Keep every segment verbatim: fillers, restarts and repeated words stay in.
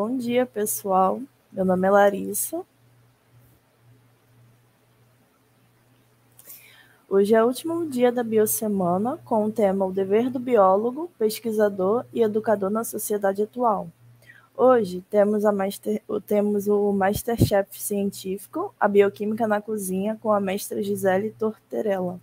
Bom dia, pessoal. Meu nome é Larissa. Hoje é o último dia da Biosemana, com o tema O Dever do Biólogo, Pesquisador e Educador na Sociedade Atual. Hoje temos, a master, temos o Masterchef Científico, a Bioquímica na Cozinha, com a mestra Gisele Tortorella.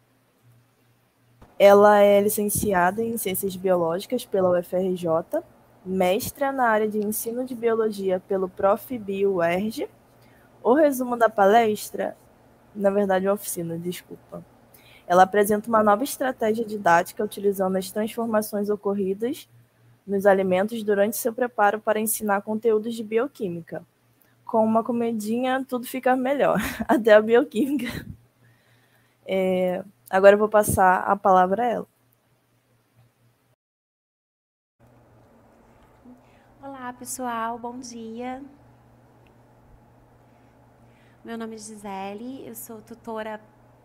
Ela é licenciada em Ciências Biológicas pela U F R J, mestra na área de Ensino de Biologia pelo Profibio U E R J. O resumo da palestra, na verdade, uma oficina, desculpa. Ela apresenta uma nova estratégia didática utilizando as transformações ocorridas nos alimentos durante seu preparo para ensinar conteúdos de bioquímica. Com uma comidinha, tudo fica melhor, até a bioquímica. É, agora eu vou passar a palavra a ela. Olá, pessoal, bom dia. Meu nome é Gisele, eu sou tutora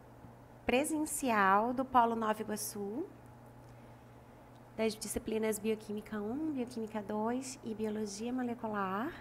presencial do Polo Nova Iguaçu, das disciplinas Bioquímica um, Bioquímica dois e Biologia Molecular.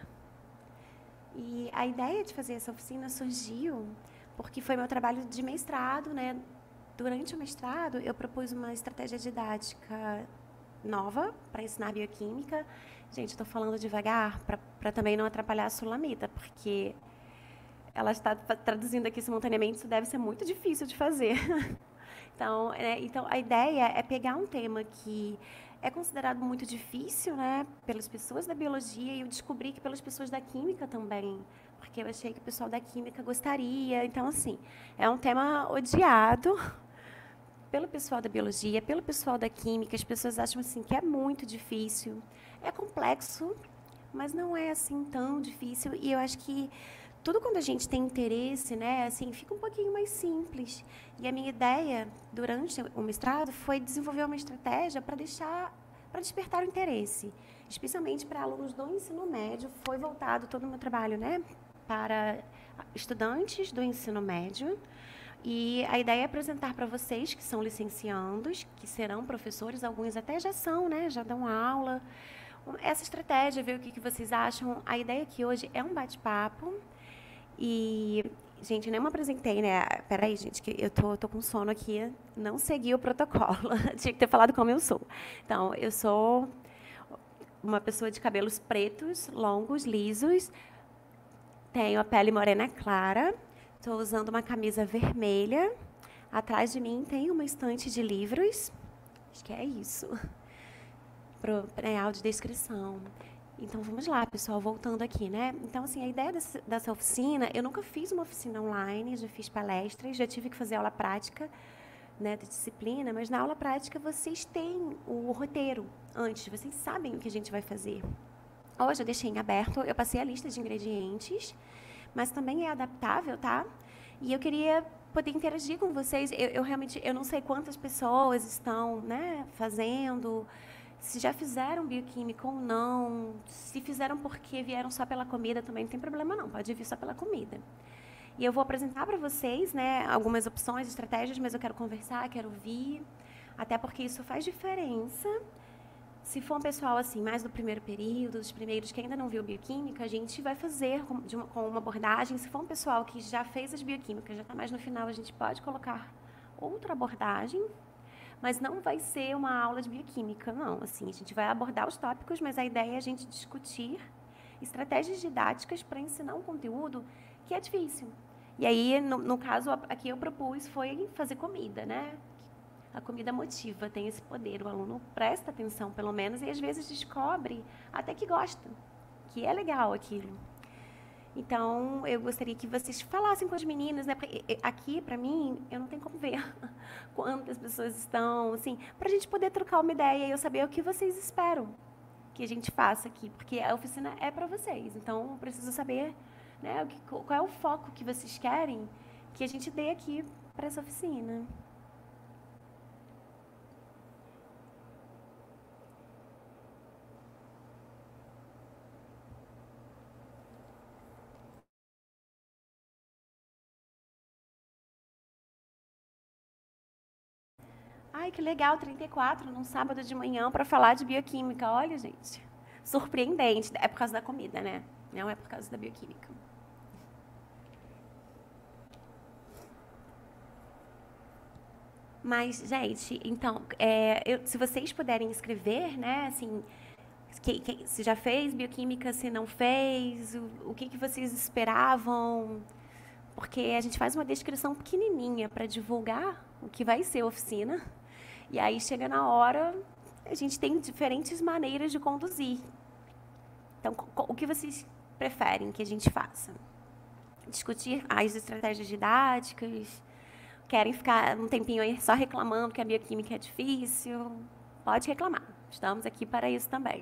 E a ideia de fazer essa oficina surgiu porque foi meu trabalho de mestrado, né? Durante o mestrado, eu propus uma estratégia didática nova para ensinar bioquímica. Gente, estou falando devagar para também não atrapalhar a Sulamita, porque ela está traduzindo aqui simultaneamente, isso deve ser muito difícil de fazer. Então, é, então, a ideia é pegar um tema que é considerado muito difícil, né, pelas pessoas da biologia, e eu descobri que pelas pessoas da química também, porque eu achei que o pessoal da química gostaria. Então, assim, é um tema odiado pelo pessoal da biologia, pelo pessoal da química. As pessoas acham assim que é muito difícil, é complexo, mas não é assim tão difícil. E eu acho que tudo quando a gente tem interesse, né, assim, fica um pouquinho mais simples. E a minha ideia durante o mestrado foi desenvolver uma estratégia para deixar, para despertar o interesse, especialmente para alunos do ensino médio. Foi voltado todo o meu trabalho, né, para estudantes do ensino médio. E a ideia é apresentar para vocês que são licenciandos, que serão professores, alguns até já são, né, já dão aula, essa estratégia, ver o que, que vocês acham. A ideia aqui hoje é um bate-papo. E, gente, nem me apresentei, né? Peraí, gente, que eu tô, tô com sono aqui, não segui o protocolo. Tinha que ter falado como eu sou. Então, eu sou uma pessoa de cabelos pretos, longos, lisos, tenho a pele morena clara, estou usando uma camisa vermelha, atrás de mim tem uma estante de livros, acho que é isso, para é, audiodescrição. Então, vamos lá, pessoal, voltando aqui, né? Então, assim, a ideia dessa, dessa oficina, eu nunca fiz uma oficina online, já fiz palestras, já tive que fazer aula prática, né, da disciplina, mas na aula prática vocês têm o roteiro antes, vocês sabem o que a gente vai fazer. Hoje eu deixei em aberto, eu passei a lista de ingredientes, mas também é adaptável, tá? E eu queria poder interagir com vocês. Eu, eu realmente, eu não sei quantas pessoas estão, né, fazendo, se já fizeram bioquímica ou não, se fizeram porque vieram só pela comida, também não tem problema não, pode vir só pela comida. E eu vou apresentar para vocês, né, algumas opções, estratégias, mas eu quero conversar, quero ouvir, até porque isso faz diferença. Se for um pessoal assim, mais do primeiro período, dos primeiros que ainda não viu bioquímica, a gente vai fazer com, de uma, com uma abordagem. Se for um pessoal que já fez as bioquímicas, já está mais no final, a gente pode colocar outra abordagem, mas não vai ser uma aula de bioquímica, não. Assim, a gente vai abordar os tópicos, mas a ideia é a gente discutir estratégias didáticas para ensinar um conteúdo que é difícil. E aí, no, no caso, aqui eu propus foi fazer comida, né? A comida motiva, tem esse poder. O aluno presta atenção, pelo menos, e às vezes descobre até que gosta, que é legal aquilo. Então, eu gostaria que vocês falassem com as meninas, né? Porque aqui, para mim, eu não tenho como ver quantas pessoas estão, assim, para a gente poder trocar uma ideia e eu saber o que vocês esperam que a gente faça aqui, porque a oficina é para vocês. Então, eu preciso saber, né, qual é o foco que vocês querem que a gente dê aqui para essa oficina. Ai, que legal, trinta e quatro, num sábado de manhã, para falar de bioquímica. Olha, gente, surpreendente. É por causa da comida, né? Não é por causa da bioquímica. Mas, gente, então, é, eu, se vocês puderem escrever, né, assim, que, que, se já fez bioquímica, se não fez, o, o que, que vocês esperavam, porque a gente faz uma descrição pequenininha para divulgar o que vai ser a oficina, e aí chega na hora, a gente tem diferentes maneiras de conduzir. Então, o que vocês preferem que a gente faça? Discutir as estratégias didáticas? Querem ficar um tempinho aí só reclamando que a bioquímica é difícil? Pode reclamar. Estamos aqui para isso também.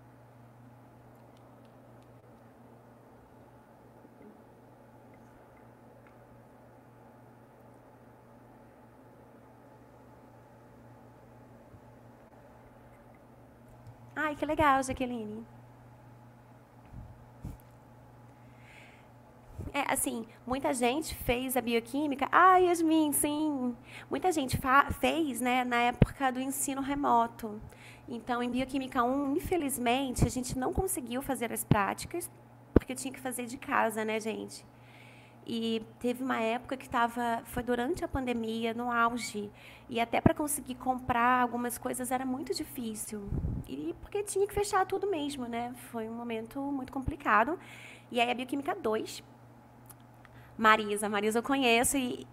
Ai, que legal, Jaqueline. É, assim, muita gente fez a bioquímica. Ah, Yasmin, sim. Muita gente fez, né, na época do ensino remoto. Então, em Bioquímica um, infelizmente, a gente não conseguiu fazer as práticas, porque tinha que fazer de casa, né, gente? E teve uma época que estava, foi durante a pandemia, no auge, e até para conseguir comprar algumas coisas era muito difícil. E porque tinha que fechar tudo mesmo, né? Foi um momento muito complicado. E aí a Bioquímica dois, Marisa, Marisa eu conheço e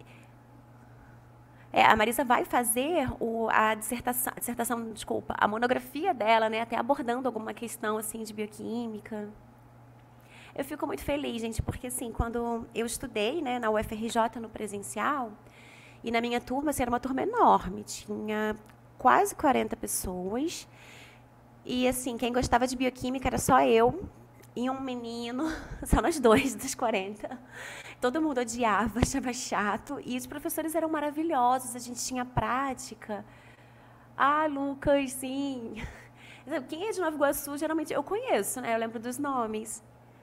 é, a Marisa vai fazer o, a dissertação, a dissertação, desculpa, a monografia dela, né, até abordando alguma questão assim de bioquímica. Eu fico muito feliz, gente, porque assim, quando eu estudei, né, na U F R J no presencial, e na minha turma, assim, era uma turma enorme, tinha quase quarenta pessoas. E assim, quem gostava de bioquímica era só eu e um menino, só nós dois dos quarenta. Todo mundo odiava, achava chato. E os professores eram maravilhosos, a gente tinha prática. Ah, Lucas, sim. Quem é de Nova Iguaçu, geralmente eu conheço, né? Eu lembro dos nomes.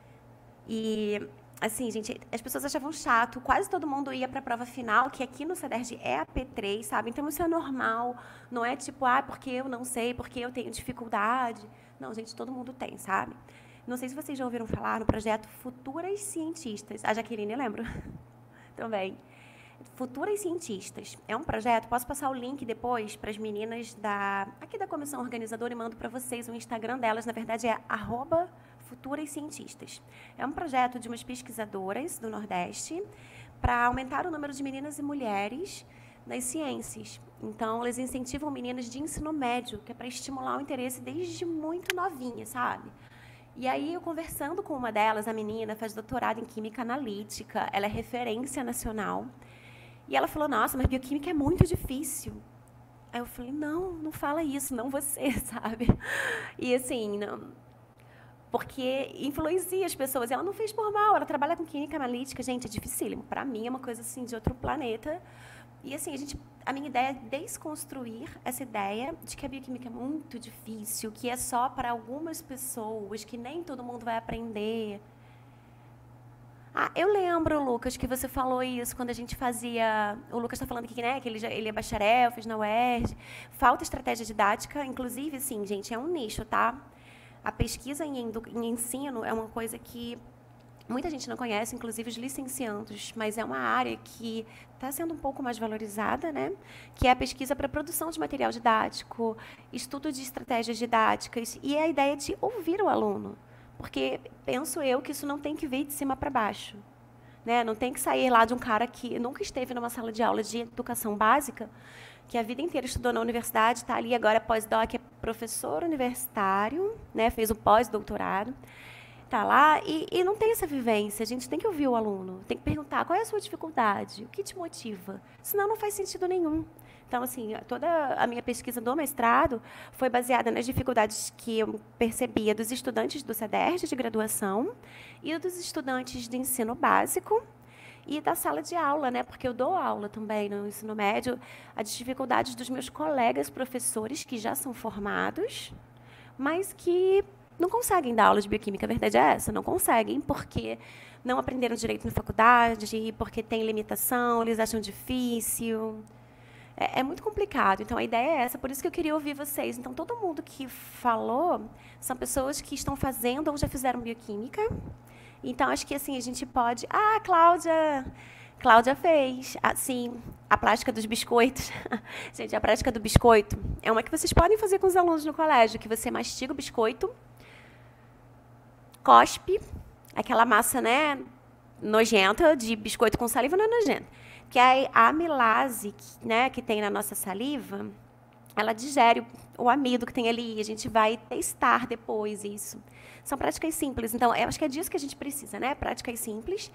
E, assim, gente, as pessoas achavam chato. Quase todo mundo ia para a prova final, que aqui no CEDERJ é a P três, sabe? Então, isso é normal. Não é tipo, ah, porque eu não sei, porque eu tenho dificuldade. Não, gente, todo mundo tem, sabe? Não sei se vocês já ouviram falar no projeto Futuras Cientistas. A Jaqueline, eu lembro também. Futuras Cientistas. É um projeto, posso passar o link depois para as meninas da, aqui da comissão organizadora e mando para vocês o Instagram delas. Na verdade, é arroba Futuras Cientistas. É um projeto de umas pesquisadoras do Nordeste para aumentar o número de meninas e mulheres nas ciências. Então, eles incentivam meninas de ensino médio, que é para estimular o interesse desde muito novinha, sabe? E aí, eu conversando com uma delas, a menina faz doutorado em Química Analítica, ela é referência nacional, e ela falou, nossa, mas bioquímica é muito difícil. Aí eu falei, não, não fala isso, não você, sabe? E assim, não, porque influencia as pessoas. Ela não fez por mal, ela trabalha com Química Analítica, gente, é dificílimo. Para mim, é uma coisa assim de outro planeta. E assim, a, gente, a minha ideia é desconstruir essa ideia de que a bioquímica é muito difícil, que é só para algumas pessoas, que nem todo mundo vai aprender. Ah, eu lembro, Lucas, que você falou isso quando a gente fazia... O Lucas está falando aqui, né, que ele, já, ele é bacharel, fez na U E R J. Falta estratégia didática, inclusive, sim, gente, é um nicho, tá? A pesquisa em, em ensino é uma coisa que muita gente não conhece, inclusive os licenciandos, mas é uma área que está sendo um pouco mais valorizada, né? Que é a pesquisa para produção de material didático, estudo de estratégias didáticas, e é a ideia de ouvir o aluno, porque penso eu que isso não tem que vir de cima para baixo, né? Não tem que sair lá de um cara que nunca esteve numa sala de aula de educação básica, que a vida inteira estudou na universidade, está ali agora pós-doc, é professor universitário, né? Fez o pós-doutorado, está lá e, e não tem essa vivência. A gente tem que ouvir o aluno, tem que perguntar qual é a sua dificuldade, o que te motiva, senão não faz sentido nenhum. Então, assim, toda a minha pesquisa do mestrado foi baseada nas dificuldades que eu percebia dos estudantes do CEDERJ de graduação e dos estudantes de ensino básico e da sala de aula, né? Porque eu dou aula também no ensino médio, as dificuldades dos meus colegas professores que já são formados, mas que não conseguem dar aula de bioquímica, a verdade é essa, não conseguem, porque não aprenderam direito na faculdade, porque tem limitação, eles acham difícil. É, é muito complicado. Então, a ideia é essa, por isso que eu queria ouvir vocês. Então, todo mundo que falou são pessoas que estão fazendo ou já fizeram bioquímica. Então, acho que assim, a gente pode... Ah, Cláudia... Cláudia fez, assim, a prática dos biscoitos. Gente, a prática do biscoito é uma que vocês podem fazer com os alunos no colégio, que você mastiga o biscoito, cospe, aquela massa, né, nojenta de biscoito com saliva, não é nojenta. Que é a amilase, né, que tem na nossa saliva, ela digere o amido que tem ali. A gente vai testar depois isso. São práticas simples. Então, eu acho que é disso que a gente precisa, né? Práticas simples.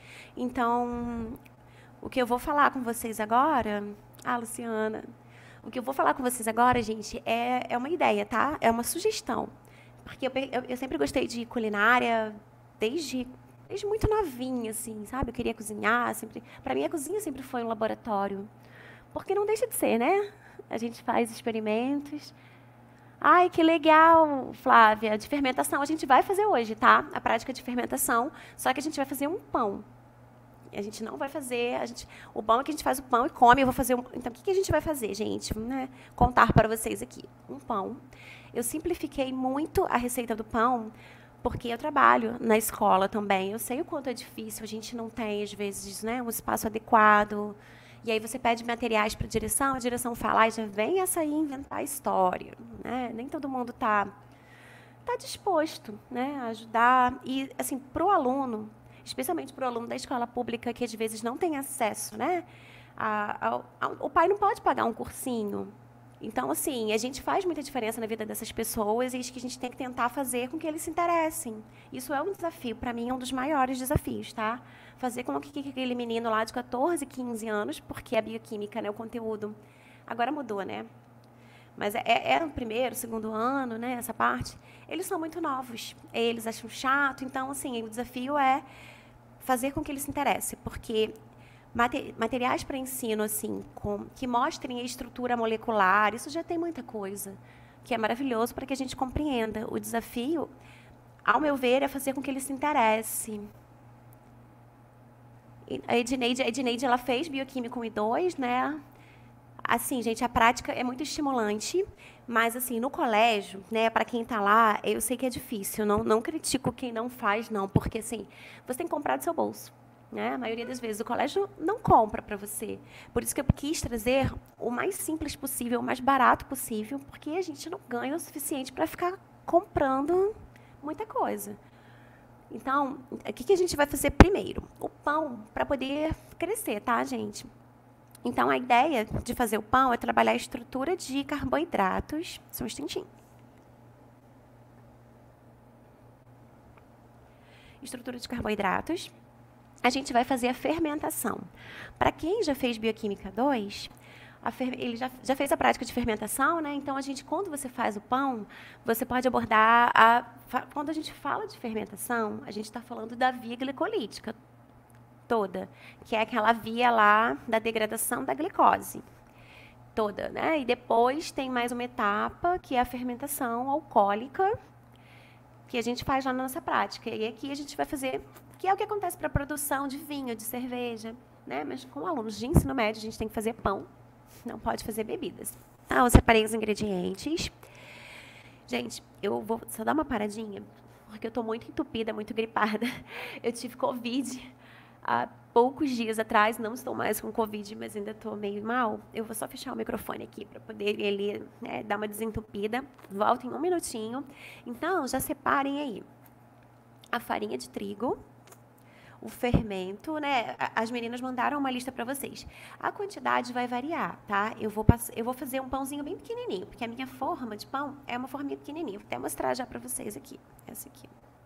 Então, o que eu vou falar com vocês agora... Ah, Luciana. O que eu vou falar com vocês agora, gente, é, é uma ideia, tá? É uma sugestão. Porque eu, eu, eu sempre gostei de culinária desde... Desde muito novinha, assim, sabe? Eu queria cozinhar, sempre... Para mim, a cozinha sempre foi um laboratório. Porque não deixa de ser, né? A gente faz experimentos. Ai, que legal, Flávia, de fermentação. A gente vai fazer hoje, tá? A prática de fermentação, só que a gente vai fazer um pão. A gente não vai fazer... A gente, o pão é que a gente faz o pão e come. Eu vou fazer um, então, o que, que a gente vai fazer, gente? Né? Contar para vocês aqui. Um pão. Eu simplifiquei muito a receita do pão, porque eu trabalho na escola também. Eu sei o quanto é difícil, a gente não tem, às vezes, né, um espaço adequado. E aí você pede materiais para a direção, a direção fala, ah, já vem essa aí inventar a história. Né? Nem todo mundo está tá disposto, né, a ajudar. E, assim, para o aluno, especialmente para o aluno da escola pública, que às vezes não tem acesso, né, a, a, a, o pai não pode pagar um cursinho. Então, assim, a gente faz muita diferença na vida dessas pessoas e acho que a gente tem que tentar fazer com que eles se interessem. Isso é um desafio, para mim, é um dos maiores desafios, tá? Fazer com que aquele menino lá de quatorze, quinze anos, porque a bioquímica, né, o conteúdo, agora mudou, né? Mas é, é o primeiro, segundo ano, né, essa parte, eles são muito novos, eles acham chato, então, assim, o desafio é fazer com que eles se interessem, porque... Materiais para ensino, assim, com, que mostrem a estrutura molecular, isso já tem muita coisa, que é maravilhoso para que a gente compreenda. O desafio, ao meu ver, é fazer com que ele se interesse. A Edneide, a Edneide, ela fez bioquímica um e dois, né? Assim, gente, a prática é muito estimulante, mas, assim, no colégio, né, para quem está lá, eu sei que é difícil, não, não critico quem não faz, não, porque, assim, você tem que comprar do seu bolso. Né? A maioria das vezes o colégio não compra para você. Por isso que eu quis trazer o mais simples possível, o mais barato possível, porque a gente não ganha o suficiente para ficar comprando muita coisa. Então, o que, que a gente vai fazer primeiro? O pão, para poder crescer, tá, gente? Então, a ideia de fazer o pão é trabalhar a estrutura de carboidratos. Só um instantinho. Estrutura de carboidratos. A gente vai fazer a fermentação. Para quem já fez bioquímica dois, a fer... ele já, já fez a prática de fermentação, né? Então, a gente, quando você faz o pão, você pode abordar... A... Quando a gente fala de fermentação, a gente está falando da via glicolítica toda, que é aquela via lá da degradação da glicose toda, né? E depois tem mais uma etapa, que é a fermentação alcoólica, que a gente faz lá na nossa prática. E aqui a gente vai fazer... que é o que acontece para a produção de vinho, de cerveja, né? Mas com alunos de ensino médio, a gente tem que fazer pão, não pode fazer bebidas. Então, eu separei os ingredientes. Gente, eu vou só dar uma paradinha, porque eu estou muito entupida, muito gripada. Eu tive Covid há poucos dias atrás, não estou mais com Covid, mas ainda estou meio mal. Eu vou só fechar o microfone aqui para poder ele, né, dar uma desentupida. Volto em um minutinho. Então, já separem aí a farinha de trigo, o fermento, né? As meninas mandaram uma lista para vocês. A quantidade vai variar, tá? Eu vou, eu vou fazer um pãozinho bem pequenininho, porque a minha forma de pão é uma forminha pequenininha. Vou até mostrar já para vocês aqui. Essa aqui.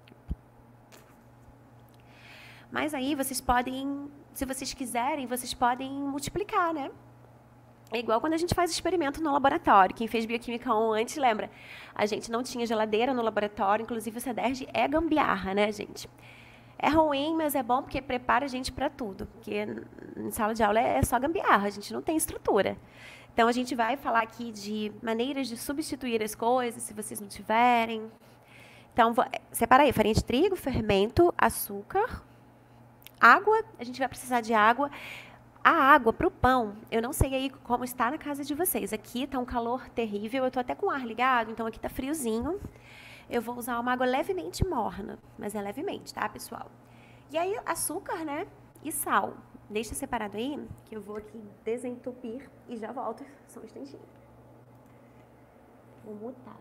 Mas aí vocês podem, se vocês quiserem, vocês podem multiplicar, né? É igual quando a gente faz experimento no laboratório. Quem fez bioquímica um antes, lembra? A gente não tinha geladeira no laboratório, inclusive o CEDERJ é gambiarra, né, gente? É ruim, mas é bom porque prepara a gente para tudo. Porque em sala de aula é só gambiarra, a gente não tem estrutura. Então, a gente vai falar aqui de maneiras de substituir as coisas, se vocês não tiverem. Então, vou, separa aí, farinha de trigo, fermento, açúcar, água. A gente vai precisar de água. A água para o pão, eu não sei aí como está na casa de vocês. Aqui tá um calor terrível, eu tô até com o ar ligado, então aqui tá friozinho. Eu vou usar uma água levemente morna, mas é levemente, tá, pessoal? E aí, açúcar, né? E sal. Deixa separado aí, que eu vou aqui desentupir e já volto. Só um instantinho. Vou mutar.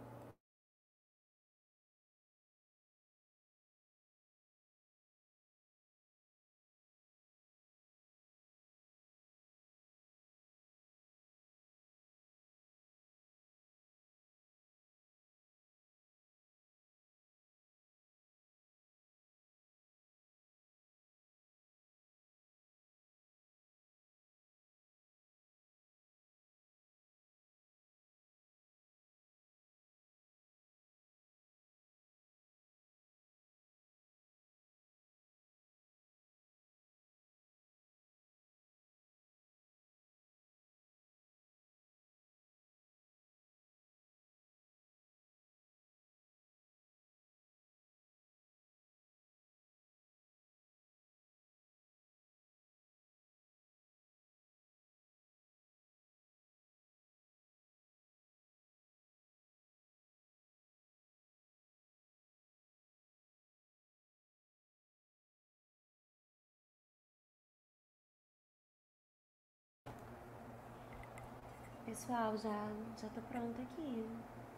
Pessoal, já, já tô pronta aqui.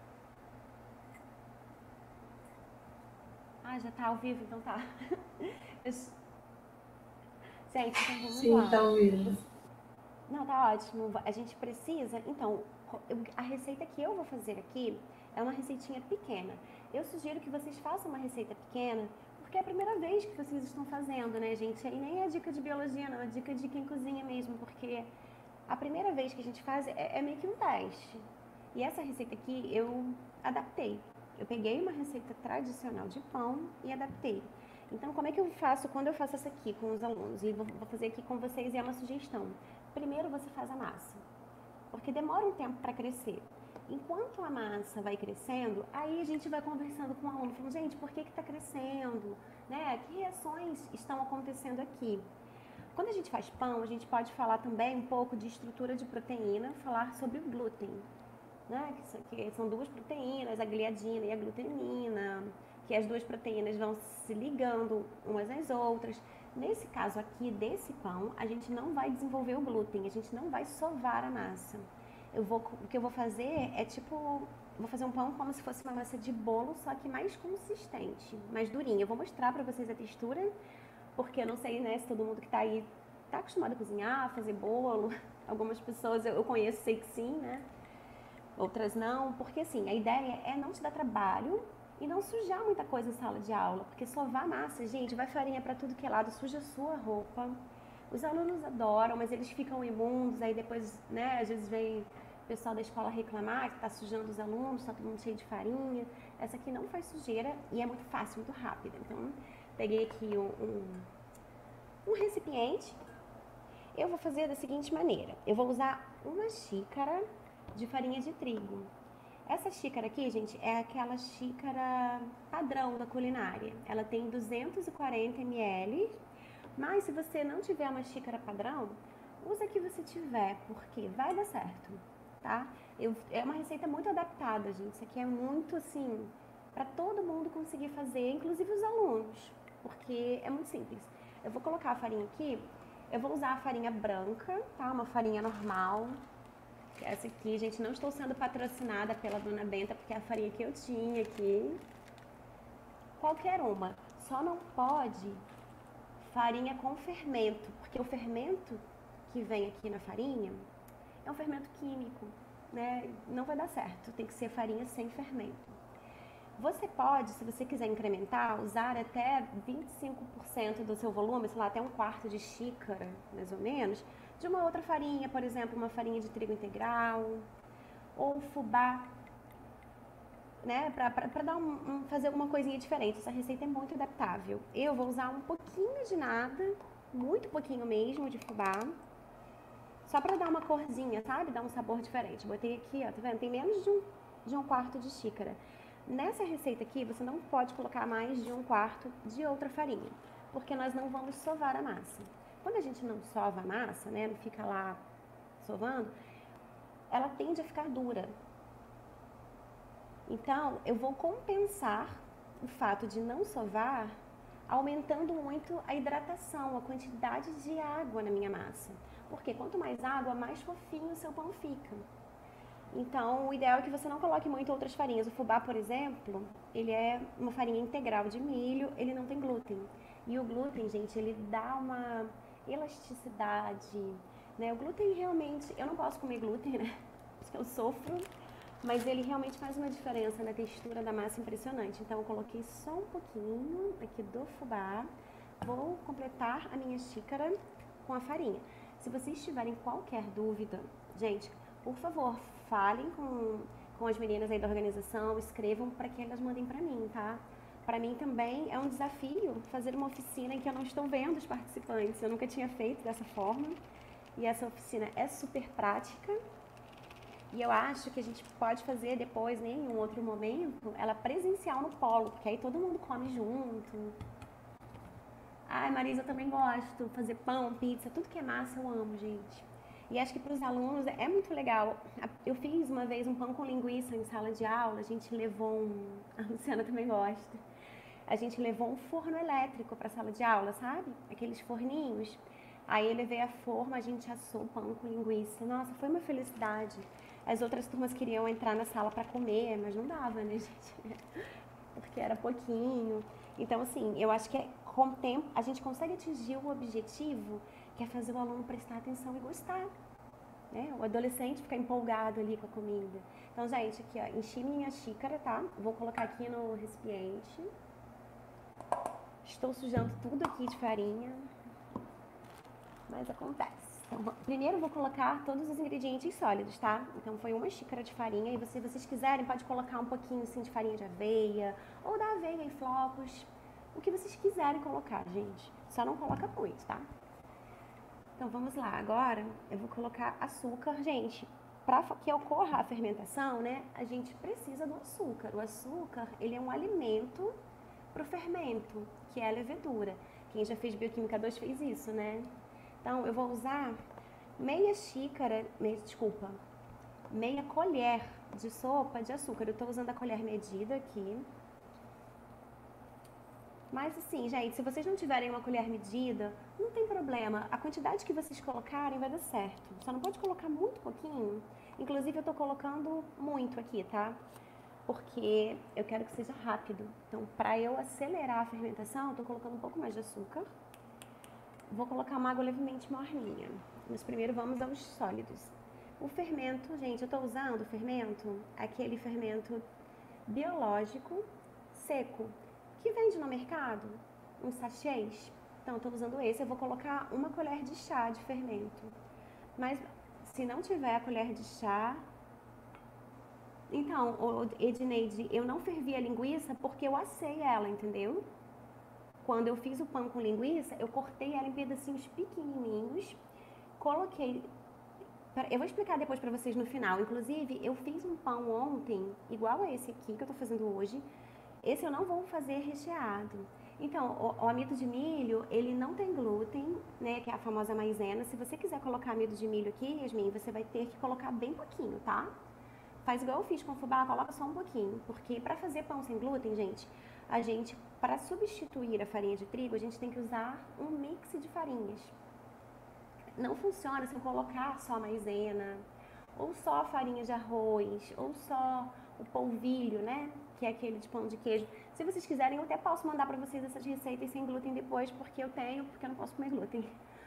Ah, já tá ao vivo, então tá. Eu... Gente, então vamos Sim, lá. tá ouvindo. Não, tá ótimo. A gente precisa... Então, a receita que eu vou fazer aqui é uma receitinha pequena. Eu sugiro que vocês façam uma receita pequena, porque é a primeira vez que vocês estão fazendo, né, gente? Aí nem é dica de biologia, não. É dica de quem cozinha mesmo, porque a primeira vez que a gente faz é, é meio que um teste. E essa receita aqui eu adaptei. Eu peguei uma receita tradicional de pão e adaptei. Então, como é que eu faço quando eu faço essa aqui com os alunos? E vou, vou fazer aqui com vocês e é uma sugestão. Primeiro você faz a massa, porque demora um tempo para crescer. Enquanto a massa vai crescendo, aí a gente vai conversando com o aluno, falando, gente, por que que está crescendo? Né? Que reações estão acontecendo aqui? Quando a gente faz pão, a gente pode falar também um pouco de estrutura de proteína, falar sobre o glúten, né? Que são duas proteínas, a gliadina e a glutenina, que as duas proteínas vão se ligando umas às outras. Nesse caso aqui, desse pão, a gente não vai desenvolver o glúten, a gente não vai sovar a massa. Eu vou, o que eu vou fazer é tipo, vou fazer um pão como se fosse uma massa de bolo, só que mais consistente, mais durinha. Eu vou mostrar pra vocês a textura, porque eu não sei, né, se todo mundo que tá aí tá acostumado a cozinhar, a fazer bolo. Algumas pessoas eu conheço, sei que sim, né? Outras não, porque assim, a ideia é não te dar trabalho e não sujar muita coisa em sala de aula, porque sovar massa, gente, vai farinha para tudo que é lado, suja a sua roupa. Os alunos adoram, mas eles ficam imundos, aí depois, né, às vezes vem o pessoal da escola reclamar que tá sujando os alunos, tá todo mundo cheio de farinha. Essa aqui não faz sujeira e é muito fácil, muito rápida. Então, peguei aqui um, um, um recipiente. Eu vou fazer da seguinte maneira, eu vou usar uma xícara de farinha de trigo. Essa xícara aqui, gente, é aquela xícara padrão da culinária. Ela tem duzentos e quarenta mililitros, mas se você não tiver uma xícara padrão, usa a que você tiver, porque vai dar certo, tá? Eu, é uma receita muito adaptada, gente. Isso aqui é muito, assim, para todo mundo conseguir fazer, inclusive os alunos, porque é muito simples. Eu vou colocar a farinha aqui, eu vou usar a farinha branca, tá? Uma farinha normal. Essa aqui, gente, não estou sendo patrocinada pela Dona Benta, porque é a farinha que eu tinha aqui. Qualquer uma. Só não pode farinha com fermento, porque o fermento que vem aqui na farinha é um fermento químico, né? Não vai dar certo, tem que ser farinha sem fermento. Você pode, se você quiser incrementar, usar até vinte e cinco por cento do seu volume, sei lá, até um quarto de xícara, mais ou menos, de uma outra farinha, por exemplo, uma farinha de trigo integral, ou fubá, né, pra, pra, pra dar um, um, fazer alguma coisinha diferente. Essa receita é muito adaptável. Eu vou usar um pouquinho de nada, muito pouquinho mesmo de fubá, só pra dar uma corzinha, sabe? Dar um sabor diferente. Botei aqui, ó, tá vendo? Tem menos de um, de um quarto de xícara. Nessa receita aqui, você não pode colocar mais de um quarto de outra farinha, porque nós não vamos sovar a massa. quando a gente não sova a massa, né, não fica lá sovando, ela tende a ficar dura. Então, eu vou compensar o fato de não sovar, aumentando muito a hidratação, a quantidade de água na minha massa. Porque quanto mais água, mais fofinho o seu pão fica. Então, o ideal é que você não coloque muito outras farinhas. O fubá, por exemplo, ele é uma farinha integral de milho, ele não tem glúten. E o glúten, gente, ele dá uma elasticidade, né? O glúten realmente, eu não posso comer glúten, né? Porque eu sofro, mas ele realmente faz uma diferença na textura da massa impressionante. Então, eu coloquei só um pouquinho aqui do fubá. Vou completar a minha xícara com a farinha. Se vocês tiverem qualquer dúvida, gente, por favor, falem com, com as meninas aí da organização, escrevam para que elas mandem para mim, tá? Para mim também é um desafio fazer uma oficina em que eu não estou vendo os participantes. Eu nunca tinha feito dessa forma. E essa oficina é super prática. E eu acho que a gente pode fazer depois, né, em um outro momento, ela presencial no polo, porque aí todo mundo come junto. Ai, Marisa, eu também gosto. Fazer pão, pizza, tudo que é massa eu amo, gente. E acho que para os alunos é muito legal. Eu fiz uma vez um pão com linguiça em sala de aula, a gente levou um... A Luciana também gosta. A gente levou um forno elétrico para a sala de aula, sabe? Aqueles forninhos. Aí eu levei a forma, a gente assou o pão com linguiça. Nossa, foi uma felicidade. As outras turmas queriam entrar na sala para comer, mas não dava, né, gente? Porque era pouquinho. Então, assim, eu acho que é, com o tempo a gente consegue atingir o objetivo, que é fazer o aluno prestar atenção e gostar. Né? O adolescente ficar empolgado ali com a comida. Então, gente, aqui, ó, enchi minha xícara, tá? Vou colocar aqui no recipiente. Estou sujando tudo aqui de farinha, mas acontece. Então, primeiro vou colocar todos os ingredientes sólidos, tá? Então foi uma xícara de farinha e se vocês quiserem pode colocar um pouquinho assim de farinha de aveia ou da aveia em flocos, o que vocês quiserem colocar, gente. Só não coloca muito, tá? Então vamos lá, agora eu vou colocar açúcar, gente. Para que ocorra a fermentação, né, a gente precisa do açúcar. O açúcar, ele é um alimento para o fermento, que é a levedura. Quem já fez bioquímica dois fez isso, né? Então, eu vou usar meia xícara, meia, desculpa, meia colher de sopa de açúcar. Eu estou usando a colher medida aqui. Mas assim, gente, se vocês não tiverem uma colher medida, não tem problema. A quantidade que vocês colocarem vai dar certo. Só não pode colocar muito pouquinho. Inclusive, eu estou colocando muito aqui, tá? Porque eu quero que seja rápido. Então, para eu acelerar a fermentação, eu estou colocando um pouco mais de açúcar. Vou colocar uma água levemente morninha. Mas primeiro vamos aos sólidos. O fermento, gente, eu estou usando o fermento, aquele fermento biológico seco, que vende no mercado, uns sachês. Então, eu estou usando esse. Eu vou colocar uma colher de chá de fermento. Mas, se não tiver a colher de chá... Então, Edneide, eu não fervi a linguiça porque eu assei ela, entendeu? Quando eu fiz o pão com linguiça, eu cortei ela em pedacinhos pequenininhos, coloquei... Eu vou explicar depois pra vocês no final. Inclusive, eu fiz um pão ontem, igual a esse aqui que eu tô fazendo hoje. Esse eu não vou fazer recheado. Então, o, o amido de milho, ele não tem glúten, né, que é a famosa maisena. Se você quiser colocar amido de milho aqui, Yasmin, você vai ter que colocar bem pouquinho, tá? Faz igual eu fiz com o fubá, coloca só um pouquinho. Porque pra fazer pão sem glúten, gente, a gente, para substituir a farinha de trigo, a gente tem que usar um mix de farinhas. Não funciona se eu colocar só a maisena, ou só a farinha de arroz, ou só o polvilho, né? Que é aquele de pão de queijo. Se vocês quiserem, eu até posso mandar para vocês essas receitas sem glúten depois, porque eu tenho, porque eu não posso comer glúten.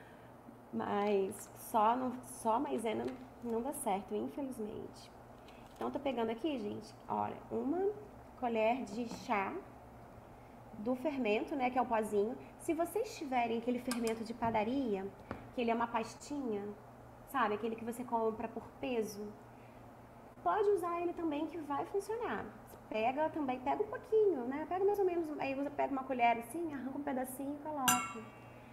Mas só, não, só a maisena não dá certo, infelizmente. Então, eu tô pegando aqui, gente, olha, uma colher de chá do fermento, né, que é o pozinho. Se vocês tiverem aquele fermento de padaria, que ele é uma pastinha, sabe, aquele que você compra por peso, pode usar ele também que vai funcionar. Pega também, pega um pouquinho, né, pega mais ou menos, aí você pega uma colher assim, arranca um pedacinho e coloca.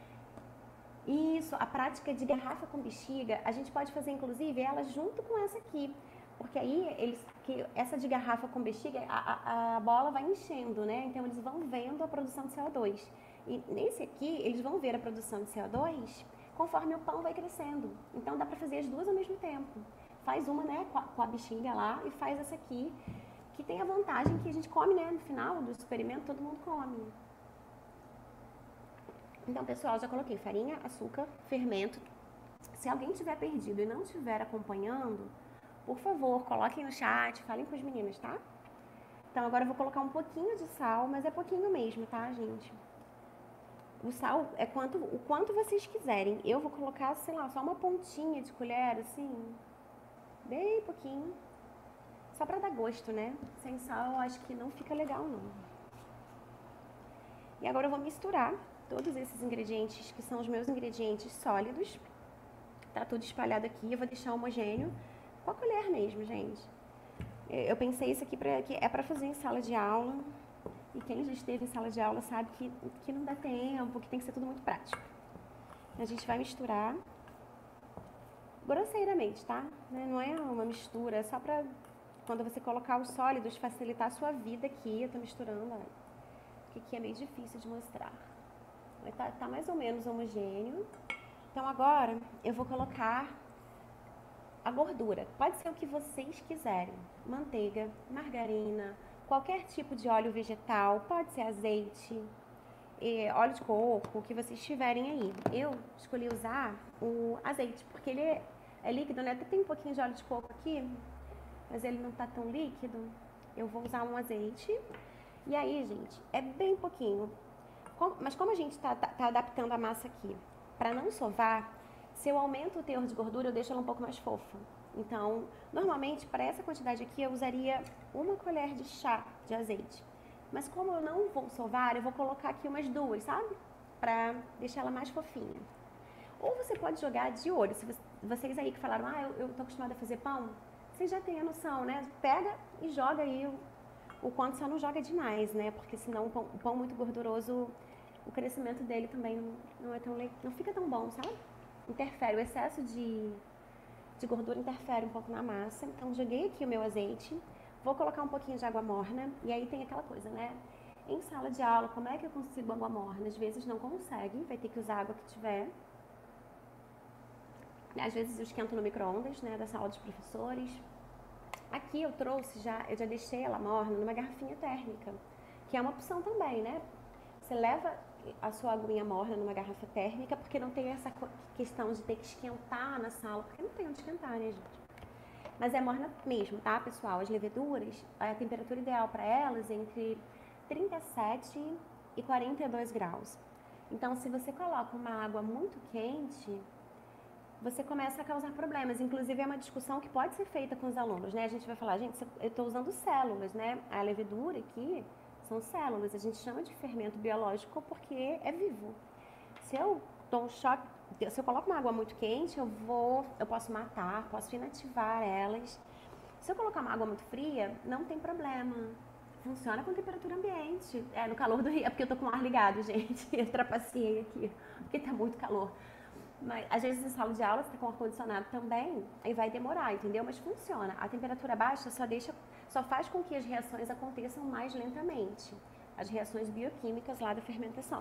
Isso, a prática de garrafa com bexiga, a gente pode fazer inclusive ela junto com essa aqui. Porque aí, eles, que essa de garrafa com bexiga, a, a, a bola vai enchendo, né? Então, eles vão vendo a produção de C O dois. E nesse aqui, eles vão ver a produção de C O dois conforme o pão vai crescendo. Então dá para fazer as duas ao mesmo tempo. Faz uma, né, com a, com a bexiga lá e faz essa aqui, que tem a vantagem que a gente come, né, no final do experimento, todo mundo come. Então, pessoal, já coloquei farinha, açúcar, fermento. Se alguém tiver perdido e não estiver acompanhando, por favor, coloquem no chat, falem com as meninas, tá? Então, agora eu vou colocar um pouquinho de sal, mas é pouquinho mesmo, tá, gente? O sal é quanto, o quanto vocês quiserem. Eu vou colocar, sei lá, só uma pontinha de colher, assim, bem pouquinho. Só pra dar gosto, né? Sem sal, eu acho que não fica legal, não. E agora eu vou misturar todos esses ingredientes, que são os meus ingredientes sólidos. Tá tudo espalhado aqui, eu vou deixar homogêneo. Com a colher mesmo, gente. Eu pensei isso aqui pra, que é pra fazer em sala de aula. E quem já esteve em sala de aula sabe que, que não dá tempo, que tem que ser tudo muito prático. A gente vai misturar grosseiramente, tá? Não é uma mistura, é só pra quando você colocar os sólidos facilitar a sua vida aqui. Eu tô misturando, ó, porque aqui é meio difícil de mostrar. Mas tá, tá mais ou menos homogêneo. Então agora eu vou colocar a gordura. Pode ser o que vocês quiserem. Manteiga, margarina, qualquer tipo de óleo vegetal, pode ser azeite, óleo de coco, o que vocês tiverem aí. Eu escolhi usar o azeite, porque ele é, é líquido, né? Até tem um pouquinho de óleo de coco aqui, mas ele não tá tão líquido. Eu vou usar um azeite. E aí, gente, é bem pouquinho. Mas como a gente tá, tá, tá adaptando a massa aqui para não sovar, se eu aumento o teor de gordura, eu deixo ela um pouco mais fofa. Então, normalmente, para essa quantidade aqui, eu usaria uma colher de chá de azeite. Mas como eu não vou sovar, eu vou colocar aqui umas duas, sabe? Para deixar ela mais fofinha. Ou você pode jogar de olho. Se vocês aí que falaram, ah, eu, eu tô acostumada a fazer pão, vocês já têm a noção, né? Pega e joga aí o, o quanto, só não joga demais, né? Porque senão o pão, o pão muito gorduroso, o crescimento dele também não, não, é tão, não fica tão bom, sabe? Interfere, o excesso de, de gordura interfere um pouco na massa. Então, joguei aqui o meu azeite, vou colocar um pouquinho de água morna, e aí tem aquela coisa, né? Em sala de aula, como é que eu consigo água morna? Às vezes não consegue, vai ter que usar a água que tiver. Às vezes eu esquento no micro-ondas, né, da sala dos professores. Aqui eu trouxe já, eu já deixei ela morna numa garrafinha térmica, que é uma opção também, né? Você leva a sua aguinha morna numa garrafa térmica, porque não tem essa questão de ter que esquentar na sala, porque não tem onde esquentar, né, gente? Mas é morna mesmo, tá, pessoal? As leveduras, a temperatura ideal para elas é entre trinta e sete e quarenta e dois graus. Então, se você coloca uma água muito quente, você começa a causar problemas. Inclusive, é uma discussão que pode ser feita com os alunos, né? A gente vai falar, gente, eu estou usando células, né? A levedura aqui são células. A gente chama de fermento biológico porque é vivo. Se eu dou um choque, se eu coloco uma água muito quente, eu vou, eu posso matar, posso inativar elas. Se eu colocar uma água muito fria, não tem problema. Funciona com temperatura ambiente. É, no calor do Rio, é porque eu tô com o ar ligado, gente. Eu trapaceei aqui, porque tá muito calor. Mas, às vezes, em sala de aula, você tá com ar-condicionado também, aí vai demorar, entendeu? Mas funciona. A temperatura baixa só deixa, só faz com que as reações aconteçam mais lentamente. As reações bioquímicas lá da fermentação.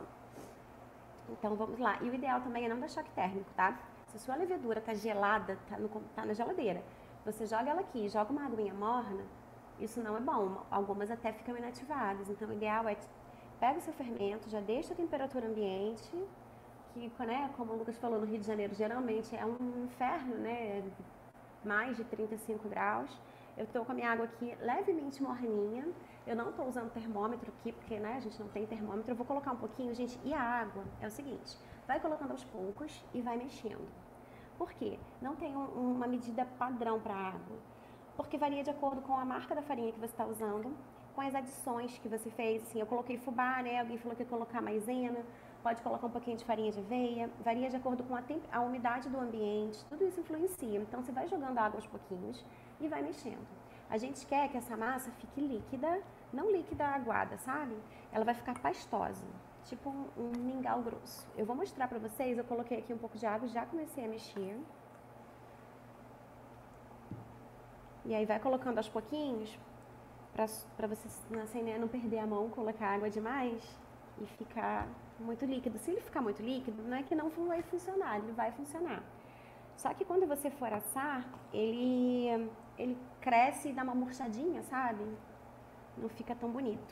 Então, vamos lá. E o ideal também é não dar choque térmico, tá? Se a sua levedura tá gelada, tá, no, tá na geladeira, você joga ela aqui, joga uma aguinha morna, isso não é bom. Algumas até ficam inativadas. Então, o ideal é que pega o seu fermento, já deixa a temperatura ambiente, que, né, como o Lucas falou, no Rio de Janeiro geralmente é um inferno, né? Mais de trinta e cinco graus. Eu estou com a minha água aqui levemente morninha. Eu não estou usando termômetro aqui, porque, né, a gente não tem termômetro. Eu vou colocar um pouquinho, gente. E a água é o seguinte, vai colocando aos poucos e vai mexendo. Por quê? Não tem um, uma medida padrão para a água. Porque varia de acordo com a marca da farinha que você está usando, com as adições que você fez. Assim, eu coloquei fubá, né? Alguém falou que ia colocar maisena. Pode colocar um pouquinho de farinha de aveia. Varia de acordo com a, a umidade do ambiente. Tudo isso influencia. Então, você vai jogando água aos pouquinhos e vai mexendo. A gente quer que essa massa fique líquida, não líquida aguada, sabe? Ela vai ficar pastosa, tipo um, um mingau grosso. Eu vou mostrar pra vocês. Eu coloquei aqui um pouco de água, já comecei a mexer. E aí vai colocando aos pouquinhos, pra, pra você assim, né, não perder a mão, colocar água demais. e ficar muito líquido. Se ele ficar muito líquido, não é que não vai funcionar, ele vai funcionar. Só que quando você for assar, ele, ele cresce e dá uma murchadinha, sabe? Não fica tão bonito.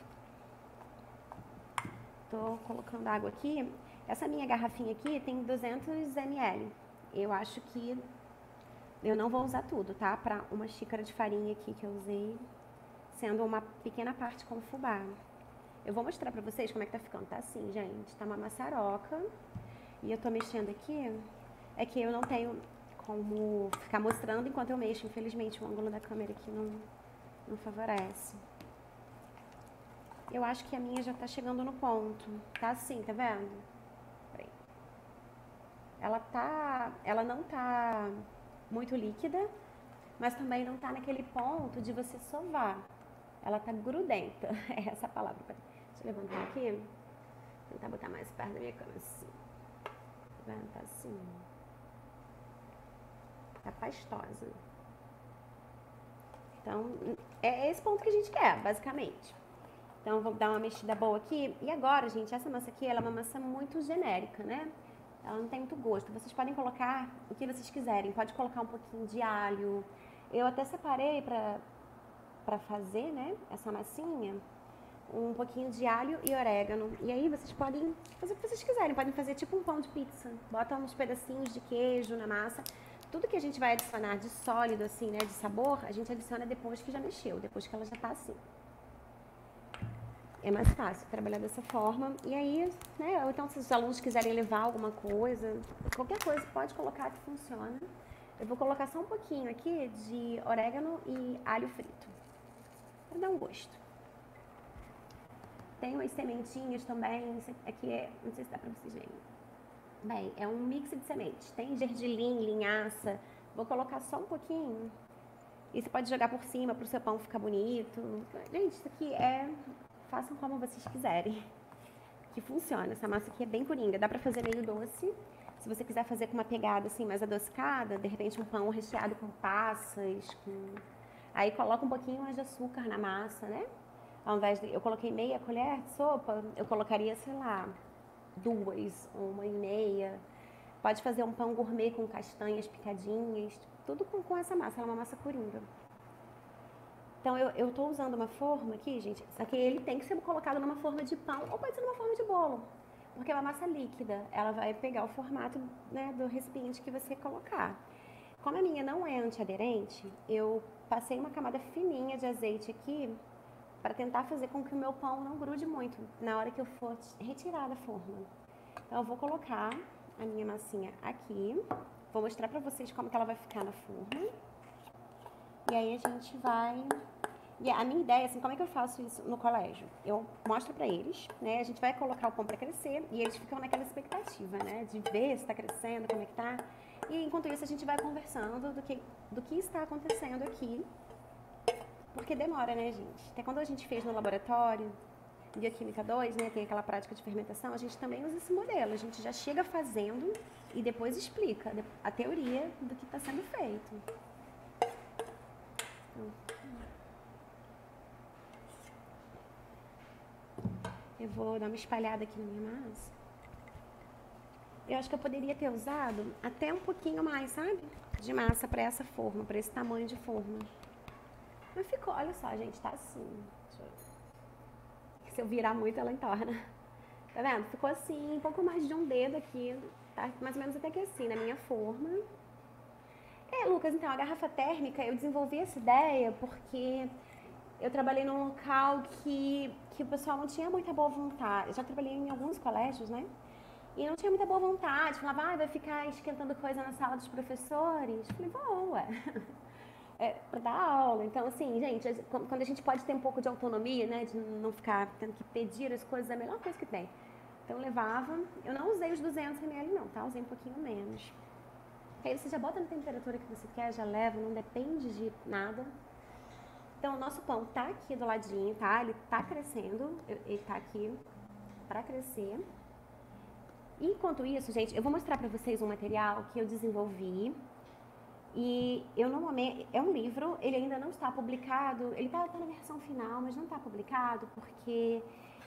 Tô colocando água aqui. Essa minha garrafinha aqui tem duzentos mililitros. Eu acho que eu não vou usar tudo, tá? Para uma xícara de farinha aqui que eu usei, sendo uma pequena parte com fubá. Eu vou mostrar pra vocês como é que tá ficando. Tá assim, gente. Tá uma maçaroca. E eu tô mexendo aqui. É que eu não tenho como ficar mostrando enquanto eu mexo. Infelizmente, o ângulo da câmera aqui não, não favorece. Eu acho que a minha já tá chegando no ponto. Tá assim, tá vendo? Peraí. Ela tá... Ela não tá muito líquida, mas também não tá naquele ponto de você sovar. Ela tá grudenta. É essa a palavra. Deixa eu levantar aqui. Vou tentar botar mais perto da minha câmera. Assim. Tá vendo? Tá assim. Tá pastosa. Então, é esse ponto que a gente quer, basicamente. Então, vou dar uma mexida boa aqui. E agora, gente, essa massa aqui, ela é uma massa muito genérica, né? Ela não tem muito gosto. Vocês podem colocar o que vocês quiserem. Pode colocar um pouquinho de alho. Eu até separei pra, pra fazer, né, essa massinha, um pouquinho de alho e orégano. E aí vocês podem fazer o que vocês quiserem. Podem fazer tipo um pão de pizza. Bota uns pedacinhos de queijo na massa. Tudo que a gente vai adicionar de sólido, assim, né, de sabor, a gente adiciona depois que já mexeu, depois que ela já tá assim. É mais fácil trabalhar dessa forma. E aí, né, ou então se os alunos quiserem levar alguma coisa, qualquer coisa pode colocar que funciona. Eu vou colocar só um pouquinho aqui de orégano e alho frito, para dar um gosto. Tem umas sementinhas também, aqui é, não sei se dá para vocês verem. Bem, é um mix de sementes. Tem gergelim, linhaça. Vou colocar só um pouquinho. E você pode jogar por cima para o seu pão ficar bonito. Gente, isso aqui é... Façam como vocês quiserem. Que funciona. Essa massa aqui é bem coringa. Dá para fazer meio doce. Se você quiser fazer com uma pegada assim mais adocicada, de repente um pão recheado com passas. Com... Aí coloca um pouquinho mais de açúcar na massa, né? Ao invés de... Eu coloquei meia colher de sopa, eu colocaria, sei lá... duas, uma e meia. Pode fazer um pão gourmet com castanhas picadinhas, tudo com, com essa massa, ela é uma massa coringa. Então eu, eu tô usando uma forma aqui, gente, só que ele tem que ser colocado numa forma de pão ou pode ser numa forma de bolo, porque é uma massa líquida, ela vai pegar o formato, né, do recipiente que você colocar. Como a minha não é antiaderente, eu passei uma camada fininha de azeite aqui para tentar fazer com que o meu pão não grude muito na hora que eu for retirar da forma. Então, eu vou colocar a minha massinha aqui. Vou mostrar para vocês como que ela vai ficar na forma. E aí, a gente vai... E a minha ideia, assim, como é que eu faço isso no colégio? Eu mostro para eles, né? A gente vai colocar o pão para crescer e eles ficam naquela expectativa, né? De ver se está crescendo, como é que tá. E, enquanto isso, a gente vai conversando do que, do que está acontecendo aqui. Porque demora, né, gente? Até quando a gente fez no laboratório, Bioquímica dois, né, tem aquela prática de fermentação, a gente também usa esse modelo. A gente já chega fazendo e depois explica a teoria do que está sendo feito. Eu vou dar uma espalhada aqui na minha massa. Eu acho que eu poderia ter usado até um pouquinho mais, sabe? De massa para essa forma, para esse tamanho de forma. Mas ficou, olha só, gente, tá assim. Deixa eu... Se eu virar muito, ela entorna. Tá vendo? Ficou assim, um pouco mais de um dedo aqui. Tá mais ou menos até que assim, na minha forma. É, Lucas, então, a garrafa térmica, eu desenvolvi essa ideia porque eu trabalhei num local que, que o pessoal não tinha muita boa vontade. Eu já trabalhei em alguns colégios, né? E não tinha muita boa vontade. Falava, ah, vai ficar esquentando coisa na sala dos professores. Falei, vou, ué. É, para dar aula. Então, assim, gente, quando a gente pode ter um pouco de autonomia, né, de não ficar tendo que pedir as coisas, é a melhor coisa que tem. Então, eu levava, eu não usei os duzentos mililitros não, tá? Usei um pouquinho menos. Aí você já bota na temperatura que você quer, já leva, não depende de nada. Então, o nosso pão tá aqui do ladinho, tá? Ele tá crescendo, ele tá aqui para crescer. Enquanto isso, gente, eu vou mostrar para vocês um material que eu desenvolvi. E eu normalmente, é um livro, ele ainda não está publicado, ele está tá na versão final, mas não está publicado porque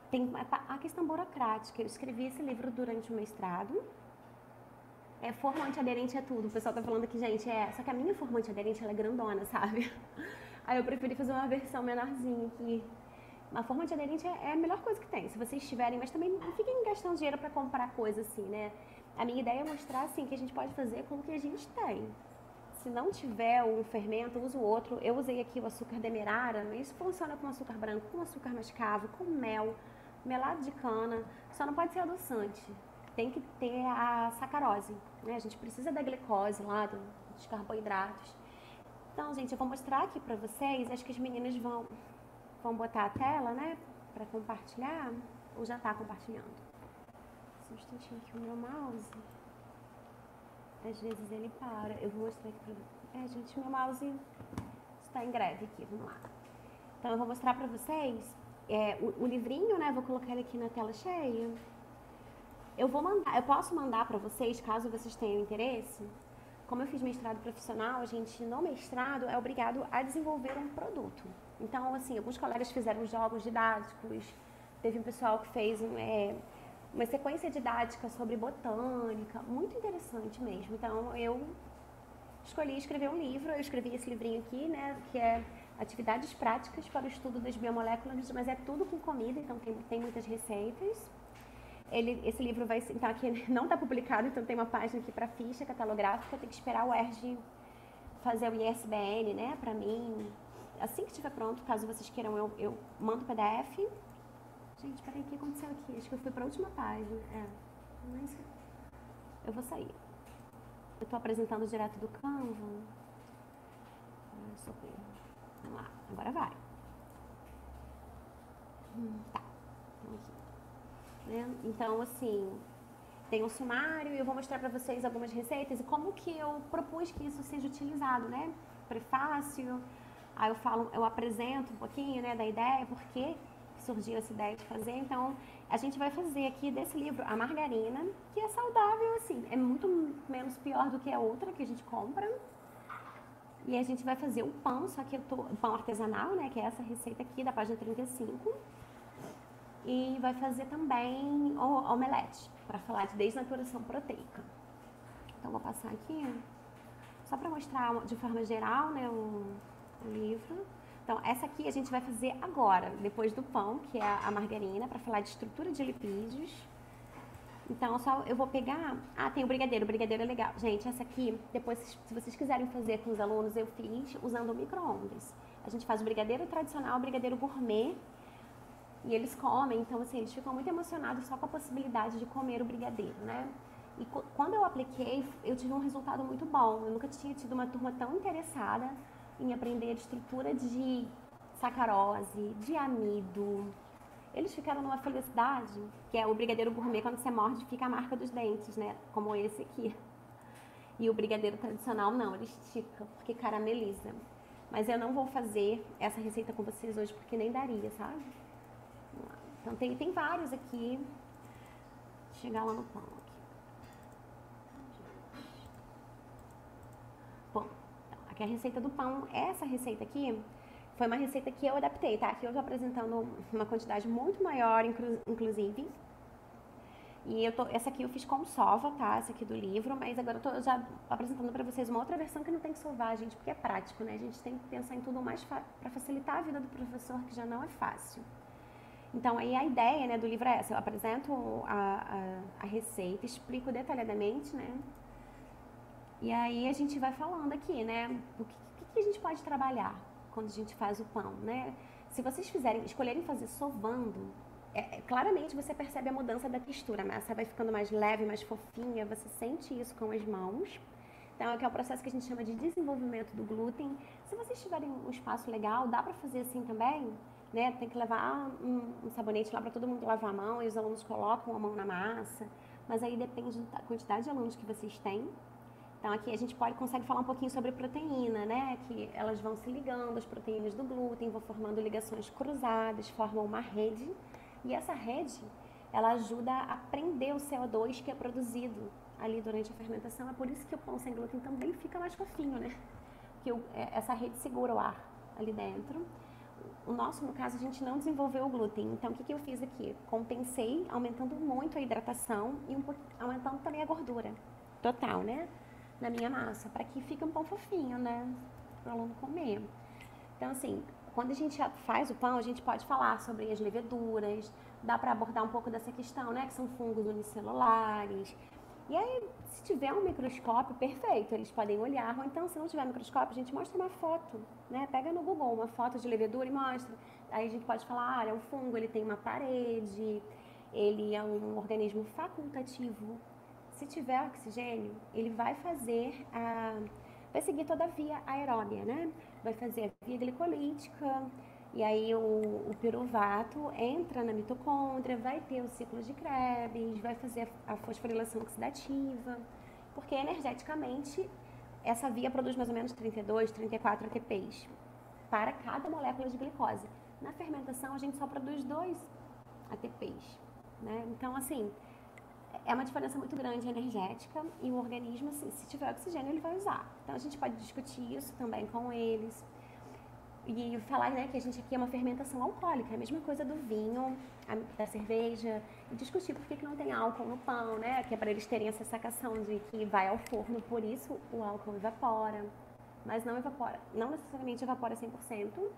tem a questão burocrática. Eu escrevi esse livro durante o mestrado. É, forma antiaderente é tudo. O pessoal tá falando aqui, gente, é... Só que a minha forma antiaderente, ela é grandona, sabe? Aí eu preferi fazer uma versão menorzinha aqui. Uma forma antiaderente é, é a melhor coisa que tem, se vocês tiverem, mas também não fiquem gastando dinheiro para comprar coisa assim, né? A minha ideia é mostrar, assim, que a gente pode fazer com o que a gente tem. Se não tiver um fermento, usa o outro. Eu usei aqui o açúcar demerara, isso funciona com açúcar branco, com açúcar mascavo, com mel, melado de cana, só não pode ser adoçante. Tem que ter a sacarose, né? A gente precisa da glicose lá, dos carboidratos. Então, gente, eu vou mostrar aqui pra vocês, acho que as meninas vão, vão botar a tela, né, pra compartilhar, ou já tá compartilhando. Só um instantinho aqui o meu mouse. Às vezes ele para. Eu vou mostrar aqui pra vocês. É, gente, meu mouse está em greve aqui, vamos lá. Então, eu vou mostrar pra vocês é, o, o livrinho, né, vou colocar ele aqui na tela cheia. Eu vou mandar, eu posso mandar para vocês, caso vocês tenham interesse. Como eu fiz mestrado profissional, a gente no mestrado é obrigado a desenvolver um produto. Então, assim, alguns colegas fizeram jogos didáticos, teve um pessoal que fez é, uma sequência didática sobre botânica, muito interessante mesmo. Então, eu escolhi escrever um livro, eu escrevi esse livrinho aqui, né, que é Atividades Práticas para o Estudo das Biomoléculas, mas é tudo com comida, então tem, tem muitas receitas. Ele, esse livro vai, então aqui não está publicado, então tem uma página aqui para ficha catalográfica, eu tenho que esperar o E R G fazer o I S B N, né, para mim. Assim que estiver pronto, caso vocês queiram, eu, eu mando o P D F. Gente, peraí, o que aconteceu aqui? Acho que eu fui para a última página. É, mas eu vou sair. Eu estou apresentando direto do Canva. Vamos lá, agora vai. Hum, tá, então aqui. Né? Então, assim, tem um sumário e eu vou mostrar para vocês algumas receitas e como que eu propus que isso seja utilizado, né? Prefácio, aí eu falo, eu apresento um pouquinho, né, da ideia, por que surgiu essa ideia de fazer. Então, a gente vai fazer aqui desse livro a margarina, que é saudável, assim, é muito menos pior do que a outra que a gente compra. E a gente vai fazer o pão, só que eu tô, o pão artesanal, né, que é essa receita aqui da página trinta e cinco. E vai fazer também o omelete, para falar de desnaturação proteica. Então, vou passar aqui, só para mostrar de forma geral, né, o, o livro. Então, essa aqui a gente vai fazer agora, depois do pão, que é a, a margarina, para falar de estrutura de lipídios. Então, só eu vou pegar... Ah, tem o brigadeiro, o brigadeiro é legal. Gente, essa aqui, depois, se vocês quiserem fazer com os alunos, eu fiz usando o micro-ondas. A gente faz o brigadeiro tradicional, o brigadeiro gourmet, e eles comem, então assim, eles ficam muito emocionados só com a possibilidade de comer o brigadeiro, né? E quando eu apliquei, eu tive um resultado muito bom. Eu nunca tinha tido uma turma tão interessada em aprender a estrutura de sacarose, de amido. Eles ficaram numa felicidade, que é o brigadeiro gourmet, quando você morde, fica a marca dos dentes, né? Como esse aqui. E o brigadeiro tradicional, não, ele estica, porque carameliza. Mas eu não vou fazer essa receita com vocês hoje, porque nem daria, sabe? Então, tem, tem vários aqui. Vou chegar lá no pão aqui. Bom, então, aqui é a receita do pão. Essa receita aqui foi uma receita que eu adaptei, tá? Aqui eu tô apresentando uma quantidade muito maior, inclu inclusive. E eu tô, essa aqui eu fiz com sova, tá? Essa aqui do livro, mas agora eu tô já apresentando pra vocês uma outra versão que não tem que sovar, gente, porque é prático, né? A gente tem que pensar em tudo mais pra facilitar a vida do professor, que já não é fácil. Então, aí a ideia, né, do livro é essa. Eu apresento a, a, a receita, explico detalhadamente, né? E aí a gente vai falando aqui, né? O que, que a gente pode trabalhar quando a gente faz o pão, né? Se vocês fizerem, escolherem fazer sovando, é, é, claramente você percebe a mudança da textura. A massa vai ficando mais leve, mais fofinha. Você sente isso com as mãos. Então, aqui é o processo que a gente chama de desenvolvimento do glúten. Se vocês tiverem um espaço legal, dá pra fazer assim também. Né? Tem que levar um, um sabonete lá para todo mundo lavar a mão e os alunos colocam a mão na massa, mas aí depende da quantidade de alunos que vocês têm. Então aqui a gente pode, consegue falar um pouquinho sobre proteína, né? Que elas vão se ligando, as proteínas do glúten, vão formando ligações cruzadas, formam uma rede, e essa rede, ela ajuda a prender o C O dois que é produzido ali durante a fermentação. É por isso que o pão sem glúten também fica mais fofinho, né? Porque o, essa rede segura o ar ali dentro. o nosso, no caso, a gente não desenvolveu o glúten. Então, o que, que eu fiz aqui? Compensei, aumentando muito a hidratação e um pouquinho, aumentando também a gordura total, né? Na minha massa, para que fique um pão fofinho, né? Para o aluno comer. Então, assim, quando a gente faz o pão, a gente pode falar sobre as leveduras, dá para abordar um pouco dessa questão, né? Que são fungos unicelulares. E aí, se tiver um microscópio, perfeito, eles podem olhar. Ou então, se não tiver microscópio, a gente mostra uma foto, né? Pega no Google uma foto de levedura e mostra. Aí a gente pode falar, ah, é um fungo, ele tem uma parede, ele é um organismo facultativo. Se tiver oxigênio, ele vai fazer a... vai seguir toda a via aeróbia, né? Vai fazer a via glicolítica, e aí o, o piruvato entra na mitocôndria, vai ter o ciclo de Krebs, vai fazer a, a fosforilação oxidativa, porque energeticamente essa via produz mais ou menos trinta e dois, trinta e quatro A T Ps para cada molécula de glicose. Na fermentação a gente só produz dois A T Ps, né? Então, assim, é uma diferença muito grande energética e o organismo, assim, se tiver oxigênio, ele vai usar. Então, a gente pode discutir isso também com eles. E falar, né, que a gente aqui é uma fermentação alcoólica, é a mesma coisa do vinho, a, da cerveja, e discutir por que, que não tem álcool no pão, né, que é para eles terem essa sacação de que vai ao forno, por isso o álcool evapora, mas não evapora, não necessariamente evapora cem por cento.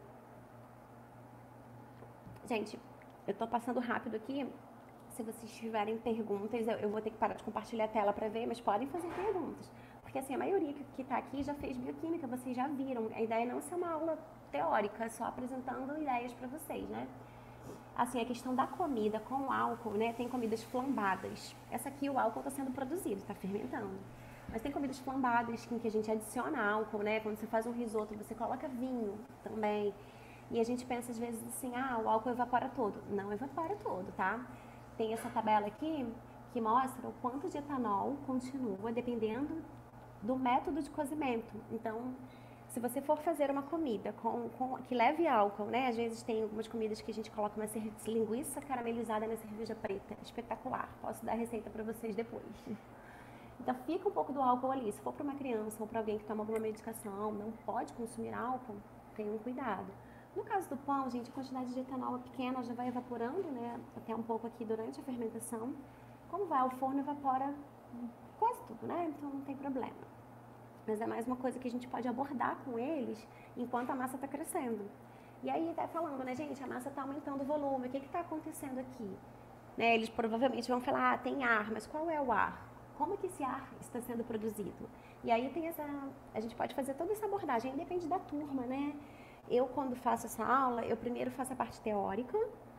Gente, eu tô passando rápido aqui, se vocês tiverem perguntas, eu, eu vou ter que parar de compartilhar a tela para ver, mas podem fazer perguntas. Porque assim, a maioria que está aqui já fez bioquímica, vocês já viram. A ideia não é ser uma aula teórica, é só apresentando ideias para vocês, né? Assim, a questão da comida com álcool, né? Tem comidas flambadas. Essa aqui, o álcool está sendo produzido, está fermentando. Mas tem comidas flambadas em que a gente adiciona álcool, né? Quando você faz um risoto, você coloca vinho também. E a gente pensa às vezes assim, ah, o álcool evapora todo. Não evapora todo, tá? Tem essa tabela aqui que mostra o quanto de etanol continua dependendo do método de cozimento. Então, se você for fazer uma comida com, com, que leve álcool, né? Às vezes tem algumas comidas que a gente coloca uma linguiça caramelizada na cerveja preta. Espetacular. Posso dar a receita para vocês depois. Então, fica um pouco do álcool ali. Se for para uma criança ou para alguém que toma alguma medicação, não pode consumir álcool, tenham cuidado. No caso do pão, gente, a quantidade de etanol é pequena, já vai evaporando, né? Até um pouco aqui durante a fermentação. Como vai ao forno, evapora quase tudo, né? Então não tem problema. Mas é mais uma coisa que a gente pode abordar com eles enquanto a massa está crescendo. E aí tá falando, né, gente, a massa está aumentando o volume, o que está acontecendo aqui? Né, eles provavelmente vão falar, ah, tem ar, mas qual é o ar? Como que esse ar está sendo produzido? E aí tem essa, a gente pode fazer toda essa abordagem, depende da turma, né? Eu, quando faço essa aula, eu primeiro faço a parte teórica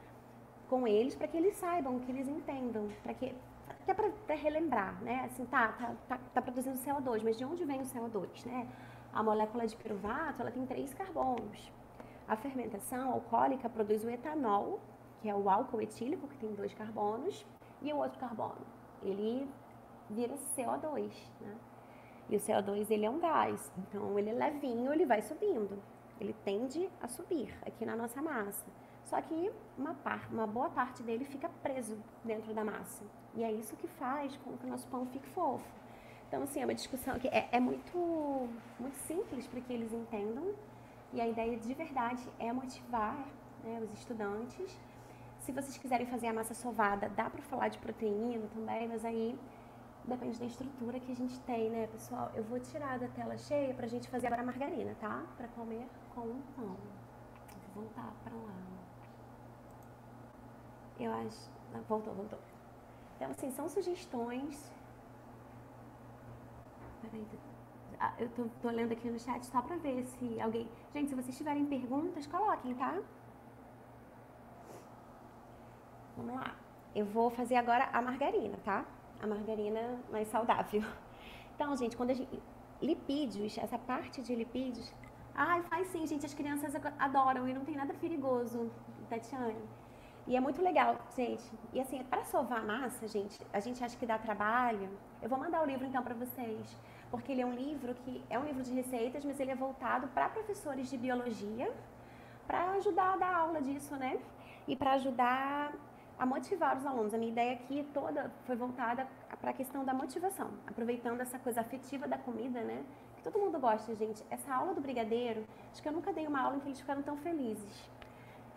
com eles, para que eles saibam, que eles entendam, para que até para relembrar, né? Assim, tá, tá, tá, tá produzindo C O dois, mas de onde vem o C O dois, né? A molécula de piruvato, ela tem três carbonos. A fermentação alcoólica produz o etanol, que é o álcool etílico, que tem dois carbonos, e o outro carbono, ele vira C O dois, né? E o C O dois, ele é um gás, então ele é levinho, ele vai subindo. Ele tende a subir aqui na nossa massa. Só que uma, par, uma boa parte dele fica preso dentro da massa. E é isso que faz com que o nosso pão fique fofo. Então, assim, é uma discussão que é, é muito, muito simples para que eles entendam. E a ideia de verdade é motivar, né, os estudantes. Se vocês quiserem fazer a massa sovada, dá para falar de proteína também, mas aí depende da estrutura que a gente tem, né, pessoal? Eu vou tirar da tela cheia pra gente fazer agora a margarina, tá? Pra comer com o pão. Vou voltar pra lá. Eu acho... Ah, voltou, voltou. Então, assim, são sugestões... Peraí. Ah, eu tô, tô lendo aqui no chat só pra ver se alguém... Gente, se vocês tiverem perguntas, coloquem, tá? Vamos lá. Eu vou fazer agora a margarina, tá? A margarina mais saudável. Então, gente, quando a gente... Lipídios, essa parte de lipídios... Ai, faz sim, gente, as crianças adoram e não tem nada perigoso, Tatiane. E é muito legal, gente. E assim, para sovar a massa, gente, a gente acha que dá trabalho. Eu vou mandar o livro, então, para vocês. Porque ele é um livro que... É um livro de receitas, mas ele é voltado para professores de biologia, para ajudar a dar aula disso, né? E para ajudar... a motivar os alunos. A minha ideia aqui toda foi voltada para a questão da motivação, aproveitando essa coisa afetiva da comida, né? Que todo mundo gosta, gente. Essa aula do brigadeiro, acho que eu nunca dei uma aula em que eles ficaram tão felizes.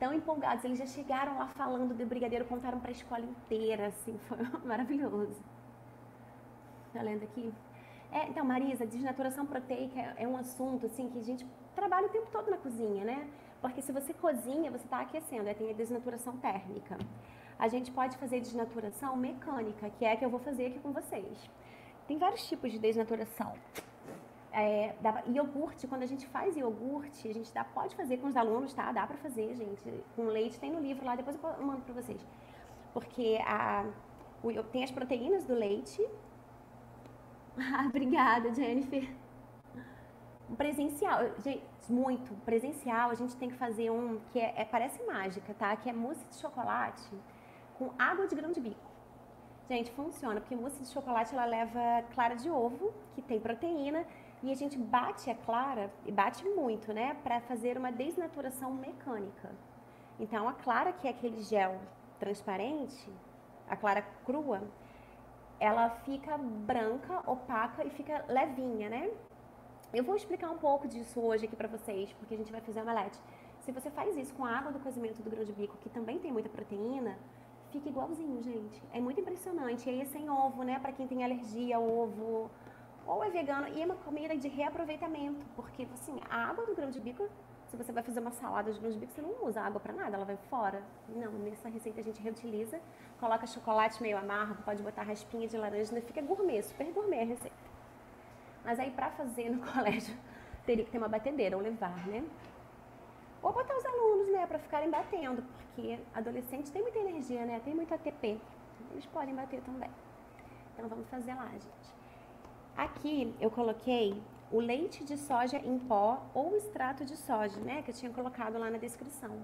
tão empolgados, eles já chegaram lá falando do brigadeiro, contaram para a escola inteira, assim, foi maravilhoso. Tá lendo aqui? É, então, Marisa, desnaturação proteica é, é um assunto, assim, que a gente trabalha o tempo todo na cozinha, né? Porque se você cozinha, você está aquecendo, aí tem a desnaturação térmica. A gente pode fazer desnaturação mecânica, que é a que eu vou fazer aqui com vocês. Tem vários tipos de desnaturação. É, dá, iogurte, quando a gente faz iogurte, a gente dá, pode fazer com os alunos, tá? Dá pra fazer, gente. Com leite, tem no livro lá, depois eu mando pra vocês. Porque a, o, tem as proteínas do leite. Ah, obrigada, Jennifer. Presencial, gente, muito. Presencial, a gente tem que fazer um que é, é, parece mágica, tá? Que é mousse de chocolate com água de grão de bico. Gente, funciona, porque mousse de chocolate, ela leva clara de ovo, que tem proteína, e a gente bate a clara, e bate muito, né, para fazer uma desnaturação mecânica. Então, a clara, que é aquele gel transparente, a clara crua, ela fica branca, opaca e fica levinha, né? Eu vou explicar um pouco disso hoje aqui para vocês, porque a gente vai fazer omelete. Se você faz isso com a água do cozimento do grão de bico, que também tem muita proteína, fica igualzinho, gente. É muito impressionante. E aí é sem ovo, né? Para quem tem alergia ao ovo, ou é vegano, e é uma comida de reaproveitamento, porque assim, a água do grão de bico, se você vai fazer uma salada de grão de bico, você não usa água para nada, ela vai fora. Não, nessa receita a gente reutiliza, coloca chocolate meio amargo, pode botar raspinha de laranja, fica gourmet, super gourmet a receita. Mas aí para fazer no colégio, teria que ter uma batedeira ou levar, né? Ou botar os alunos, né, para ficarem batendo, porque adolescente tem muita energia, né, tem muito A T P, eles podem bater também. Então vamos fazer lá, gente. Aqui eu coloquei o leite de soja em pó ou extrato de soja, né, que eu tinha colocado lá na descrição.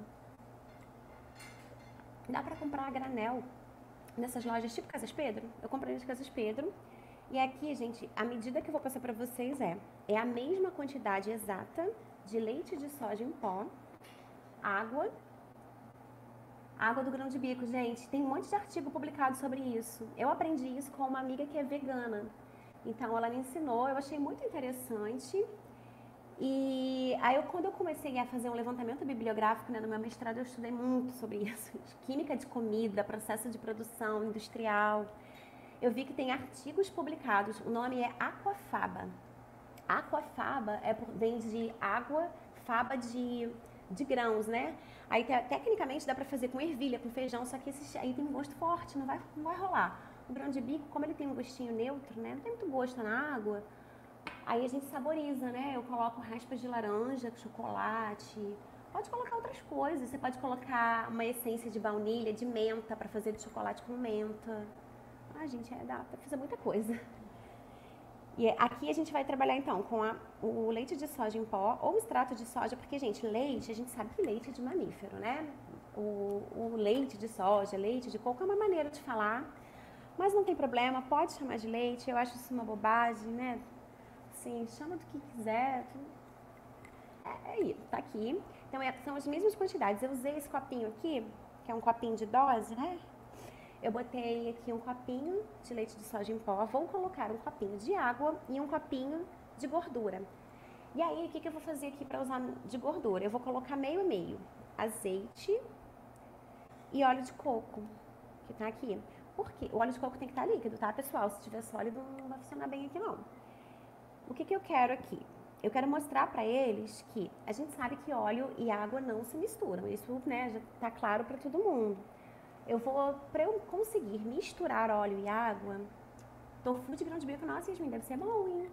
Dá para comprar a granel nessas lojas tipo Casas Pedro. Eu comprei nas Casas Pedro. E aqui, gente, a medida que eu vou passar para vocês é, é a mesma quantidade exata de leite de soja em pó, água, água do grão de bico, gente. Tem um monte de artigo publicado sobre isso. Eu aprendi isso com uma amiga que é vegana. Então, ela me ensinou, eu achei muito interessante. E aí, eu, quando eu comecei a fazer um levantamento bibliográfico, né, no meu mestrado, eu estudei muito sobre isso. Química de comida, processo de produção industrial. Eu vi que tem artigos publicados, o nome é Aquafaba. Aquafaba é, vem de água, faba de, de grãos, né? Aí, tecnicamente, dá pra fazer com ervilha, com feijão, só que esse aí tem um gosto forte, não vai, não vai rolar. O grão de bico, como ele tem um gostinho neutro, né? Não tem muito gosto na água. Aí a gente saboriza, né? Eu coloco raspas de laranja, chocolate. Pode colocar outras coisas. Você pode colocar uma essência de baunilha, de menta, para fazer de chocolate com menta. Ah, gente, é, dá pra fazer muita coisa. E aqui a gente vai trabalhar, então, com a, o leite de soja em pó ou extrato de soja, porque, gente, leite, a gente sabe que leite é de mamífero, né? O, o leite de soja, leite de coco é uma maneira de falar, mas não tem problema, pode chamar de leite, eu acho isso uma bobagem, né? Assim, chama do que quiser. É, é isso, tá aqui. Então, é, são as mesmas quantidades. Eu usei esse copinho aqui, que é um copinho de dose, né? Eu botei aqui um copinho de leite de soja em pó, vou colocar um copinho de água e um copinho de gordura. E aí, o que, que eu vou fazer aqui para usar de gordura? Eu vou colocar meio a meio azeite e óleo de coco, que tá aqui. Por quê? O óleo de coco tem que estar líquido, tá, pessoal? Se tiver sólido, não vai funcionar bem aqui, não. O que, que eu quero aqui? Eu quero mostrar para eles que a gente sabe que óleo e água não se misturam. Isso, né, já tá claro para todo mundo. Eu vou, para eu conseguir misturar óleo e água, tofu de grão de bico, nossa, Yasmin, deve ser bom, hein?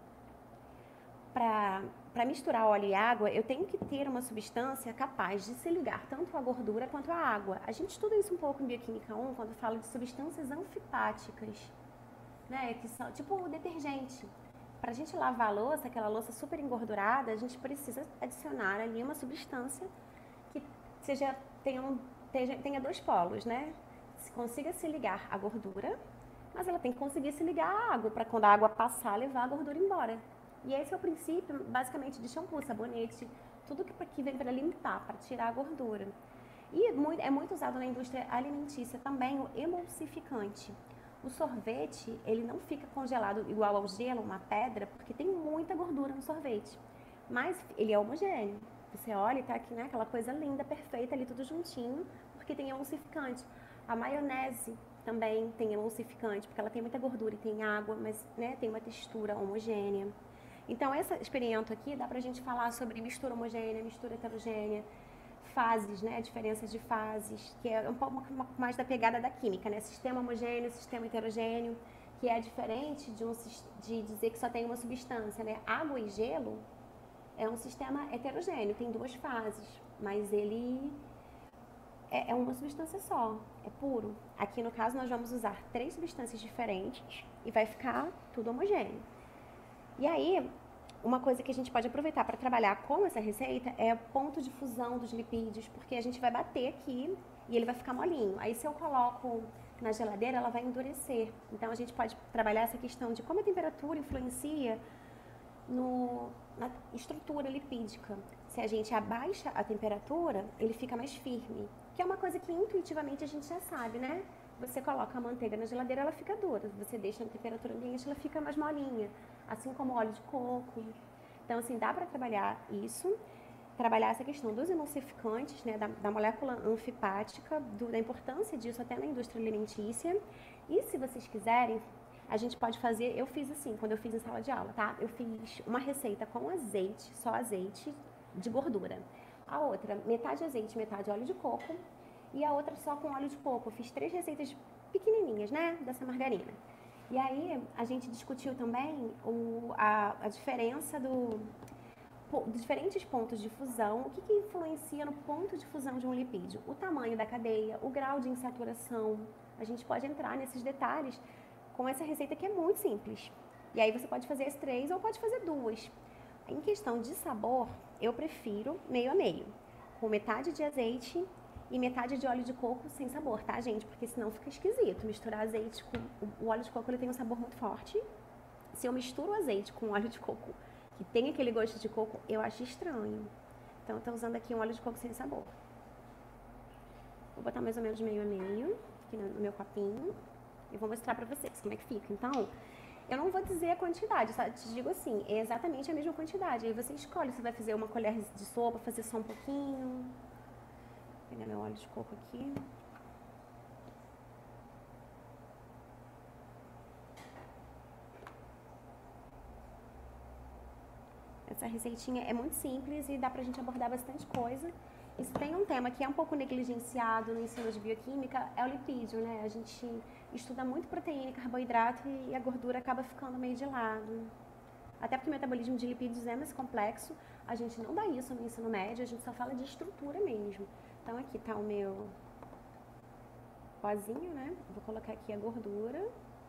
Para misturar óleo e água, eu tenho que ter uma substância capaz de se ligar tanto à gordura quanto à água. A gente estuda isso um pouco em Bioquímica um, quando fala de substâncias anfipáticas, né? Que são tipo o detergente. Para a gente lavar a louça, aquela louça super engordurada, a gente precisa adicionar ali uma substância que seja, tenha, um, tenha, tenha dois polos, né? Se consiga se ligar à gordura, mas ela tem que conseguir se ligar à água, para quando a água passar, levar a gordura embora. E esse é o princípio, basicamente, de shampoo, sabonete, tudo que, que vem para limpar, para tirar a gordura. E muito, é muito usado na indústria alimentícia também o emulsificante. O sorvete, ele não fica congelado igual ao gelo, uma pedra, porque tem muita gordura no sorvete. Mas ele é homogêneo. Você olha e tá aqui, né, aquela coisa linda, perfeita ali, tudo juntinho, porque tem emulsificante. A maionese também tem emulsificante, porque ela tem muita gordura e tem água, mas, né, tem uma textura homogênea. Então, esse experimento aqui dá pra gente falar sobre mistura homogênea, mistura heterogênea, fases, né, diferenças de fases, que é um pouco mais da pegada da química, né, sistema homogêneo, sistema heterogêneo, que é diferente de, um, de dizer que só tem uma substância, né, água e gelo é um sistema heterogêneo, tem duas fases, mas ele é, é uma substância só, é puro. Aqui no caso nós vamos usar três substâncias diferentes e vai ficar tudo homogêneo. E aí, uma coisa que a gente pode aproveitar para trabalhar com essa receita é o ponto de fusão dos lipídios, porque a gente vai bater aqui e ele vai ficar molinho. Aí se eu coloco na geladeira, ela vai endurecer. Então a gente pode trabalhar essa questão de como a temperatura influencia no, na estrutura lipídica. Se a gente abaixa a temperatura, ele fica mais firme, que é uma coisa que intuitivamente a gente já sabe, né? Você coloca a manteiga na geladeira, ela fica dura. Você deixa na temperatura ambiente, ela fica mais molinha. Assim como o óleo de coco. Então, assim, dá para trabalhar isso. Trabalhar essa questão dos emulsificantes, né? Da, da molécula anfipática, do, da importância disso até na indústria alimentícia. E se vocês quiserem, a gente pode fazer, eu fiz assim, quando eu fiz em sala de aula, tá? Eu fiz uma receita com azeite, só azeite de gordura. A outra, metade azeite, metade óleo de coco. E a outra só com óleo de coco. Eu fiz três receitas pequenininhas, né, dessa margarina. E aí a gente discutiu também o, a, a diferença do, dos diferentes pontos de fusão. O que, que influencia no ponto de fusão de um lipídio? O tamanho da cadeia, o grau de insaturação. A gente pode entrar nesses detalhes com essa receita que é muito simples. E aí você pode fazer as três ou pode fazer duas. Em questão de sabor, eu prefiro meio a meio, com metade de azeite e metade de óleo de coco sem sabor, tá, gente? Porque senão fica esquisito. Misturar azeite com... O óleo de coco, ele tem um sabor muito forte. Se eu misturo o azeite com óleo de coco, que tem aquele gosto de coco, eu acho estranho. Então, eu tô usando aqui um óleo de coco sem sabor. Vou botar mais ou menos meio a meio, aqui no meu copinho. E vou mostrar pra vocês como é que fica. Então, eu não vou dizer a quantidade, só te digo assim, é exatamente a mesma quantidade. Aí você escolhe se vai fazer uma colher de sopa, fazer só um pouquinho. Vou pegar meu óleo de coco aqui. Essa receitinha é muito simples e dá pra gente abordar bastante coisa. E se tem um tema que é um pouco negligenciado no ensino de bioquímica, é o lipídio, né? A gente estuda muito proteína e carboidrato e a gordura acaba ficando meio de lado. Até porque o metabolismo de lipídios é mais complexo, a gente não dá isso no ensino médio, a gente só fala de estrutura mesmo. Então aqui tá o meu pozinho, né? Vou colocar aqui a gordura.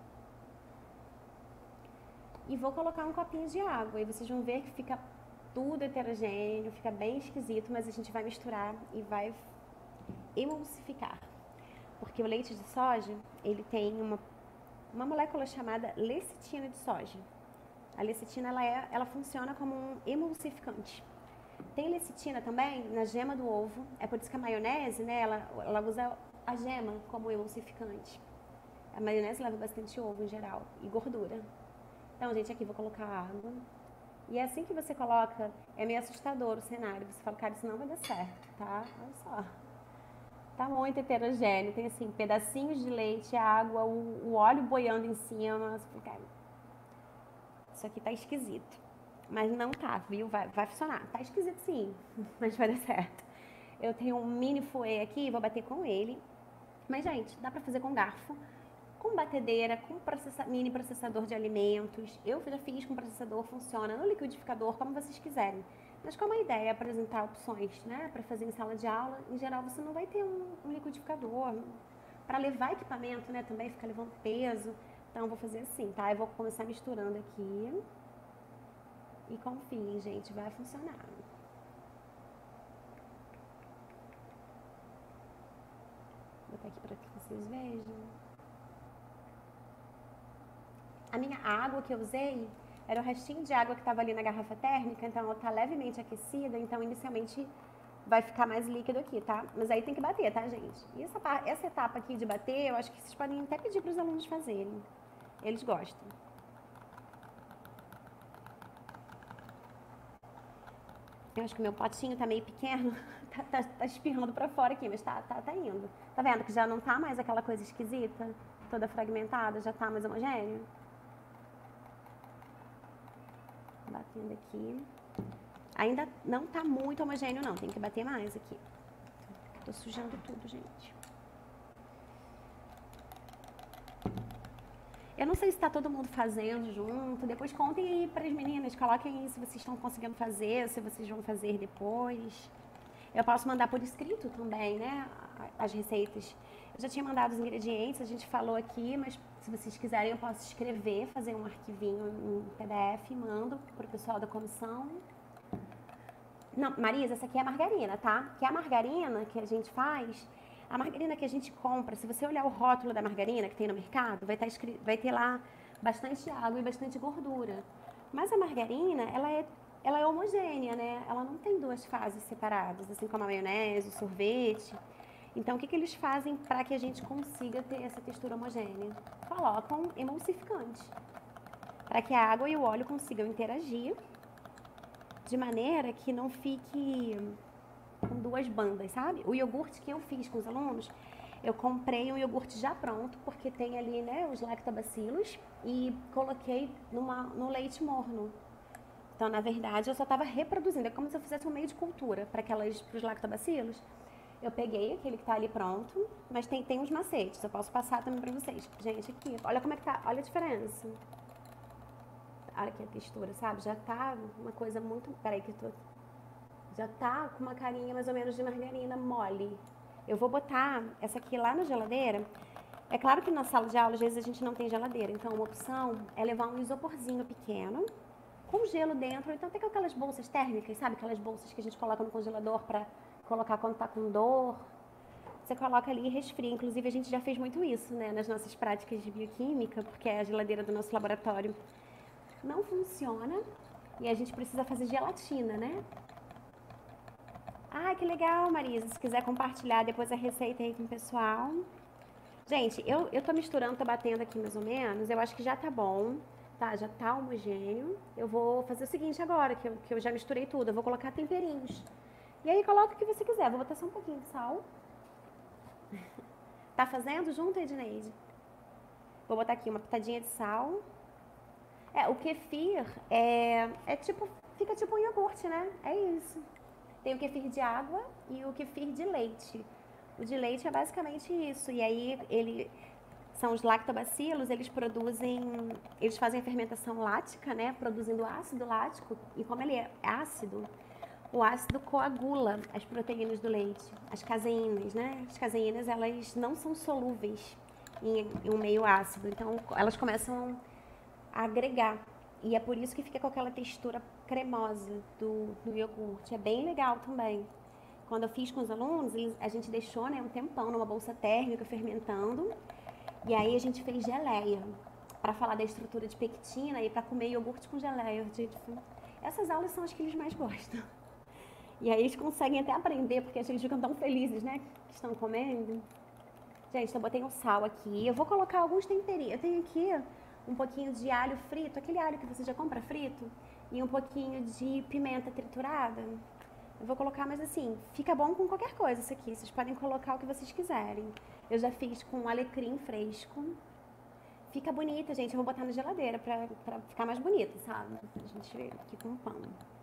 E vou colocar um copinho de água, e vocês vão ver que fica tudo heterogêneo, fica bem esquisito, mas a gente vai misturar e vai emulsificar. Porque o leite de soja, ele tem uma, uma molécula chamada lecitina de soja. A lecitina, ela, é, ela funciona como um emulsificante. Tem lecitina também na gema do ovo, é por isso que a maionese, né, ela, ela usa a gema como emulsificante. A maionese leva bastante ovo em geral e gordura. Então, gente, aqui vou colocar água. E é assim que você coloca, é meio assustador o cenário. Você fala, cara, isso não vai dar certo, tá? Olha só. Tá muito heterogêneo. Tem, assim, pedacinhos de leite, água, o, o óleo boiando em cima. Você fala, cara, isso aqui tá esquisito. Mas não tá, viu? Vai, vai funcionar. Tá esquisito sim, mas vai dar certo. Eu tenho um mini fouet aqui, vou bater com ele. Mas, gente, dá pra fazer com garfo, com batedeira, com processa, mini processador de alimentos. Eu já fiz com processador, funciona no liquidificador, como vocês quiserem. Mas como a ideia é apresentar opções, né, para fazer em sala de aula, em geral você não vai ter um, um liquidificador. Para levar equipamento, né, também ficar levando peso. Então eu vou fazer assim, tá? Eu vou começar misturando aqui. E confiem, gente, vai funcionar. Vou botar aqui para que vocês vejam. A minha água que eu usei era o restinho de água que estava ali na garrafa térmica, então ela está levemente aquecida, então inicialmente vai ficar mais líquido aqui, tá? Mas aí tem que bater, tá, gente? E essa, essa etapa aqui de bater, eu acho que vocês podem até pedir para os alunos fazerem. Eles gostam. Eu acho que o meu potinho tá meio pequeno, tá, tá, tá espirrando pra fora aqui, mas tá, tá, tá indo. Tá vendo que já não tá mais aquela coisa esquisita, toda fragmentada, já tá mais homogêneo? Batendo aqui. Ainda não tá muito homogêneo não, tem que bater mais aqui. Tô sujando tudo, gente. Eu não sei se tá todo mundo fazendo junto. Depois contem aí para as meninas, coloquem aí se vocês estão conseguindo fazer, se vocês vão fazer depois. Eu posso mandar por escrito também, né, as receitas. Eu já tinha mandado os ingredientes, a gente falou aqui, mas se vocês quiserem eu posso escrever, fazer um arquivinho em P D F e mando pro pessoal da comissão. Não, Marisa, essa aqui é a margarina, tá? Que é a margarina que a gente faz... A margarina que a gente compra, se você olhar o rótulo da margarina que tem no mercado, vai, tá escrito, vai ter lá bastante água e bastante gordura. Mas a margarina, ela é, ela é homogênea, né? Ela não tem duas fases separadas, assim como a maionese, o sorvete. Então, o que, que eles fazem para que a gente consiga ter essa textura homogênea? Colocam emulsificante, para que a água e o óleo consigam interagir de maneira que não fique... com duas bandas, sabe? O iogurte que eu fiz com os alunos, eu comprei um iogurte já pronto, porque tem ali, né, os lactobacilos, e coloquei numa, no leite morno. Então, na verdade, eu só estava reproduzindo, é como se eu fizesse um meio de cultura para os lactobacilos. Eu peguei aquele que está ali pronto, mas tem, tem uns macetes, eu posso passar também para vocês. Gente, aqui, olha como é que tá, olha a diferença. Olha aqui a textura, sabe? Já tá uma coisa muito... Peraí que eu tô... Já tá com uma carinha mais ou menos de margarina mole. Eu vou botar essa aqui lá na geladeira. É claro que na sala de aula, às vezes, a gente não tem geladeira. Então, uma opção é levar um isoporzinho pequeno, com gelo dentro. Então, tem aquelas bolsas térmicas, sabe? Aquelas bolsas que a gente coloca no congelador para colocar quando tá com dor. Você coloca ali e resfria. Inclusive, a gente já fez muito isso, né? Nas nossas práticas de bioquímica, porque a geladeira do nosso laboratório não funciona. E a gente precisa fazer gelatina, né? Ah, que legal, Marisa. Se quiser compartilhar depois a receita aí com o pessoal. Gente, eu, eu tô misturando, tô batendo aqui mais ou menos. Eu acho que já tá bom, tá? Já tá homogêneo. Eu vou fazer o seguinte agora, que eu, que eu já misturei tudo. Eu vou colocar temperinhos. E aí, coloca o que você quiser. Vou botar só um pouquinho de sal. Tá fazendo junto, Edneide? Vou botar aqui uma pitadinha de sal. É, o kefir é, é tipo... Fica tipo um iogurte, né? É isso. Tem o kefir de água e o kefir de leite. O de leite é basicamente isso. E aí, ele, são os lactobacilos, eles produzem... Eles fazem a fermentação lática, né? Produzindo ácido lático. E como ele é ácido, o ácido coagula as proteínas do leite. As caseínas, né? As caseínas, elas não são solúveis em, em um meio ácido. Então, elas começam a agregar. E é por isso que fica com aquela textura cremosa do, do iogurte. É bem legal também. Quando eu fiz com os alunos, a gente deixou, né, um tempão numa bolsa térmica fermentando. E aí a gente fez geleia. Para falar da estrutura de pectina e para comer iogurte com geleia. Gente, essas aulas são as que eles mais gostam. E aí eles conseguem até aprender, porque eles ficam tão felizes, né, que estão comendo. Gente, eu botei um sal aqui. Eu vou colocar alguns temperinhos. Eu tenho aqui um pouquinho de alho frito, aquele alho que você já compra frito, e um pouquinho de pimenta triturada. Eu vou colocar, mas assim, fica bom com qualquer coisa isso aqui. Vocês podem colocar o que vocês quiserem. Eu já fiz com alecrim fresco. Fica bonita, gente. Eu vou botar na geladeira pra, pra ficar mais bonita, sabe? A gente vê aqui com pão.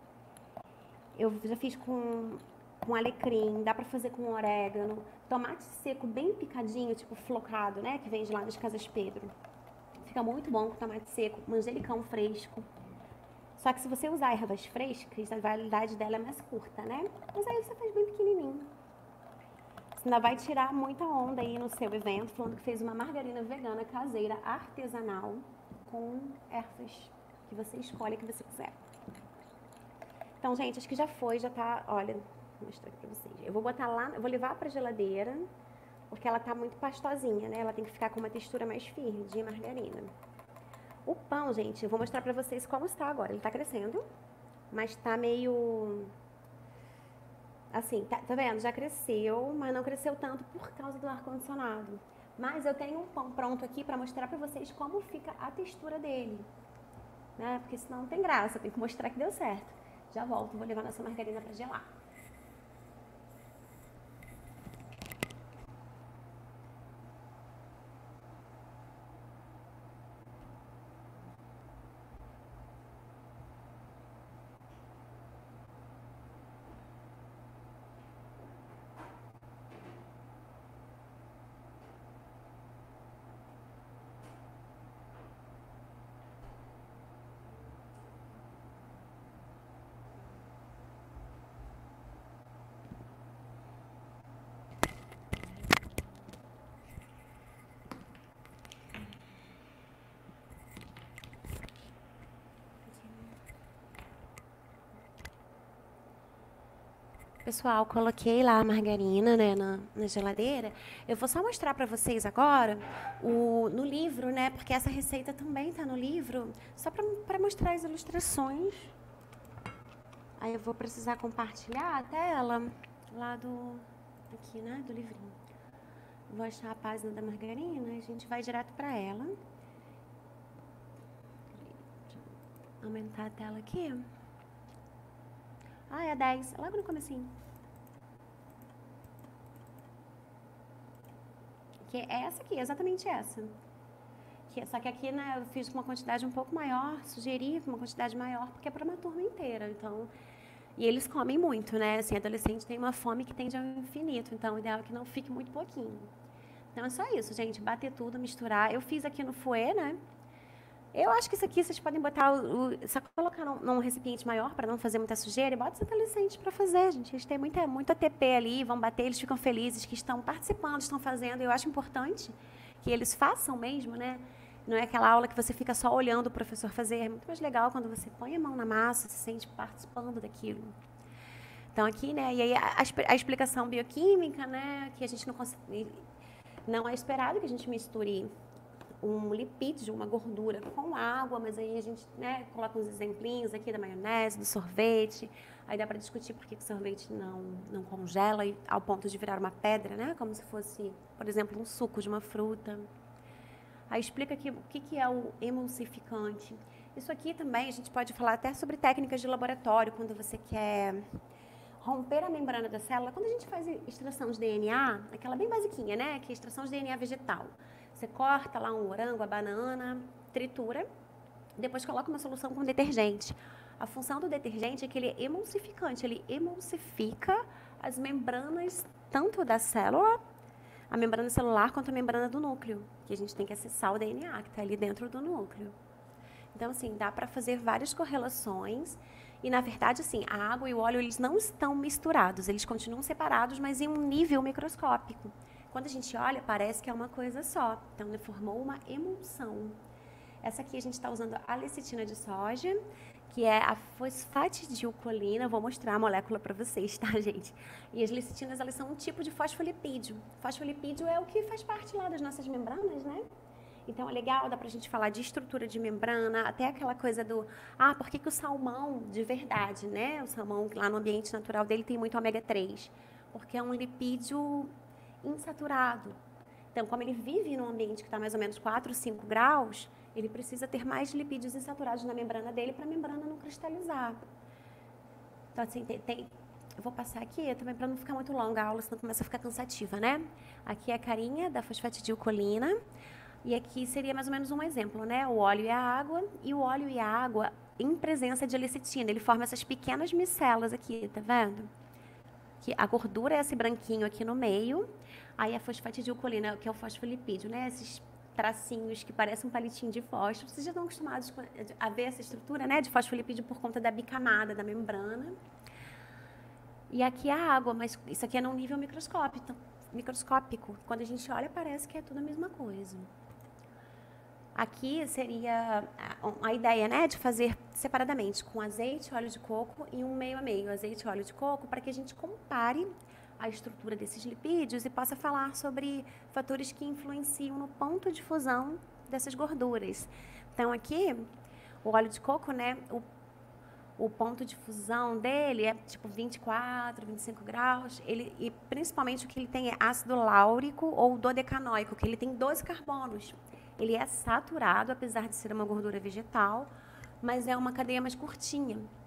Eu já fiz com, com alecrim, dá pra fazer com orégano. Tomate seco bem picadinho, tipo flocado, né? Que vende lá nas Casas Pedro. Fica muito bom com tomate seco, manjericão fresco. Só que se você usar ervas frescas, a validade dela é mais curta, né? Mas aí você faz bem pequenininho. Você ainda vai tirar muita onda aí no seu evento, falando que fez uma margarina vegana caseira artesanal com ervas que você escolhe, que você quiser. Então, gente, acho que já foi, já tá... Olha, vou mostrar aqui pra vocês. Eu vou botar lá, eu vou levar pra geladeira, porque ela tá muito pastosinha, né? Ela tem que ficar com uma textura mais firme de margarina. O pão, gente, eu vou mostrar pra vocês como está agora. Ele tá crescendo, mas tá meio... Assim, tá, tá vendo? Já cresceu, mas não cresceu tanto por causa do ar-condicionado. Mas eu tenho um pão pronto aqui pra mostrar pra vocês como fica a textura dele. Né? Porque senão não tem graça, tem que mostrar que deu certo. Já volto, vou levar nossa margarina para gelar. Pessoal, coloquei lá a margarina, né, na, na geladeira. Eu vou só mostrar para vocês agora o, no livro, né, porque essa receita também está no livro, só para mostrar as ilustrações. Aí eu vou precisar compartilhar a tela lá do, aqui, né, do livrinho. Vou achar a página da margarina e a gente vai direto para ela. Aumentar a tela aqui. Ah, é a dez, logo no comecinho. Que é essa aqui, exatamente essa. Que, só que aqui, né, eu fiz com uma quantidade um pouco maior, sugeri uma quantidade maior, porque é para uma turma inteira, então... E eles comem muito, né, assim, adolescente tem uma fome que tende ao infinito, então o ideal é que não fique muito pouquinho. Então é só isso, gente, bater tudo, misturar. Eu fiz aqui no fouet, né. Eu acho que isso aqui vocês podem botar, o, o, só colocar num, num recipiente maior para não fazer muita sujeira e bota os adolescentes para fazer, gente. Eles têm muita, muito A T P ali, vão bater, eles ficam felizes que estão participando, estão fazendo. Eu acho importante que eles façam mesmo, né? Não é aquela aula que você fica só olhando o professor fazer. É muito mais legal quando você põe a mão na massa, se sente participando daquilo. Então, aqui, né? E aí a, a explicação bioquímica, né? Que a gente não consegue... Não é esperado que a gente misture um lipídio, uma gordura com água, mas aí a gente, né, coloca uns exemplinhos aqui da maionese, do sorvete. Aí dá para discutir por que o sorvete não, não congela ao ponto de virar uma pedra, né? Como se fosse, por exemplo, um suco de uma fruta. Aí explica aqui o que, que é o emulsificante. Isso aqui também a gente pode falar até sobre técnicas de laboratório, quando você quer romper a membrana da célula. Quando a gente faz extração de D N A, aquela bem basiquinha, né? Que é extração de D N A vegetal. Você corta lá um morango, a banana, tritura, depois coloca uma solução com detergente. A função do detergente é que ele é emulsificante, ele emulsifica as membranas tanto da célula, a membrana celular, quanto a membrana do núcleo, que a gente tem que acessar o D N A, que está ali dentro do núcleo. Então, assim, dá para fazer várias correlações. E, na verdade, assim, a água e o óleo, eles não estão misturados, eles continuam separados, mas em um nível microscópico. Quando a gente olha, parece que é uma coisa só. Então, ele formou uma emulsão. Essa aqui a gente está usando a lecitina de soja, que é a fosfatidilcolina. Vou mostrar a molécula para vocês, tá, gente? E as lecitinas, elas são um tipo de fosfolipídio. Fosfolipídio é o que faz parte lá das nossas membranas, né? Então, é legal, dá pra gente falar de estrutura de membrana, até aquela coisa do... Ah, por que que o salmão, de verdade, né? O salmão, lá no ambiente natural dele, tem muito ômega três. Porque é um lipídio insaturado. Então, como ele vive num ambiente que está mais ou menos quatro, cinco graus, ele precisa ter mais lipídios insaturados na membrana dele para a membrana não cristalizar. Então, assim, tem, tem, eu vou passar aqui também para não ficar muito longa a aula, senão começa a ficar cansativa, né? Aqui é a carinha da fosfatidilcolina. E aqui seria mais ou menos um exemplo, né? O óleo e a água. E o óleo e a água em presença de lecitina. Ele forma essas pequenas micelas aqui, tá vendo? Que a gordura é esse branquinho aqui no meio. Aí a fosfatidilcolina, que é o fosfolipídio, né? Esses tracinhos que parecem um palitinho de fósforo. Vocês já estão acostumados a ver essa estrutura, né? De fosfolipídio por conta da bicamada da membrana. E aqui a água, mas isso aqui é num nível microscópico. microscópico. Quando a gente olha, parece que é tudo a mesma coisa. Aqui seria a, a ideia, né, de fazer separadamente, com azeite, óleo de coco e um meio a meio, azeite e óleo de coco, para que a gente compare a estrutura desses lipídios e possa falar sobre fatores que influenciam no ponto de fusão dessas gorduras. Então, aqui, o óleo de coco, né, o, o ponto de fusão dele é tipo vinte e quatro, vinte e cinco graus, ele, e principalmente o que ele tem é ácido láurico ou dodecanoico, que ele tem doze carbonos. Ele é saturado, apesar de ser uma gordura vegetal, mas é uma cadeia mais curtinha.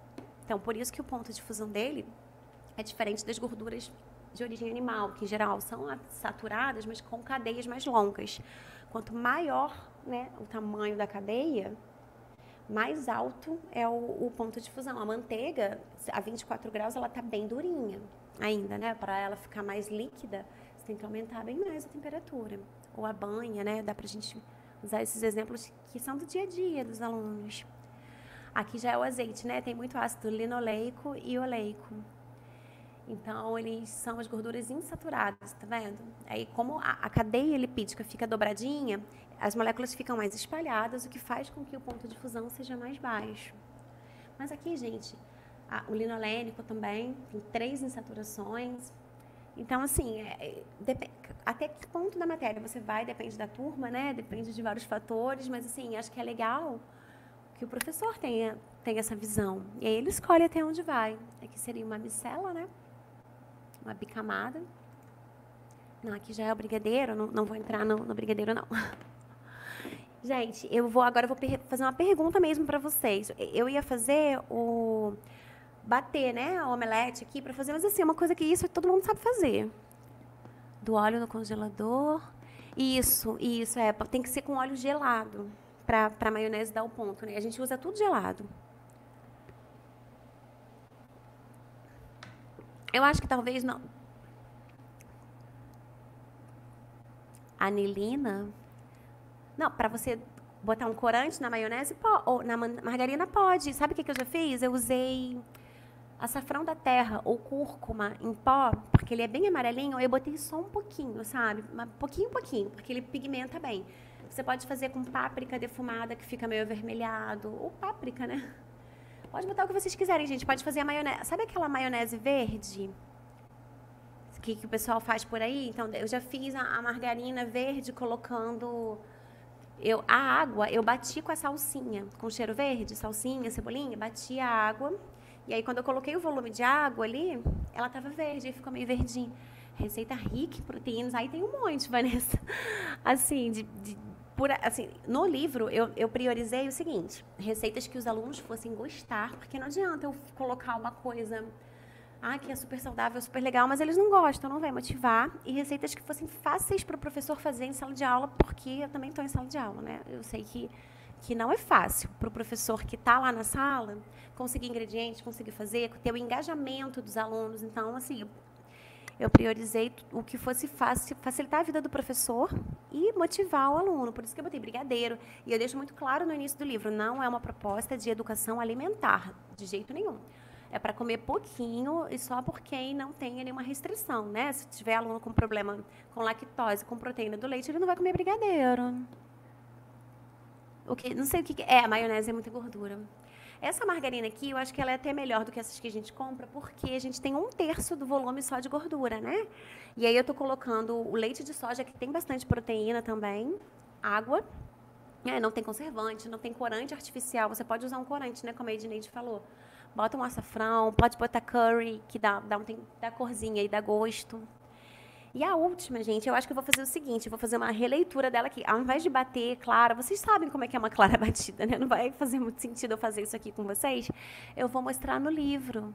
Então, por isso que o ponto de fusão dele é diferente das gorduras de origem animal, que em geral são saturadas, mas com cadeias mais longas. Quanto maior, né, o tamanho da cadeia, mais alto é o, o ponto de fusão. A manteiga, a vinte e quatro graus, ela está bem durinha ainda, né? Para ela ficar mais líquida, você tem que aumentar bem mais a temperatura. Ou a banha, né? Dá para a gente usar esses exemplos que são do dia a dia dos alunos. Aqui já é o azeite, né? Tem muito ácido linoleico e oleico. Então, eles são as gorduras insaturadas, tá vendo? Aí, como a, a cadeia lipídica fica dobradinha, as moléculas ficam mais espalhadas, o que faz com que o ponto de fusão seja mais baixo. Mas aqui, gente, a, o linolênico também tem três insaturações. Então, assim, é, é, até que ponto da matéria você vai, depende da turma, né? Depende de vários fatores, mas, assim, acho que é legal que o professor tenha, tenha essa visão. E aí ele escolhe até onde vai. Aqui seria uma micela, né? Uma bicamada. Não, aqui já é o brigadeiro, não, não vou entrar no, no brigadeiro, não. Gente, eu vou agora eu vou fazer uma pergunta mesmo para vocês. Eu ia fazer o bater, né, o omelete aqui para fazer, mas assim, uma coisa que isso todo mundo sabe fazer. Do óleo no congelador. Isso, isso é, tem que ser com óleo gelado para para maionese dar o ponto, né? A gente usa tudo gelado. Eu acho que talvez não. Anilina? Não, para você botar um corante na maionese ou na margarina pode. Sabe o que, que eu já fiz? Eu usei açafrão da terra ou cúrcuma em pó, porque ele é bem amarelinho, eu botei só um pouquinho, sabe? Um pouquinho, pouquinho, porque ele pigmenta bem. Você pode fazer com páprica defumada, que fica meio avermelhado, ou páprica, né? Pode botar o que vocês quiserem, gente. Pode fazer a maionese. Sabe aquela maionese verde que, que o pessoal faz por aí? Então, eu já fiz a, a margarina verde colocando... Eu, a água, eu bati com a salsinha, com cheiro verde, salsinha, cebolinha, bati a água. E aí, quando eu coloquei o volume de água ali, ela estava verde, aí ficou meio verdinho. Receita rica em proteínas. Aí tem um monte, Vanessa. Assim, de... de Por, assim, no livro, eu, eu priorizei o seguinte, receitas que os alunos fossem gostar, porque não adianta eu colocar uma coisa ah, que é super saudável, super legal, mas eles não gostam, não vai motivar, e receitas que fossem fáceis para o professor fazer em sala de aula, porque eu também estou em sala de aula, né? Eu sei que, que não é fácil para o professor que está lá na sala conseguir ingredientes, conseguir fazer, ter o engajamento dos alunos. Então, assim, eu priorizei o que fosse fácil, facilitar a vida do professor e motivar o aluno. Por isso que eu botei brigadeiro. E eu deixo muito claro no início do livro, não é uma proposta de educação alimentar, de jeito nenhum. É para comer pouquinho e só por quem não tem nenhuma restrição, né? Se tiver aluno com problema com lactose, com proteína do leite, ele não vai comer brigadeiro. O que, não sei o que, que é, a maionese é muita gordura. Essa margarina aqui, eu acho que ela é até melhor do que essas que a gente compra, porque a gente tem um terço do volume só de gordura, né? E aí eu tô colocando o leite de soja, que tem bastante proteína também, água, é, não tem conservante, não tem corante artificial, você pode usar um corante, né, como a Edneide falou. Bota um açafrão, pode botar curry, que dá, dá, um, tem, dá corzinha e dá gosto. E a última, gente, eu acho que eu vou fazer o seguinte, eu vou fazer uma releitura dela aqui. Ao invés de bater clara, vocês sabem como é que é uma clara batida, né? Não vai fazer muito sentido eu fazer isso aqui com vocês. Eu vou mostrar no livro.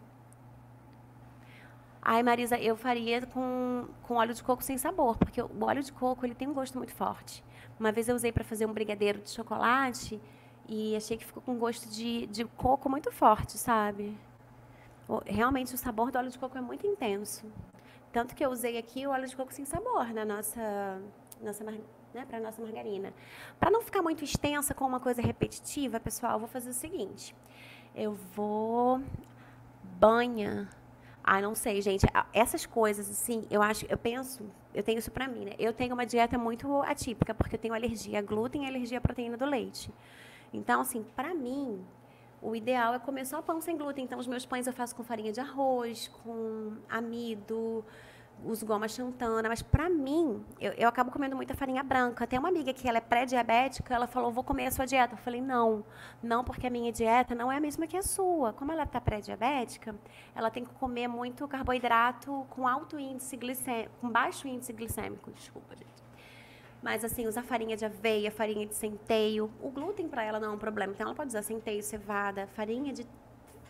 Ai, Marisa, eu faria com, com óleo de coco sem sabor, porque o óleo de coco ele tem um gosto muito forte. Uma vez eu usei para fazer um brigadeiro de chocolate e achei que ficou com gosto de, de coco muito forte, sabe? Realmente, o sabor do óleo de coco é muito intenso. Tanto que eu usei aqui o óleo de coco sem sabor na nossa, nossa, né, para a nossa margarina. Para não ficar muito extensa com uma coisa repetitiva, pessoal, eu vou fazer o seguinte. Eu vou... Banha. Ah, não sei, gente. Essas coisas, assim, eu acho... Eu penso... Eu tenho isso para mim, né? Eu tenho uma dieta muito atípica, porque eu tenho alergia a glúten e alergia à proteína do leite. Então, assim, para mim... O ideal é comer só pão sem glúten. Então, os meus pães eu faço com farinha de arroz, com amido, uso goma xantana. Mas, para mim, eu, eu acabo comendo muita farinha branca. Tem uma amiga que ela é pré-diabética, ela falou, vou comer a sua dieta. Eu falei, não, não, porque a minha dieta não é a mesma que a sua. Como ela está pré-diabética, ela tem que comer muito carboidrato com alto índice glicêmico, com baixo índice glicêmico, desculpa, gente. Mas, assim, usar farinha de aveia, farinha de centeio. O glúten, para ela, não é um problema. Então, ela pode usar centeio, cevada, farinha de...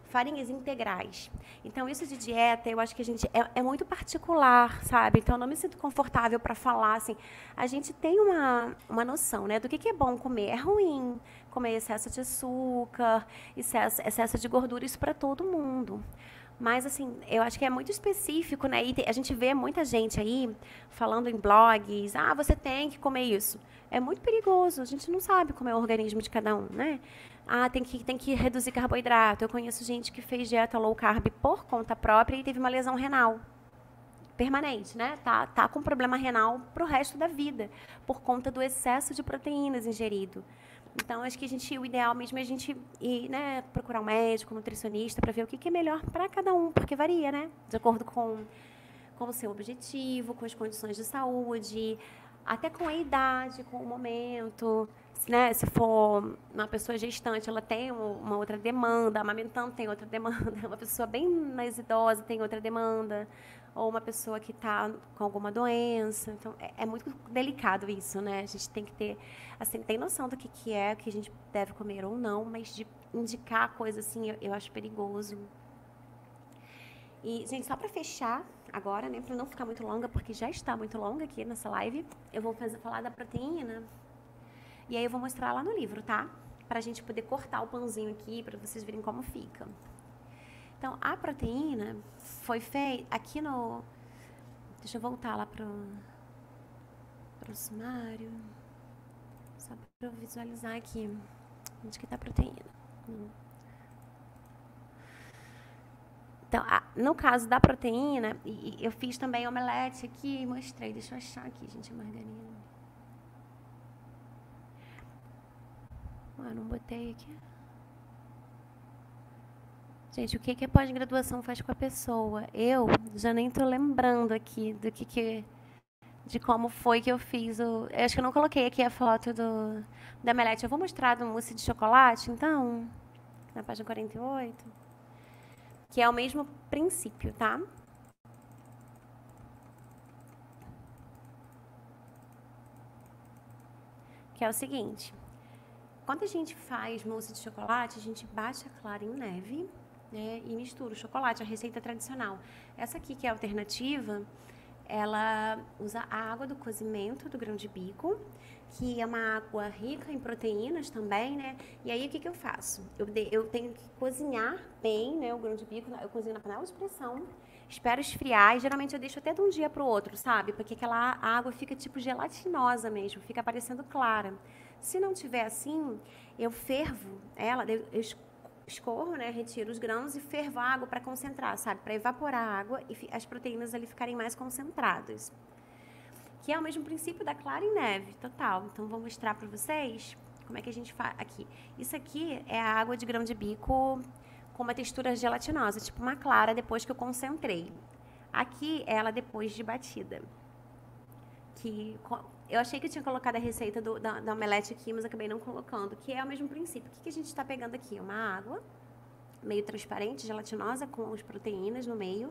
farinhas integrais. Então, isso de dieta, eu acho que a gente é, é muito particular, sabe? Então, eu não me sinto confortável para falar, assim. A gente tem uma, uma noção, né, do que, que é bom comer. É ruim comer excesso de açúcar, excesso, excesso de gordura, isso para todo mundo. Mas, assim, eu acho que é muito específico, né? E a gente vê muita gente aí falando em blogs, ah, você tem que comer isso. É muito perigoso, a gente não sabe como é o organismo de cada um, né? Ah, tem que, tem que reduzir carboidrato. Eu conheço gente que fez dieta low carb por conta própria e teve uma lesão renal permanente, né? Tá, tá com problema renal pro resto da vida, por conta do excesso de proteínas ingerido. Então, acho que a gente, o ideal mesmo é a gente ir, né, procurar um médico, um nutricionista, para ver o que, que é melhor para cada um, porque varia, né? De acordo com, com o seu objetivo, com as condições de saúde, até com a idade, com o momento. Né? Se for uma pessoa gestante, ela tem uma outra demanda, amamentando tem outra demanda, uma pessoa bem mais idosa tem outra demanda, ou uma pessoa que está com alguma doença. Então, é, é muito delicado isso, né? A gente tem que ter, assim, tem noção do que, que é, que a gente deve comer ou não, mas de indicar coisa assim, eu, eu acho perigoso. E, gente, só para fechar agora, né, para não ficar muito longa, porque já está muito longa aqui nessa live, eu vou fazer, falar da proteína. E aí eu vou mostrar lá no livro, tá? Pra gente poder cortar o pãozinho aqui, para vocês verem como fica. Então, a proteína foi feita aqui no... Deixa eu voltar lá pro, pro sumário. Só para eu visualizar aqui. Onde que tá a proteína? Então, a, no caso da proteína, e, e eu fiz também omelete aqui, mostrei. Deixa eu achar aqui, gente, a margarina. Ah, não botei aqui. Gente, o que, que a pós-graduação faz com a pessoa? Eu já nem tô lembrando aqui do que, que de como foi que eu fiz o... Eu acho que eu não coloquei aqui a foto do, da omelete. Eu vou mostrar do mousse de chocolate, então, na página quarenta e oito, que é o mesmo princípio, tá? Que é o seguinte... Quando a gente faz mousse de chocolate, a gente bate a clara em neve, né, e mistura o chocolate, a receita tradicional. Essa aqui, que é a alternativa, ela usa a água do cozimento do grão de bico, que é uma água rica em proteínas também, né? E aí, o que, que eu faço? Eu, de, eu tenho que cozinhar bem, né, o grão de bico, eu cozinho na panela de pressão, espero esfriar, e geralmente eu deixo até de um dia para o outro, sabe? Porque aquela água fica tipo gelatinosa mesmo, fica parecendo clara. Se não tiver assim, eu fervo ela, eu escorro, né, retiro os grãos e fervo a água para concentrar, sabe? Para evaporar a água e as proteínas ali ficarem mais concentradas. Que é o mesmo princípio da clara em neve, total. Então, vou mostrar para vocês como é que a gente faz aqui. Isso aqui é a água de grão de bico com uma textura gelatinosa, tipo uma clara depois que eu concentrei. Aqui, ela depois de batida. Que... Eu achei que eu tinha colocado a receita do, da, da omelete aqui, mas acabei não colocando, que é o mesmo princípio. O que, que a gente está pegando aqui? Uma água meio transparente, gelatinosa, com as proteínas no meio.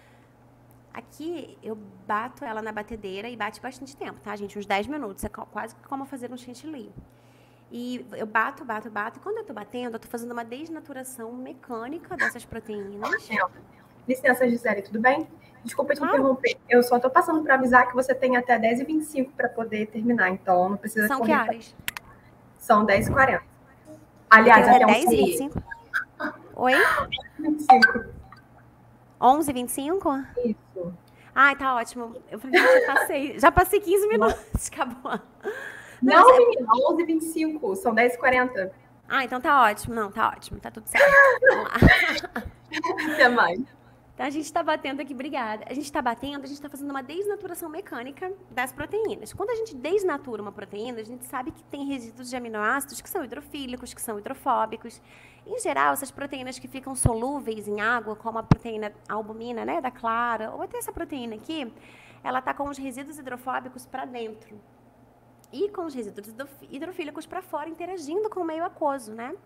Aqui eu bato ela na batedeira e bate bastante tempo, tá, gente? Uns dez minutos, é quase como fazer um chantilly. E eu bato, bato, bato. E quando eu tô batendo, eu tô fazendo uma desnaturação mecânica dessas proteínas. Licença, Gisele, tudo bem? Desculpa te claro. interromper. Eu só estou passando para avisar que você tem até dez e vinte e cinco para poder terminar, então não precisa São correr. que horas? São dez e quarenta. Aliás, até dez e vinte e cinco? Oi? vinte e cinco. onze e vinte e cinco? Isso. Ai, tá ótimo. Eu falei, já passei, já passei quinze minutos, acabou. Não, não menina, onze e vinte e cinco, são dez e quarenta. Ah, então tá ótimo. Não, tá ótimo, tá tudo certo. Vamos lá. Até mais. Então, a gente está batendo aqui, obrigada. A gente está batendo, a gente está fazendo uma desnaturação mecânica das proteínas. Quando a gente desnatura uma proteína, a gente sabe que tem resíduos de aminoácidos que são hidrofílicos, que são hidrofóbicos. Em geral, essas proteínas que ficam solúveis em água, como a proteína albumina, né, da clara, ou até essa proteína aqui, ela está com os resíduos hidrofóbicos para dentro. E com os resíduos hidrofílicos para fora, interagindo com o meio aquoso, né?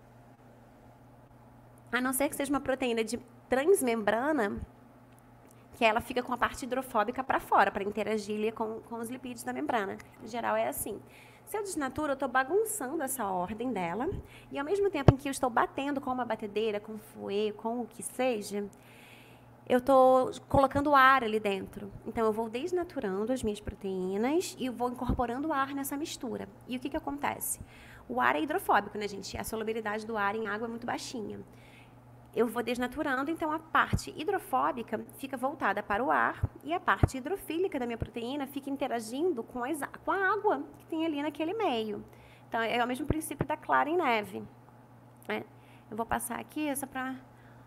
A não ser que seja uma proteína de transmembrana, que ela fica com a parte hidrofóbica para fora, para interagir ali com, com os lipídios da membrana. Em geral, é assim. Se eu desnaturo, eu estou bagunçando essa ordem dela, e ao mesmo tempo em que eu estou batendo com uma batedeira, com fouet, com o que seja, eu estou colocando ar ali dentro. Então, eu vou desnaturando as minhas proteínas e vou incorporando ar nessa mistura. E o que, que acontece? O ar é hidrofóbico, né, gente? A solubilidade do ar em água é muito baixinha. Eu vou desnaturando, então a parte hidrofóbica fica voltada para o ar e a parte hidrofílica da minha proteína fica interagindo com, as, com a água que tem ali naquele meio. Então, é o mesmo princípio da clara em neve. Né? Eu vou passar aqui só para...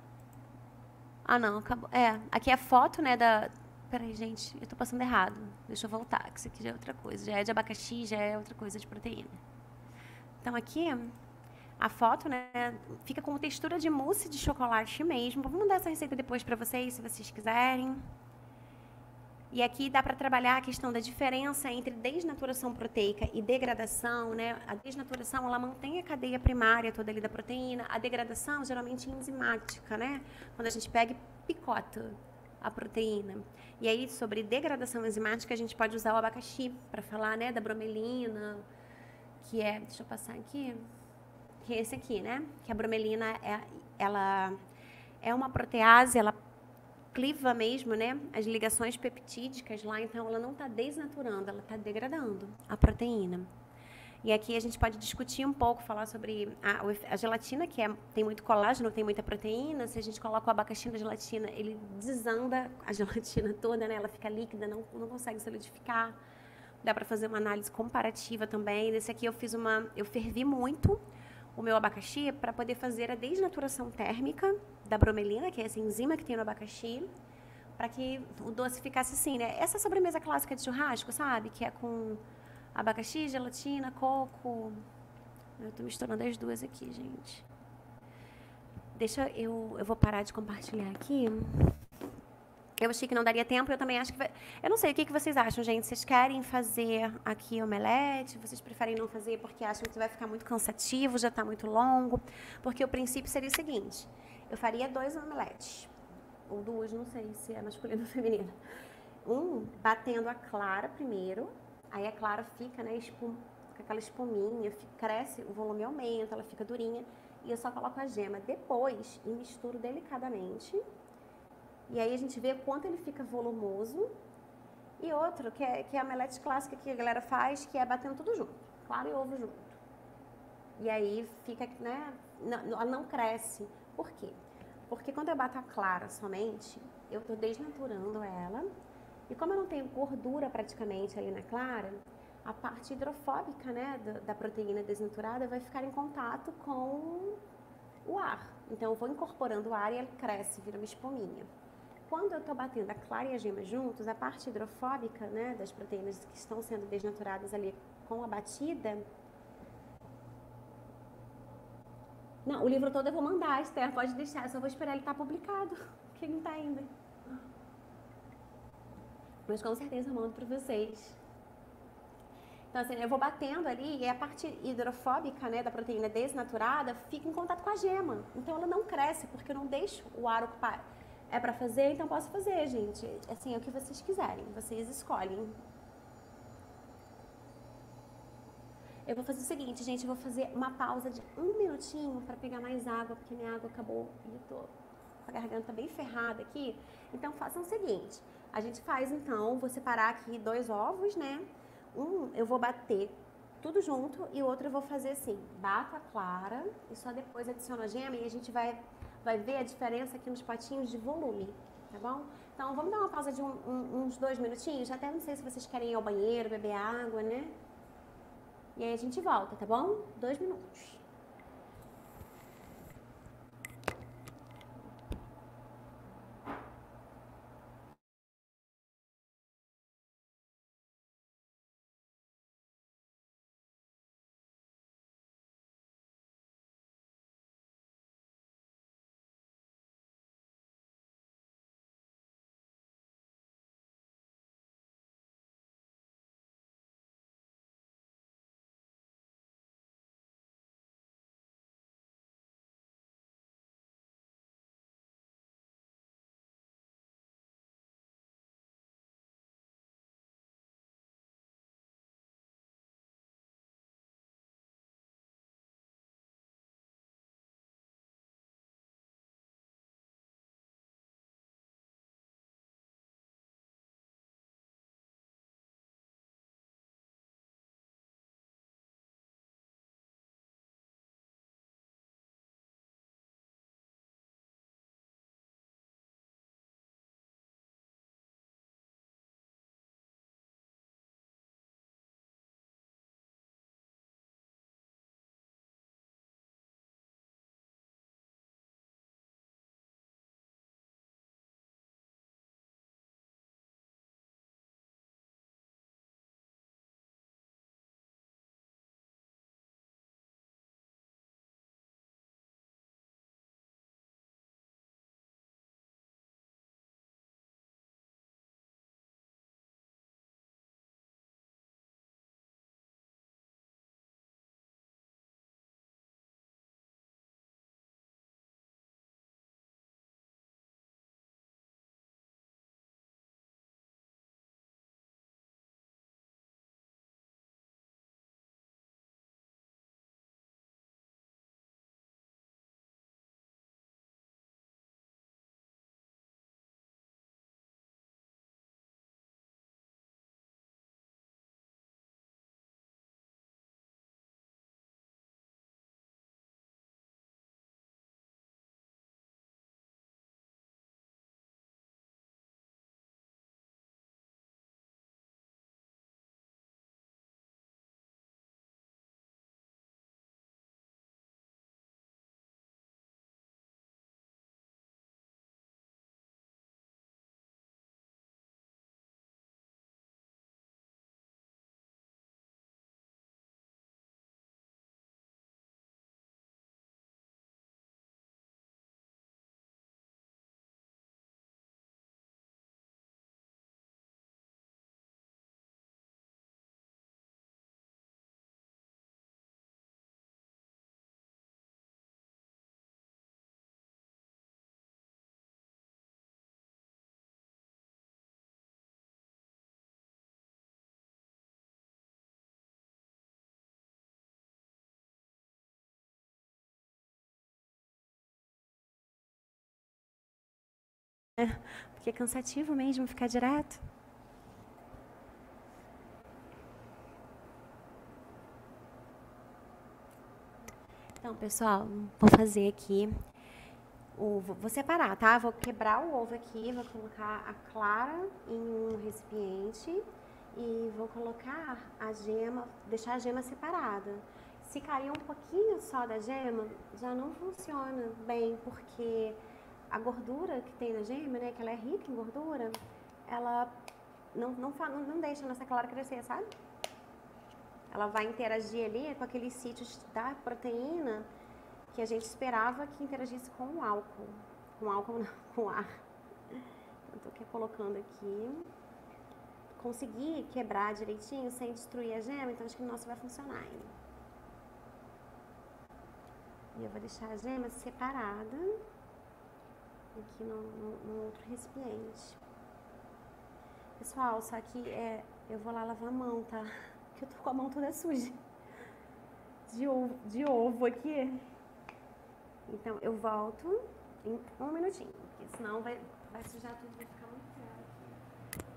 Ah, não, acabou. É, aqui é a foto, né, da... Peraí, gente, eu estou passando errado. Deixa eu voltar, que isso aqui já é outra coisa. Já é de abacaxi, já é outra coisa de proteína. Então, aqui... A foto, né, fica com textura de mousse de chocolate mesmo. Vou mandar essa receita depois para vocês, se vocês quiserem. E aqui dá para trabalhar a questão da diferença entre desnaturação proteica e degradação, né? A desnaturação, ela mantém a cadeia primária toda ali da proteína. A degradação, geralmente, é enzimática, né? Quando a gente pega e picota a proteína. E aí, sobre degradação enzimática, a gente pode usar o abacaxi para falar, né, da bromelina, que é... Deixa eu passar aqui... que é esse aqui, né? Que a bromelina, é, ela é uma protease, ela cliva mesmo, né? As ligações peptídicas lá, então ela não está desnaturando, ela está degradando a proteína. E aqui a gente pode discutir um pouco, falar sobre a, a gelatina, que é, tem muito colágeno, tem muita proteína. Se a gente coloca o abacaxi na gelatina, ele desanda a gelatina toda, né? Ela fica líquida, não, não consegue solidificar. Dá para fazer uma análise comparativa também. Nesse aqui eu fiz uma, eu fervi muito o meu abacaxi para poder fazer a desnaturação térmica da bromelina, que é essa enzima que tem no abacaxi, para que o doce ficasse assim, né? Essa sobremesa clássica de churrasco, sabe? Que é com abacaxi, gelatina, coco. Eu tô misturando as duas aqui, gente. Deixa eu... Eu vou parar de compartilhar aqui. Eu achei que não daria tempo, eu também acho que vai... Eu não sei, o que, que vocês acham, gente? Vocês querem fazer aqui omelete? Vocês preferem não fazer porque acham que vai ficar muito cansativo, já está muito longo? Porque o princípio seria o seguinte, eu faria dois omeletes, ou duas, não sei se é masculino ou feminino. Um, batendo a clara primeiro, aí a clara fica, né, espum... com aquela espuminha, fica... cresce, o volume aumenta, ela fica durinha, e eu só coloco a gema depois e misturo delicadamente. E aí a gente vê quanto ele fica volumoso. E outro, que é, que é a omelete clássica que a galera faz, que é batendo tudo junto. Clara e ovo junto. E aí fica, né, não, ela não cresce. Por quê? Porque quando eu bato a clara somente, eu estou desnaturando ela. E como eu não tenho gordura praticamente ali na clara, a parte hidrofóbica, né, da, da proteína desnaturada vai ficar em contato com o ar. Então eu vou incorporando o ar e ele cresce, vira uma espuminha. Quando eu estou batendo a clara e a gema juntos, a parte hidrofóbica, né, das proteínas que estão sendo desnaturadas ali com a batida... Não, o livro todo eu vou mandar, Esther, pode deixar, eu só vou esperar ele estar publicado, porque não está ainda. Mas com certeza eu mando para vocês. Então, assim, eu vou batendo ali e a parte hidrofóbica, né, da proteína desnaturada fica em contato com a gema. Então, ela não cresce, porque eu não deixo o ar ocupar. É pra fazer, então posso fazer, gente. Assim, é o que vocês quiserem. Vocês escolhem. Eu vou fazer o seguinte, gente. Eu vou fazer uma pausa de um minutinho pra pegar mais água, porque minha água acabou e eu tô com a garganta bem ferrada aqui. Então, façam o seguinte. A gente faz, então, vou separar aqui dois ovos, né? Um, eu vou bater tudo junto e o outro eu vou fazer assim. Bato a clara e só depois adiciono a gema e a gente vai... vai ver a diferença aqui nos potinhos de volume, tá bom? Então, vamos dar uma pausa de um, um, uns dois minutinhos, até não sei se vocês querem ir ao banheiro, beber água, né? E aí a gente volta, tá bom? Dois minutos. Porque é cansativo mesmo ficar direto. Então, pessoal, vou fazer aqui, o, vou separar, tá? Vou quebrar o ovo aqui, vou colocar a clara em um recipiente e vou colocar a gema, deixar a gema separada. Se cair um pouquinho só da gema, já não funciona bem, porque a gordura que tem na gema, né, que ela é rica em gordura, ela não, não, não, não deixa a nossa clara crescer, sabe? Ela vai interagir ali com aqueles sítios da proteína que a gente esperava que interagisse com o álcool. Com álcool, não, com ar. Então, estou colocando aqui. Consegui quebrar direitinho sem destruir a gema, então acho que o nosso vai funcionar ainda. E eu vou deixar a gema separada aqui no, no, no outro recipiente. Pessoal, só que é, eu vou lá lavar a mão, tá? Porque eu tô com a mão toda suja de ovo, de ovo aqui. Então, eu volto em um minutinho, porque senão vai, vai sujar tudo, vai ficar muito claro aqui.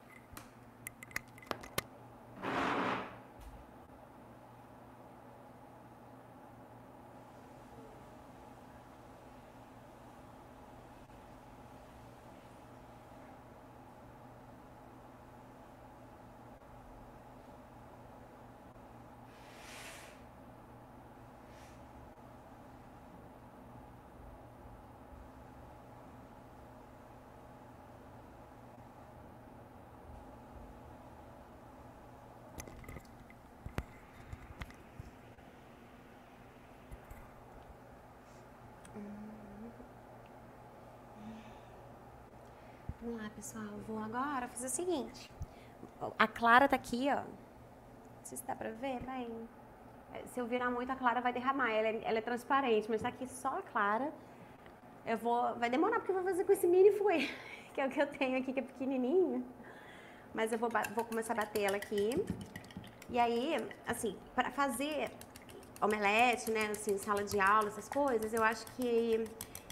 Vamos lá, pessoal. Vou agora fazer o seguinte. A clara tá aqui, ó. Não sei se dá pra ver bem. Se eu virar muito, a clara vai derramar. Ela é, ela é transparente, mas tá aqui só a clara. Eu vou... Vai demorar, porque eu vou fazer com esse mini fouet, que é o que eu tenho aqui, que é pequenininho. Mas eu vou, vou começar a bater ela aqui. E aí, assim, pra fazer omelete, né, assim, sala de aula, essas coisas, eu acho que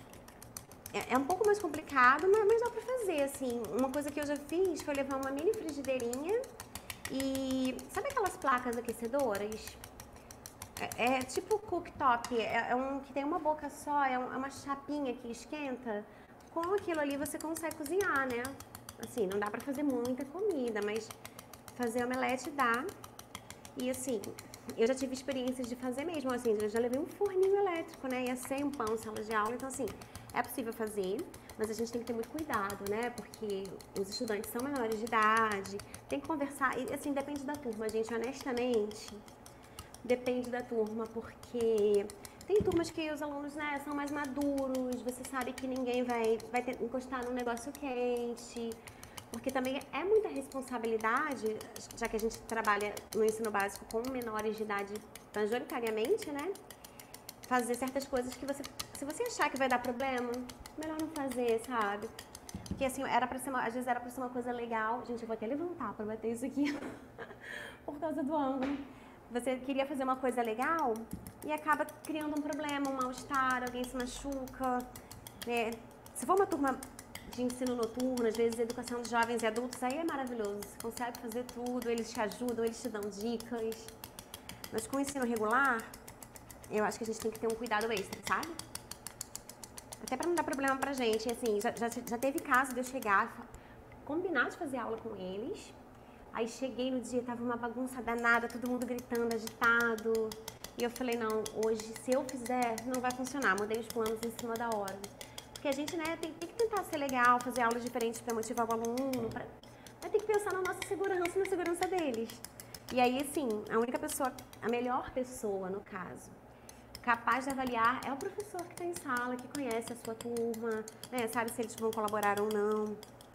é, é um pouco mais complicado, mas, mas dá pra fazer, assim. Uma coisa que eu já fiz foi levar uma mini frigideirinha e... Sabe aquelas placas aquecedoras? É, é tipo cooktop, é, é um que tem uma boca só, é, um, é uma chapinha que esquenta. Com aquilo ali você consegue cozinhar, né? Assim, não dá pra fazer muita comida, mas fazer omelete dá. E assim, eu já tive experiências de fazer mesmo, assim, eu já levei um forninho elétrico, né? E assei um pão em sala de aula, então assim, é possível fazer, mas a gente tem que ter muito cuidado, né? Porque os estudantes são menores de idade, tem que conversar, e assim, depende da turma, gente, honestamente, depende da turma, porque tem turmas que os alunos, né, são mais maduros, você sabe que ninguém vai, vai ter, encostar num negócio quente, porque também é muita responsabilidade, já que a gente trabalha no ensino básico com menores de idade majoritariamente, né? Fazer certas coisas que você, se você achar que vai dar problema, melhor não fazer, sabe? Porque assim, era pra ser uma, às vezes era pra ser uma coisa legal. Gente, eu vou até levantar pra bater isso aqui, por causa do ângulo. Você queria fazer uma coisa legal e acaba criando um problema, um mal-estar, alguém se machuca, né? Se for uma turma de ensino noturno, às vezes educação de jovens e adultos, aí é maravilhoso. Você consegue fazer tudo, eles te ajudam, eles te dão dicas. Mas com o ensino regular, eu acho que a gente tem que ter um cuidado extra, sabe? Até pra não dar problema pra gente. Assim, já, já, já teve caso de eu chegar, combinar de fazer aula com eles. Aí cheguei no dia, tava uma bagunça danada, todo mundo gritando, agitado. E eu falei, não, hoje, se eu fizer, não vai funcionar. Mudei os planos em cima da hora. Porque a gente, né, tem, tem que tentar ser legal, fazer aulas diferentes para motivar o aluno, pra... mas tem que pensar na nossa segurança e na segurança deles. E aí, assim, a única pessoa, a melhor pessoa, no caso, capaz de avaliar é o professor que está em sala, que conhece a sua turma, né, sabe se eles vão colaborar ou não.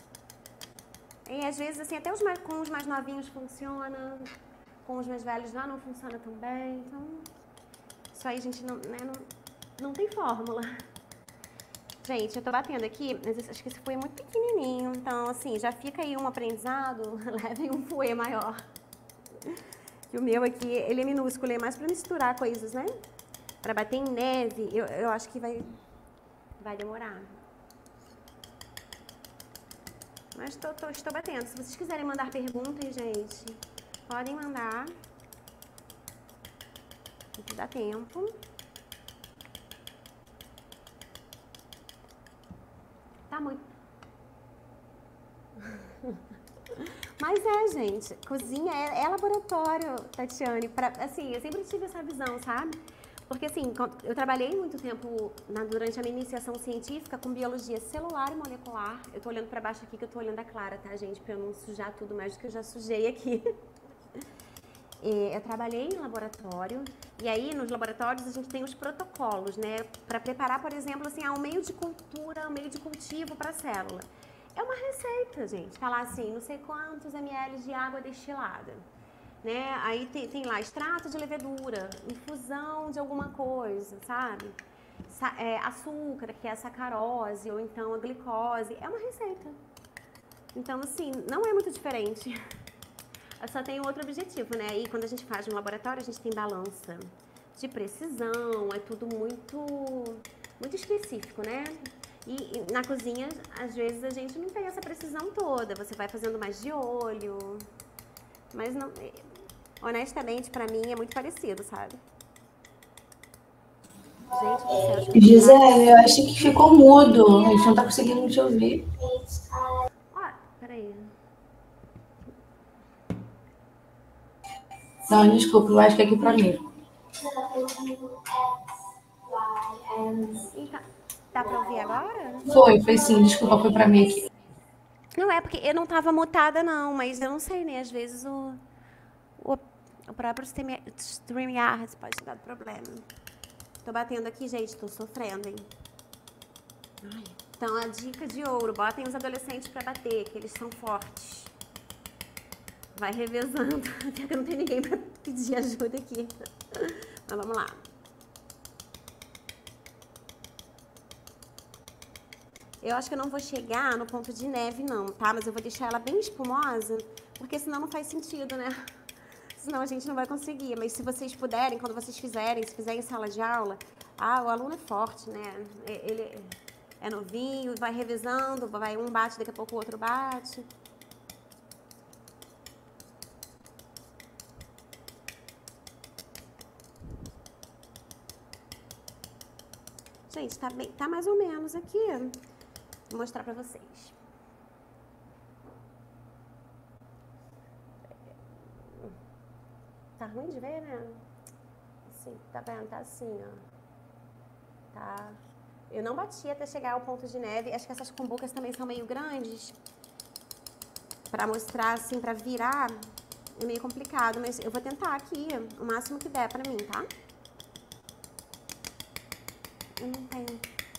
E às vezes, assim, até os mais, com os mais novinhos funciona, com os mais velhos já não funciona tão bem. Então, isso aí a gente não, né, não, não tem fórmula. Gente, eu tô batendo aqui, mas acho que esse fouet é muito pequenininho, então, assim, já fica aí um aprendizado, levem um fouet maior. E o meu aqui, ele é minúsculo, é mais pra misturar coisas, né? Pra bater em neve, eu, eu acho que vai, vai demorar. Mas tô, tô, estou batendo. Se vocês quiserem mandar perguntas, gente, podem mandar. Aqui dá tempo. Tá muito. Mas é, gente, cozinha é, é laboratório, Tatiane. Pra, assim, eu sempre tive essa visão, sabe? Porque, assim, eu trabalhei muito tempo na, durante a minha iniciação científica com biologia celular e molecular. Eu tô olhando para baixo aqui que eu tô olhando a Clara, tá, gente? Pra eu não sujar tudo mais do que eu já sujei aqui. Eu trabalhei em laboratório, e aí nos laboratórios a gente tem os protocolos, né? Para preparar, por exemplo, assim, ah, um meio de cultura, um meio de cultivo para a célula. É uma receita, gente. Falar assim, não sei quantos ml de água destilada. Né? Aí tem, tem lá extrato de levedura, infusão de alguma coisa, sabe? Sa é, açúcar, que é a sacarose, ou então a glicose. É uma receita. Então, assim, não é muito diferente. Só tem outro objetivo, né? E quando a gente faz no laboratório, a gente tem balança de precisão, é tudo muito, muito específico, né? E, e na cozinha, às vezes, a gente não tem essa precisão toda. Você vai fazendo mais de olho. Mas, não, honestamente, pra mim, é muito parecido, sabe? Gente do céu, acho que Gisele, eu acho que ficou mudo. A gente não tá conseguindo te ouvir. Ó, peraí. Não, desculpa, eu acho que é aqui pra mim. Então, dá pra ouvir agora? Foi, foi sim, desculpa, foi pra mim aqui. Não é porque eu não tava mutada, não, mas eu não sei, né? Às vezes o, o, o próprio StreamYard pode dar problema. Tô batendo aqui, gente, tô sofrendo, hein? Ai. Então, a dica de ouro, botem os adolescentes pra bater, que eles são fortes. Vai revezando, até que não tem ninguém pra pedir ajuda aqui. Mas vamos lá. Eu acho que eu não vou chegar no ponto de neve, não, tá? Mas eu vou deixar ela bem espumosa, porque senão não faz sentido, né? Senão a gente não vai conseguir. Mas se vocês puderem, quando vocês fizerem, se fizerem em sala de aula, ah, o aluno é forte, né? Ele é novinho, vai revezando, vai um bate, daqui a pouco o outro bate. Gente, tá, bem, tá mais ou menos aqui. Vou mostrar pra vocês. Tá ruim de ver, né? Assim, tá vendo? Tá assim, ó. Tá. Eu não bati até chegar ao ponto de neve. Acho que essas cumbucas também são meio grandes. Pra mostrar, assim, pra virar, é meio complicado. Mas eu vou tentar aqui o máximo que der pra mim, tá? Eu não tenho.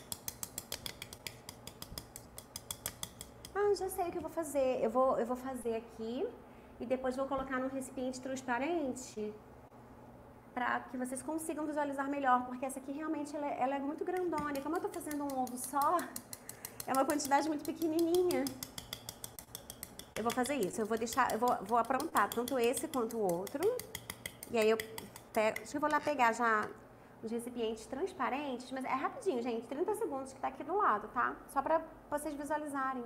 Ah, já sei o que eu vou fazer. Eu vou, eu vou fazer aqui e depois vou colocar num recipiente transparente para que vocês consigam visualizar melhor, porque essa aqui realmente ela é, ela é muito grandona. E como eu tô fazendo um ovo só, é uma quantidade muito pequenininha. Eu vou fazer isso. Eu vou deixar, eu vou, vou aprontar tanto esse quanto o outro. E aí eu pego, acho que eu vou lá pegar já os recipientes transparentes, mas é rapidinho, gente, trinta segundos que tá aqui do lado, tá? Só para vocês visualizarem.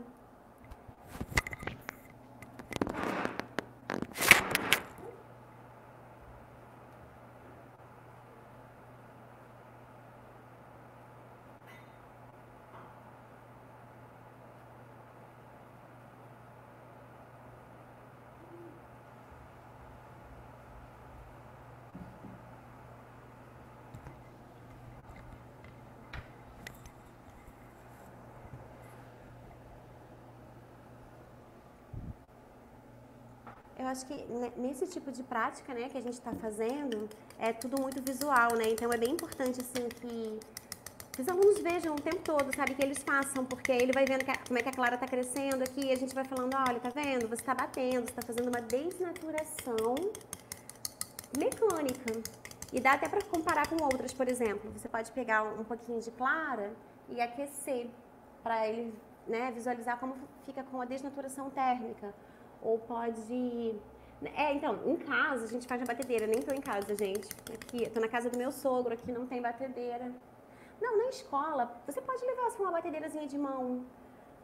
Eu acho que nesse tipo de prática, né, que a gente está fazendo, é tudo muito visual, né? Então é bem importante, assim, que, que os alunos vejam o tempo todo, sabe? Que eles façam, porque ele vai vendo que a, como é que a Clara está crescendo aqui, e a gente vai falando, olha, tá vendo? Você está batendo, você está fazendo uma desnaturação mecânica. E dá até para comparar com outras, por exemplo. Você pode pegar um pouquinho de Clara e aquecer, para ele, né, visualizar como fica com a desnaturação térmica. Ou pode... É, então, em casa a gente faz na batedeira. Nem tô em casa, gente. Aqui, tô na casa do meu sogro, aqui não tem batedeira. Não, na escola, você pode levar assim, uma batedeirazinha de mão.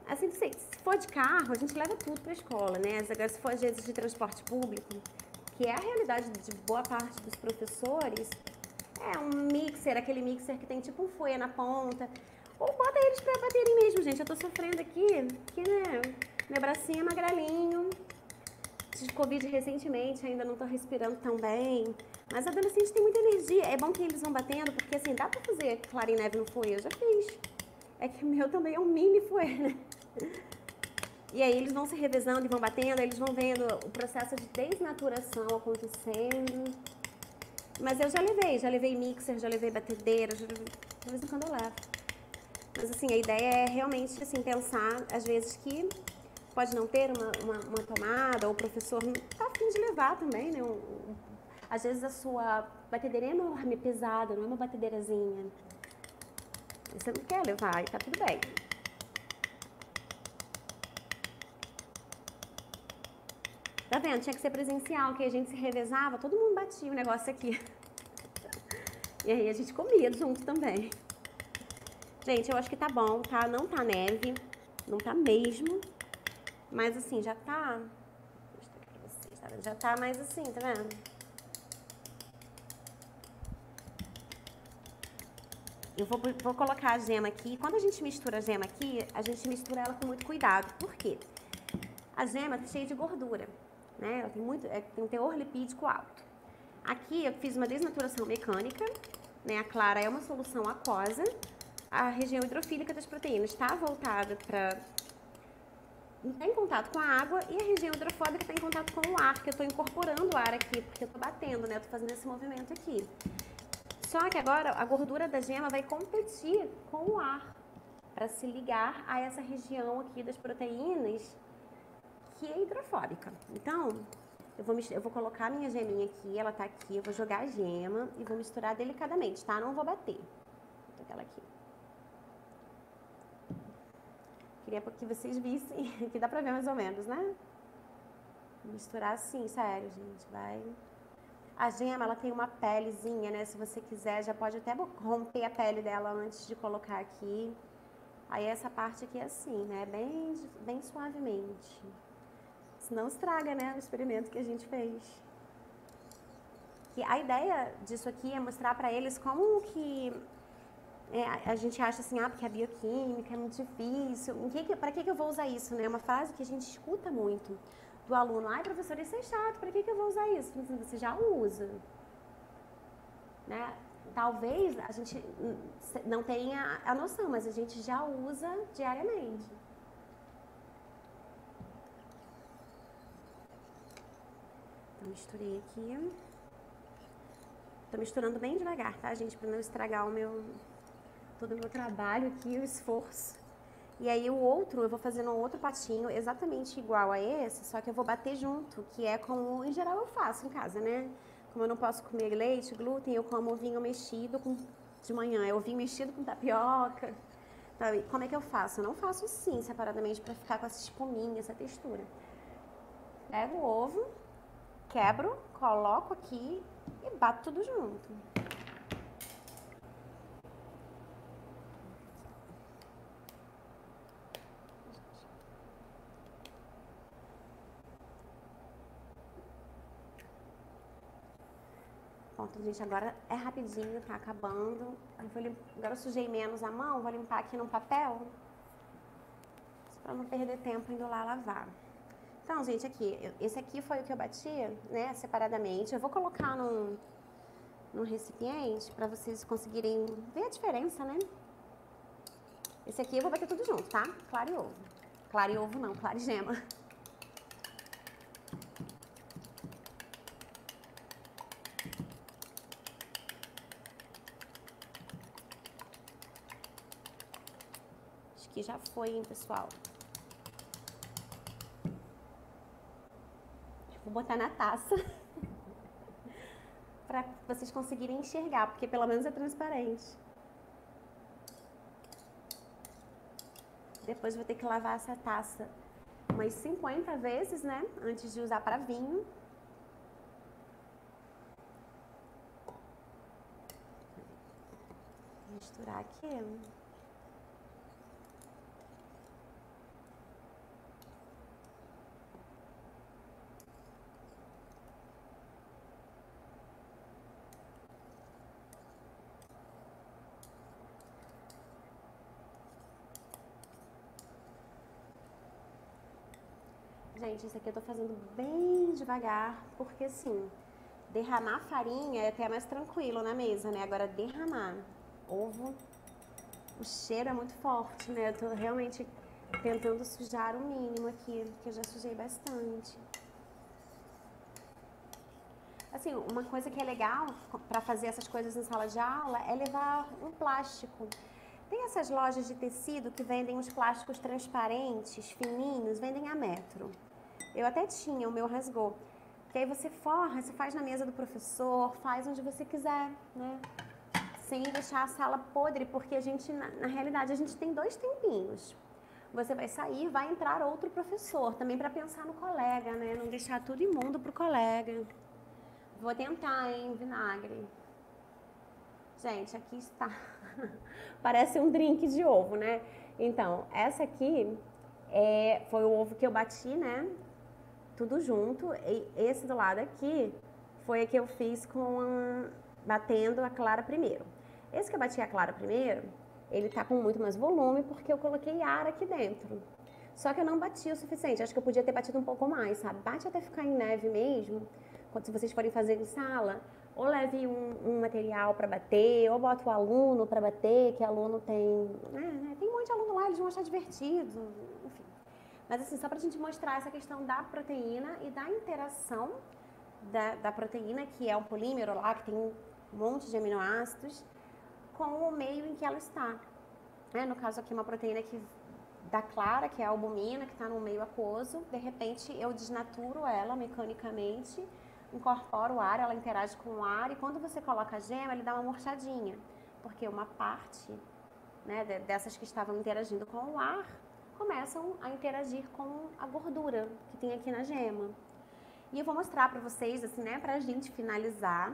assim, se for de carro, a gente leva tudo para a escola, né? Agora, se for às vezes de transporte público, que é a realidade de boa parte dos professores, é um mixer, aquele mixer que tem tipo um fouet na ponta, ou bota eles para baterem mesmo, gente. Eu tô sofrendo aqui, que, né, meu bracinho é magrelinho, tive Covid recentemente, ainda não tô respirando tão bem, mas adolescente tem muita energia, é bom que eles vão batendo, porque assim, dá para fazer clara em neve no fouet, eu já fiz. É que o meu também é um mini fouet, né? E aí eles vão se revezando e vão batendo, eles vão vendo o processo de desnaturação acontecendo. Mas eu já levei, já levei mixer, já levei batedeira, já levei, de vez em quando eu levo. Mas assim, a ideia é realmente assim, pensar, às vezes, que pode não ter uma, uma, uma tomada, ou o professor não tá afim de levar também, né? Um, um, às vezes a sua batedeira é enorme, pesada, não é uma batedeirazinha. Você não quer levar e tá tudo bem. Tá vendo? Tinha que ser presencial, que a gente se revezava, todo mundo batia o negócio aqui. E aí a gente comia junto também. Gente, eu acho que tá bom, tá? Não tá neve, não tá mesmo. Mas assim, já tá... Deixa eu mostrar aqui pra vocês, tá vendo? Já tá mais assim, tá vendo? Eu vou, vou colocar a gema aqui. Quando a gente mistura a gema aqui, a gente mistura ela com muito cuidado. Por quê? A gema tá cheia de gordura, né? Ela tem, muito, é, tem um teor lipídico alto. Aqui eu fiz uma desnaturação mecânica, né? A clara é uma solução aquosa. A região hidrofílica das proteínas está voltada para... Está em contato com a água, e a região hidrofóbica está em contato com o ar, que eu estou incorporando o ar aqui, porque eu estou batendo, né? Eu estou fazendo esse movimento aqui. Só que agora a gordura da gema vai competir com o ar para se ligar a essa região aqui das proteínas que é hidrofóbica. Então, eu vou, eu vou colocar a minha geminha aqui, ela tá aqui, eu vou jogar a gema e vou misturar delicadamente, tá? Não vou bater. Vou botar ela aqui. Queria que vocês vissem, que dá pra ver mais ou menos, né? Vou misturar assim, sério, gente, vai... A gema, ela tem uma pelezinha, né? Se você quiser, já pode até romper a pele dela antes de colocar aqui. Aí essa parte aqui é assim, né? Bem, bem suavemente. Senão estraga, né? O experimento que a gente fez. E a ideia disso aqui é mostrar pra eles como que... É, a gente acha assim, ah, porque a bioquímica é muito difícil. Que, pra que, que eu vou usar isso, né? É uma frase que a gente escuta muito do aluno. Ai, professor, isso é chato, pra que, que eu vou usar isso? Você já usa. Né? Talvez a gente não tenha a noção, mas a gente já usa diariamente. Então, misturei aqui. Tô misturando bem devagar, tá, gente? Pra não estragar o meu... todo o meu trabalho aqui, o esforço. E aí o outro, eu vou fazendo um outro patinho exatamente igual a esse, só que eu vou bater junto, que é como, em geral, eu faço em casa, né? Como eu não posso comer leite, glúten, eu como ovinho mexido com, de manhã, é ovinho mexido com tapioca. Então, como é que eu faço? Eu não faço assim, separadamente, pra ficar com essa espuminha, essa textura. Pego o ovo, quebro, coloco aqui e bato tudo junto. Pronto, gente, agora é rapidinho, tá acabando. Eu vou limp... Agora eu sujei menos a mão, vou limpar aqui no papel, pra não perder tempo indo lá lavar. Então, gente, aqui, esse aqui foi o que eu bati, né, separadamente. Eu vou colocar num, num recipiente pra vocês conseguirem ver a diferença, né? Esse aqui eu vou bater tudo junto, tá? Clara e ovo. Clara e ovo não, clara e gema. Acho que já foi, hein, pessoal? Vou botar na taça para vocês conseguirem enxergar, porque pelo menos é transparente. Depois vou ter que lavar essa taça umas cinquenta vezes, né? Antes de usar para vinho. Vou misturar aqui. gente, isso aqui eu tô fazendo bem devagar, porque assim, derramar farinha é até mais tranquilo na mesa, né? Agora derramar ovo, o cheiro é muito forte, né? Eu tô realmente tentando sujar o mínimo aqui, que eu já sujei bastante. Assim, uma coisa que é legal para fazer essas coisas em sala de aula é levar um plástico. Tem essas lojas de tecido que vendem uns plásticos transparentes, fininhos, vendem a metro. Eu até tinha, o meu rasgou. Que aí você forra, você faz na mesa do professor, faz onde você quiser, né? Sem deixar a sala podre, porque a gente, na, na realidade, a gente tem dois tempinhos. Você vai sair, vai entrar outro professor, também para pensar no colega, né? Não deixar tudo imundo pro colega. Vou tentar, hein, vinagre. Gente, aqui está. Parece um drink de ovo, né? Então, essa aqui é, foi o ovo que eu bati, né? Tudo junto. E esse do lado aqui foi a que eu fiz com a, batendo a clara primeiro. Esse que eu bati a clara primeiro, ele tá com muito mais volume porque eu coloquei ar aqui dentro. Só que eu não bati o suficiente. Acho que eu podia ter batido um pouco mais, sabe? Bate até ficar em neve mesmo. Quando se vocês forem fazer em sala, ou leve um, um material para bater, ou bota o aluno para bater, que aluno tem... Né, tem um monte de aluno lá, eles vão achar divertido, enfim. Mas assim, só para a gente mostrar essa questão da proteína e da interação da, da proteína, que é um polímero lá, que tem um monte de aminoácidos, com o meio em que ela está. É, no caso aqui, uma proteína que da clara, que é a albumina, que está no meio aquoso. De repente, eu desnaturo ela mecanicamente, incorporo o ar, ela interage com o ar, e quando você coloca a gema, ele dá uma murchadinha, porque uma parte, né, dessas que estavam interagindo com o ar, começam a interagir com a gordura que tem aqui na gema. E eu vou mostrar para vocês, assim, né, pra gente finalizar,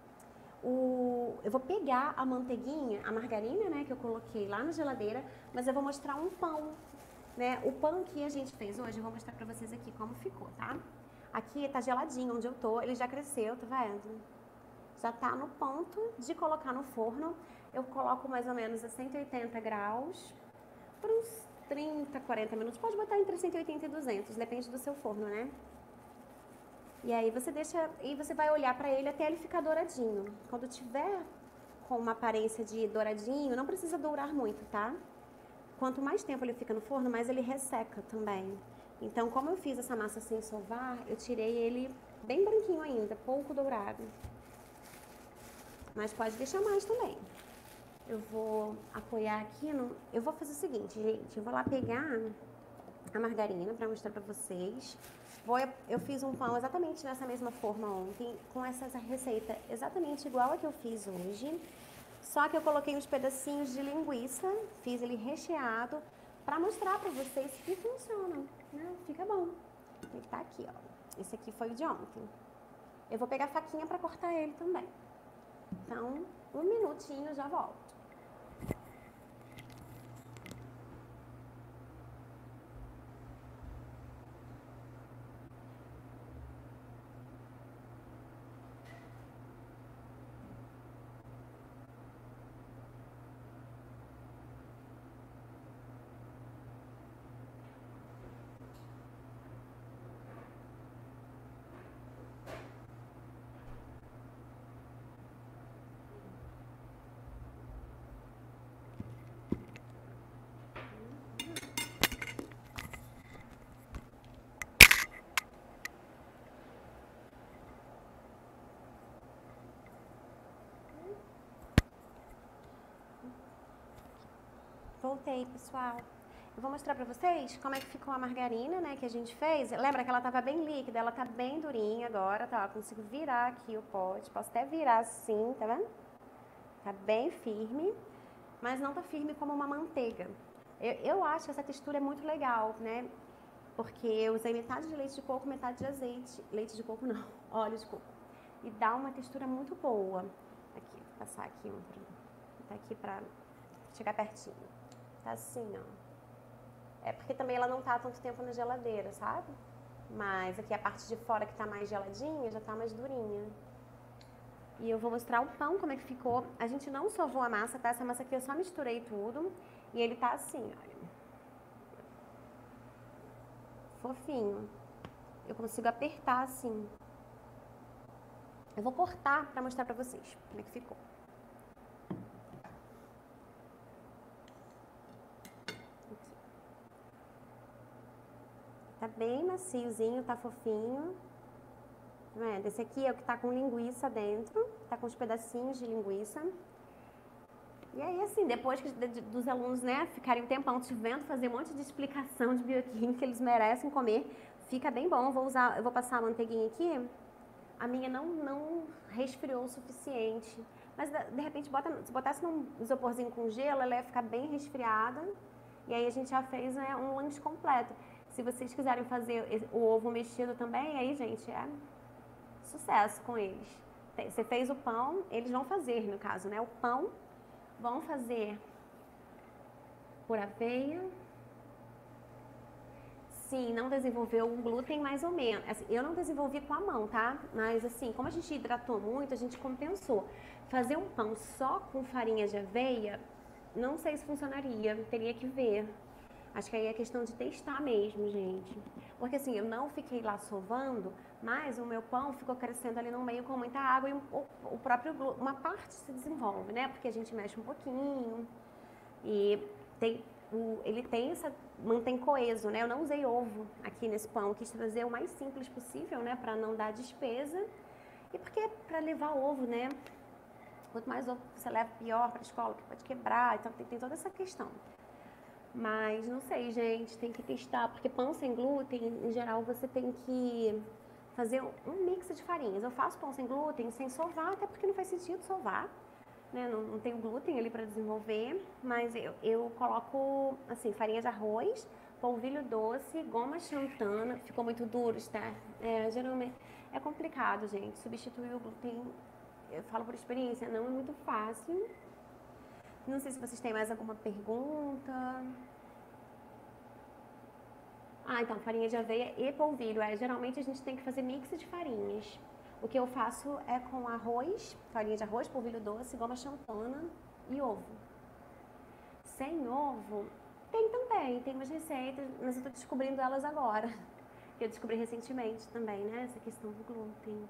o... eu vou pegar a manteiguinha, a margarina, né, que eu coloquei lá na geladeira, mas eu vou mostrar um pão, né, o pão que a gente fez hoje, eu vou mostrar para vocês aqui como ficou, tá? Aqui tá geladinho onde eu tô, ele já cresceu, tá vendo? Já tá no ponto de colocar no forno. Eu coloco mais ou menos a cento e oitenta graus por uns trinta, quarenta minutos. Pode botar entre cento e oitenta e duzentos, depende do seu forno, né? E aí você deixa, e você vai olhar pra ele até ele ficar douradinho. Quando tiver com uma aparência de douradinho, não precisa dourar muito, tá? Quanto mais tempo ele fica no forno, mais ele resseca também. Então, como eu fiz essa massa sem sovar, eu tirei ele bem branquinho ainda, pouco dourado. Mas pode deixar mais também. Eu vou apoiar aqui no... Eu vou fazer o seguinte, gente. Eu vou lá pegar a margarina para mostrar para vocês. Vou... Eu fiz um pão exatamente nessa mesma forma ontem, com essa receita exatamente igual a que eu fiz hoje. Só que eu coloquei uns pedacinhos de linguiça, fiz ele recheado, para mostrar para vocês que funciona, né? Fica bom. Ele tá aqui, ó. Esse aqui foi o de ontem. Eu vou pegar a faquinha para cortar ele também. Então, um minutinho, já volto. Voltei, pessoal. Eu vou mostrar pra vocês como é que ficou a margarina, né, que a gente fez. Lembra que ela tava bem líquida, ela tá bem durinha agora, tá? Eu consigo virar aqui o pote, posso até virar assim, tá vendo? Tá bem firme, mas não tá firme como uma manteiga. Eu, eu acho que essa textura é muito legal, né? Porque eu usei metade de leite de coco, metade de azeite. Leite de coco não, óleo de coco. E dá uma textura muito boa. Aqui, vou passar aqui um pra... Tá aqui pra chegar pertinho. Tá assim, ó. É porque também ela não tá há tanto tempo na geladeira, sabe? Mas aqui a parte de fora que tá mais geladinha, já tá mais durinha. E eu vou mostrar o pão, como é que ficou. A gente não sovou a massa, tá? Essa massa aqui eu só misturei tudo. E ele tá assim, olha. Fofinho. eu consigo apertar assim. Eu vou cortar para mostrar para vocês como é que ficou. Tá bem maciozinho, tá fofinho. Tá vendo? Esse aqui é o que tá com linguiça dentro, tá com os pedacinhos de linguiça. E aí, assim, depois que dos alunos, né, ficarem um tempão te vendo fazer um monte de explicação de bioquímica, eles merecem comer, fica bem bom. Eu vou usar, eu vou passar a manteiguinha aqui. A minha não, não resfriou o suficiente. Mas, de repente, bota, se botasse num isoporzinho com gelo, ela ia ficar bem resfriada. E aí, a gente já fez, né, um lanche completo. Se vocês quiserem fazer o ovo mexido também, aí, gente, é sucesso com eles. Você fez o pão, eles vão fazer, no caso, né, o pão. Vão fazer por aveia. Sim, não desenvolveu o glúten mais ou menos. Assim, eu não desenvolvi com a mão, tá? Mas assim, como a gente hidratou muito, a gente compensou. Fazer um pão só com farinha de aveia, não sei se funcionaria, teria que ver. Acho que aí é questão de testar mesmo, gente. Porque assim, eu não fiquei lá sovando, mas o meu pão ficou crescendo ali no meio com muita água e o, o próprio glúten, uma parte se desenvolve, né? Porque a gente mexe um pouquinho e tem, o, ele tem essa, mantém coeso, né? Eu não usei ovo aqui nesse pão, eu quis trazer o mais simples possível, né? Pra não dar despesa e porque é pra levar ovo, né? Quanto mais ovo você leva, pior pra escola, que pode quebrar, então tem, tem toda essa questão. Mas não sei, gente, tem que testar, porque pão sem glúten, em geral, você tem que fazer um mix de farinhas. Eu faço pão sem glúten, sem sovar, até porque não faz sentido sovar, né? Não, não tem glúten ali para desenvolver, mas eu, eu coloco, assim, farinha de arroz, polvilho doce, goma xantana, ficou muito duro, tá? É, geralmente, é complicado, gente, substituir o glúten, eu falo por experiência, não é muito fácil. Não sei se vocês têm mais alguma pergunta. Ah, então, farinha de aveia e polvilho. É, geralmente a gente tem que fazer mix de farinhas. O que eu faço é com arroz, farinha de arroz, polvilho doce, goma xantana e ovo. Sem ovo, tem também, tem umas receitas, mas eu tô descobrindo elas agora. Que eu descobri recentemente também, né? Essa questão do glúten.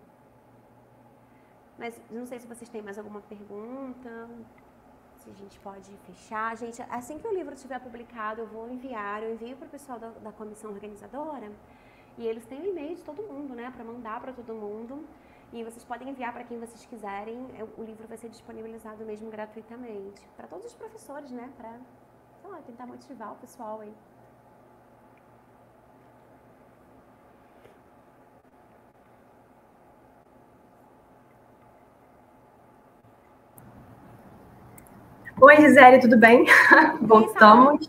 Mas não sei se vocês têm mais alguma pergunta. Se a gente pode fechar. Gente, assim que o livro estiver publicado, eu vou enviar, eu envio para o pessoal da, da comissão organizadora e eles têm o e-mail de todo mundo, né, para mandar para todo mundo e vocês podem enviar para quem vocês quiserem. O livro vai ser disponibilizado mesmo gratuitamente para todos os professores, né, para, sei lá, tentar motivar o pessoal aí. Oi, Gisele, tudo bem? Voltamos.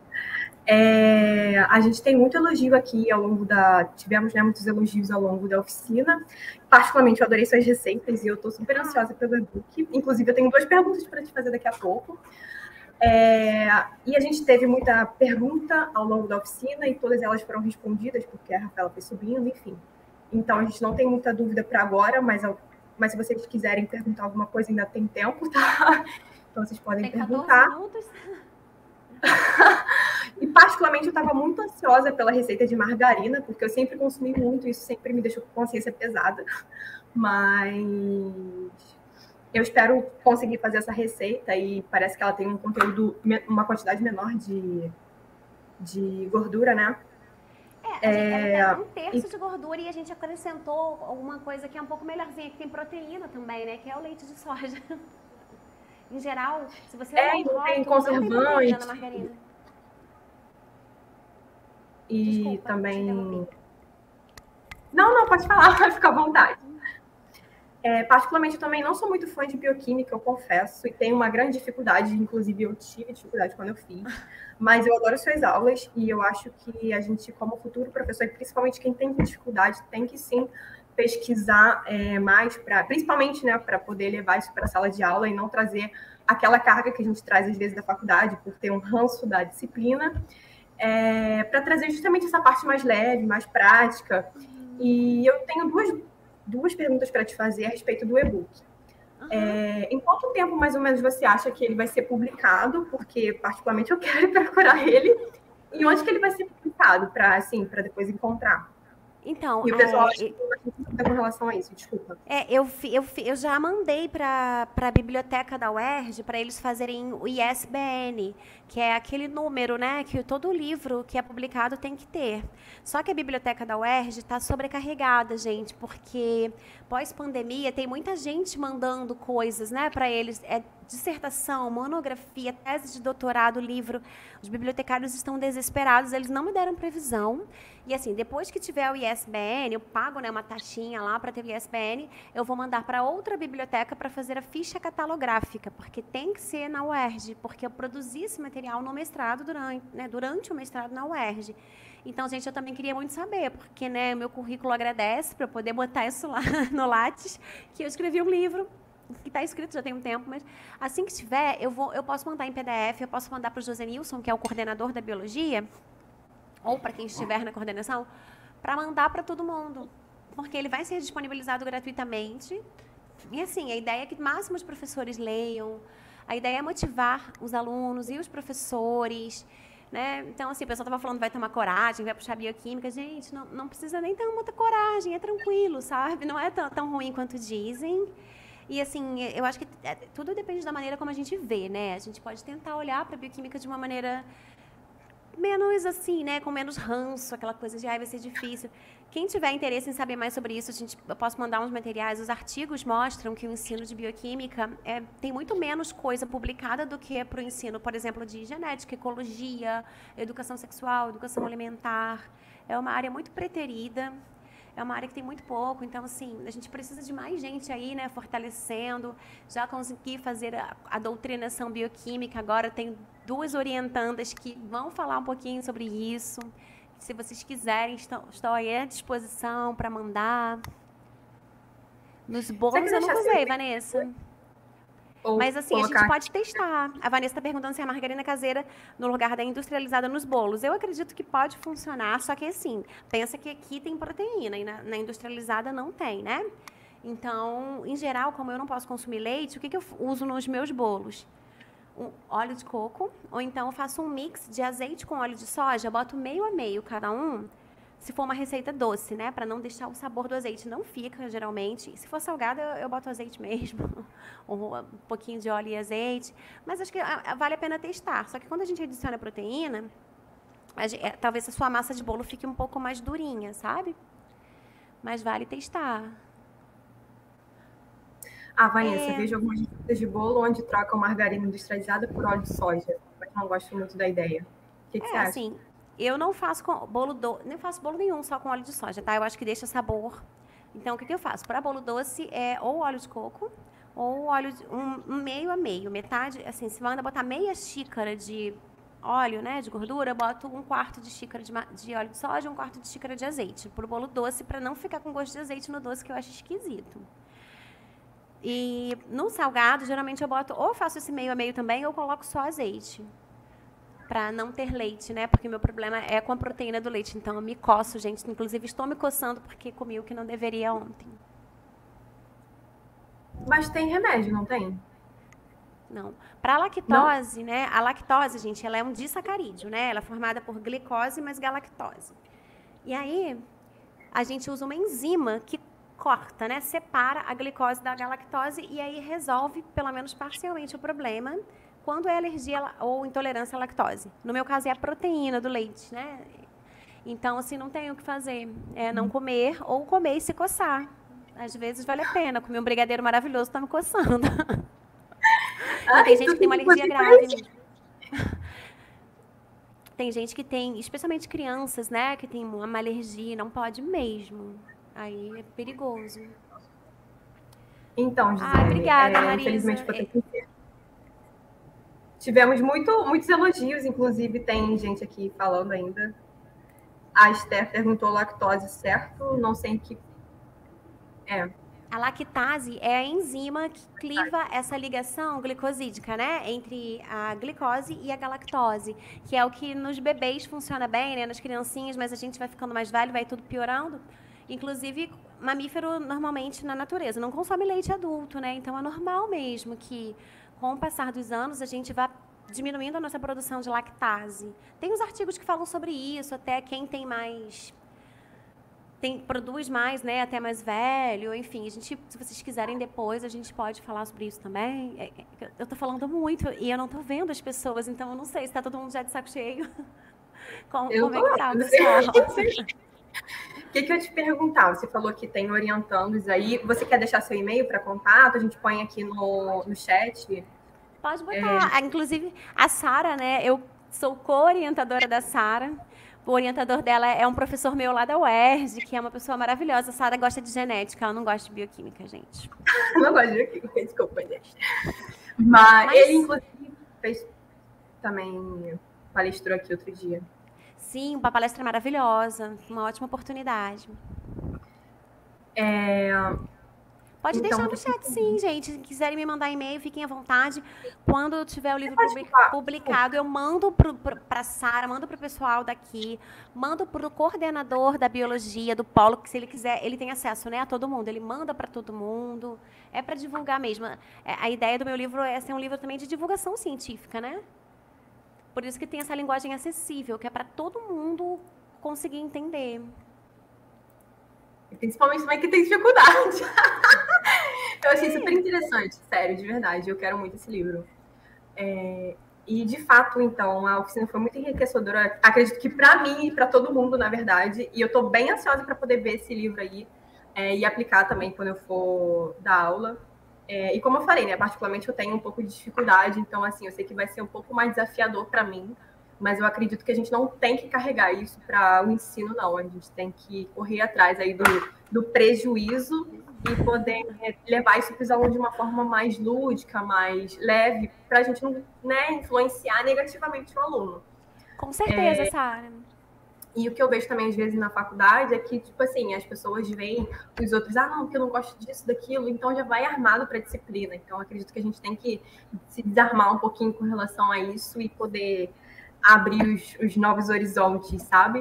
É, a gente tem muito elogio aqui ao longo da... Tivemos, né, muitos elogios ao longo da oficina. Particularmente, eu adorei suas receitas e eu estou super ansiosa pelo e-book. Inclusive, eu tenho duas perguntas para te fazer daqui a pouco. É, e a gente teve muita pergunta ao longo da oficina e todas elas foram respondidas, porque a Rafaela foi subindo, enfim. Então, a gente não tem muita dúvida para agora, mas, mas se vocês quiserem perguntar alguma coisa, ainda tem tempo, tá? Então, vocês podem tem perguntar. E, particularmente, eu estava muito ansiosa pela receita de margarina, porque eu sempre consumi muito, isso sempre me deixou com consciência pesada. Mas eu espero conseguir fazer essa receita e parece que ela tem um conteúdo, uma quantidade menor de, de gordura, né? É, é... ela tem um terço e... de gordura e a gente acrescentou alguma coisa que é um pouco melhorzinha, que tem proteína também, né? Que é o leite de soja. Em geral, se você é, não tem conservante na margarina. E Desculpa, também... Não, não, pode falar, vai ficar à vontade. É, particularmente, eu também não sou muito fã de bioquímica, eu confesso, e tenho uma grande dificuldade, inclusive eu tive dificuldade quando eu fiz, mas eu adoro suas aulas e eu acho que a gente, como futuro professor, e principalmente quem tem dificuldade, tem que sim pesquisar é, mais, pra, principalmente, né, para poder levar isso para a sala de aula e não trazer aquela carga que a gente traz às vezes da faculdade, por ter um ranço da disciplina, é, para trazer justamente essa parte mais leve, mais prática. E eu tenho duas, duas perguntas para te fazer a respeito do e-book. Uhum. É, em quanto tempo, mais ou menos, você acha que ele vai ser publicado? Porque, particularmente, eu quero procurar ele. E onde que ele vai ser publicado para, assim, para depois encontrar? Então, E o pessoal é, acha que tem bastante dúvida com relação a isso, desculpa. É, eu, fi- eu, fi- eu já mandei para a biblioteca da U E R J para eles fazerem o I S B N, que é aquele número, né, que todo livro que é publicado tem que ter. Só que a biblioteca da U E R J está sobrecarregada, gente, porque pós-pandemia tem muita gente mandando coisas, né, para eles. É dissertação, monografia, tese de doutorado, livro. Os bibliotecários estão desesperados, eles não me deram previsão. E assim, depois que tiver o I S B N, eu pago, né, uma taxinha lá para ter o I S B N, eu vou mandar para outra biblioteca para fazer a ficha catalográfica, porque tem que ser na U E R J, porque eu produzi esse material no mestrado, durante, né, durante o mestrado na U E R J. Então, gente, eu também queria muito saber, porque, né, o meu currículo agradece para eu poder botar isso lá no Lattes, que eu escrevi um livro, que está escrito já tem um tempo, mas assim que tiver, eu, vou, eu posso mandar em P D F, eu posso mandar para o José Nilson, que é o coordenador da biologia, ou para quem estiver na coordenação, para mandar para todo mundo, porque ele vai ser disponibilizado gratuitamente. E assim, a ideia é que máximos professores leiam, a ideia é motivar os alunos e os professores, né? Então, assim, o pessoal estava falando vai tomar coragem, vai puxar bioquímica. Gente, não, não precisa nem ter muita coragem, é tranquilo, sabe? Não é tão, tão ruim quanto dizem. E, assim, eu acho que é, tudo depende da maneira como a gente vê, né? A gente pode tentar olhar para a bioquímica de uma maneira menos assim, né, com menos ranço, aquela coisa de, ai, vai ser difícil. Quem tiver interesse em saber mais sobre isso, a gente, eu posso mandar uns materiais. Os artigos mostram que o ensino de bioquímica é, tem muito menos coisa publicada do que para o ensino, por exemplo, de genética, ecologia, educação sexual, educação alimentar. É uma área muito preterida. É uma área que tem muito pouco, então, assim, a gente precisa de mais gente aí, né, fortalecendo. Já consegui fazer a, a doutrinação bioquímica, agora tem duas orientandas que vão falar um pouquinho sobre isso. Se vocês quiserem, estão, estou aí à disposição para mandar. Nos bolos eu nunca usei, Vanessa. Ou Mas, assim, colocar... a gente pode testar. A Vanessa está perguntando se a margarina caseira no lugar da industrializada nos bolos. Eu acredito que pode funcionar, só que, assim, pensa que aqui tem proteína e na, na industrializada não tem, né? Então, em geral, como eu não posso consumir leite, o que, que eu uso nos meus bolos? Um óleo de coco, ou então eu faço um mix de azeite com óleo de soja, boto meio a meio cada um, se for uma receita doce, né? Para não deixar o sabor do azeite. Não fica, geralmente. E se for salgada, eu, eu boto azeite mesmo. Ou um pouquinho de óleo e azeite. Mas acho que a, a, vale a pena testar. Só que quando a gente adiciona proteína, a gente, é, talvez a sua massa de bolo fique um pouco mais durinha, sabe? Mas vale testar. Ah, Vanessa, É... vejo algumas receitas de bolo onde trocam margarina industrializada por óleo de soja. Mas não gosto muito da ideia. O que, que é, você acha? Assim, eu não faço com bolo doce, nem faço bolo nenhum só com óleo de soja, tá? Eu acho que deixa sabor. Então, o que, que eu faço? Para bolo doce, é ou óleo de coco, ou óleo de, um, um meio a meio, metade, assim, se manda botar meia xícara de óleo, né, de gordura, eu boto um quarto de xícara de, de óleo de soja, um quarto de xícara de azeite, pro bolo doce, para não ficar com gosto de azeite no doce, que eu acho esquisito. E no salgado, geralmente eu boto, ou faço esse meio a meio também, ou coloco só azeite, para não ter leite, né? Porque meu problema é com a proteína do leite. Então, eu me coço, gente. Inclusive, estou me coçando porque comi o que não deveria ontem. Mas tem remédio, não tem? Não. Para a lactose, não? né? A lactose, gente, ela é um disacarídeo, né? Ela é formada por glicose mais galactose. E aí, a gente usa uma enzima que corta, né? Separa a glicose da galactose e aí resolve, pelo menos parcialmente, o problema quando é alergia ou intolerância à lactose. No meu caso, é a proteína do leite, né? Então, assim, não tem o que fazer. É não comer ou comer e se coçar. Às vezes vale a pena. Comer um brigadeiro maravilhoso está me coçando. Ai, tem gente que tem uma alergia grave. Tem gente que tem, especialmente crianças, né? Que tem uma alergia, não pode mesmo. Aí é perigoso. Então, Gisele, Ai, obrigada, é, Marisa. infelizmente vou ter que ir. Tivemos muito, muitos elogios, inclusive tem gente aqui falando ainda. A Esther perguntou lactose, certo? Não sei em que... É. A lactase é a enzima que cliva essa ligação glicosídica, né? Entre a glicose e a galactose, que é o que nos bebês funciona bem, né? Nas criancinhas, mas a gente vai ficando mais velho, vai tudo piorando. Inclusive, mamífero, normalmente, na natureza, não consome leite adulto, né? Então, é normal mesmo que, com o passar dos anos, a gente vá diminuindo a nossa produção de lactase. Tem uns artigos que falam sobre isso, até quem tem mais... tem, produz mais, né, até mais velho, enfim, a gente, se vocês quiserem depois, a gente pode falar sobre isso também. É, é, eu tô falando muito e eu não tô vendo as pessoas, então eu não sei se tá todo mundo já de saco cheio. Como, Eu como é tô que tá, lá, pessoal? O que, que eu te perguntar? Você falou que tem orientandos aí. Você quer deixar seu e-mail para contato? A gente põe aqui no, no chat. Pode botar. É. Inclusive, a Sara, né? Eu sou co-orientadora da Sara. O orientador dela é um professor meu lá da U E R J, que é uma pessoa maravilhosa. A Sara gosta de genética, ela não gosta de bioquímica, gente. Não gosto de bioquímica, desculpa, gente. Mas, Mas ele, inclusive, fez também palestrou aqui outro dia. Sim, uma palestra maravilhosa, uma ótima oportunidade. É... Pode então, deixar no chat, sim, gente. Se quiserem me mandar e-mail, fiquem à vontade. Quando tiver o livro public, publicado, eu mando para a Sara, mando para o pessoal daqui, mando para o coordenador da biologia, do polo, que se ele quiser, ele tem acesso, né, a todo mundo. Ele manda para todo mundo. É para divulgar mesmo. A ideia do meu livro é ser um livro também de divulgação científica, né? Por isso que tem essa linguagem acessível, que é para todo mundo conseguir entender. Principalmente também que tem dificuldade. Eu achei super interessante, sério, de verdade. Eu quero muito esse livro. É, e, de fato, então, a oficina foi muito enriquecedora. Acredito que para mim e para todo mundo, na verdade. E eu estou bem ansiosa para poder ver esse livro aí é, e aplicar também quando eu for dar aula. É, e como eu falei, né, particularmente eu tenho um pouco de dificuldade. Então, assim, eu sei que vai ser um pouco mais desafiador para mim. Mas eu acredito que a gente não tem que carregar isso para o ensino, não. A gente tem que correr atrás aí do, do prejuízo e poder levar isso para os alunos de uma forma mais lúdica, mais leve, para a gente não, né, influenciar negativamente o aluno. Com certeza, é... Sara. E o que eu vejo também, às vezes, na faculdade é que, tipo assim, as pessoas veem os outros, ah, não, porque eu não gosto disso, daquilo, então já vai armado para a disciplina. Então, acredito que a gente tem que se desarmar um pouquinho com relação a isso e poder abrir os, os novos horizontes, sabe?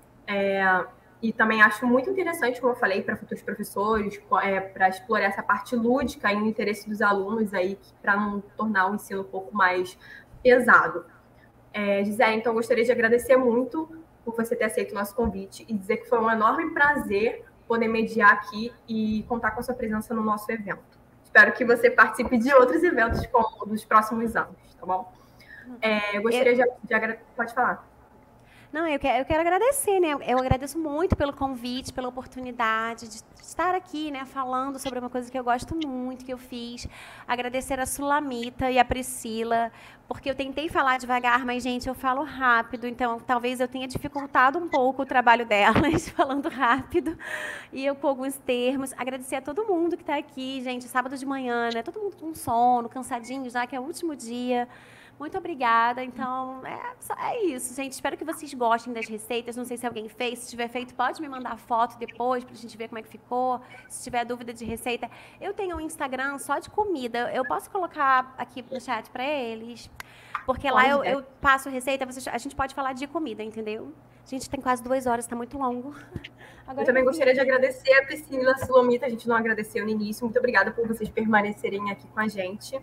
É, e também acho muito interessante, como eu falei, para futuros professores, é, para explorar essa parte lúdica e o interesse dos alunos aí, para não tornar o ensino um pouco mais pesado. É, Gisele, então, gostaria de agradecer muito por você ter aceito o nosso convite e dizer que foi um enorme prazer poder mediar aqui e contar com a sua presença no nosso evento. Espero que você participe de outros eventos como dos próximos anos, tá bom? É, eu gostaria eu... de, de agradecer. Pode falar. Não, eu quero, eu quero agradecer, né? Eu agradeço muito pelo convite, pela oportunidade de estar aqui, né, falando sobre uma coisa que eu gosto muito, que eu fiz. Agradecer a Sulamita e a Priscila, porque eu tentei falar devagar, mas, gente, eu falo rápido, então talvez eu tenha dificultado um pouco o trabalho delas, falando rápido, e eu com alguns termos. Agradecer a todo mundo que está aqui, gente, sábado de manhã, né? Todo mundo com sono, cansadinho já, que é o último dia. Muito obrigada. Então, é, é isso, gente. Espero que vocês gostem das receitas. Não sei se alguém fez. Se tiver feito, pode me mandar foto depois para a gente ver como é que ficou. Se tiver dúvida de receita. Eu tenho um Instagram só de comida. Eu posso colocar aqui no chat para eles? Porque lá eu, eu passo receita. Vocês, a gente pode falar de comida, entendeu? A gente tem quase duas horas, está muito longo. Agora, eu também eu gostaria de agradecer a Priscila, a Sulomita. A gente não agradeceu no início. Muito obrigada por vocês permanecerem aqui com a gente.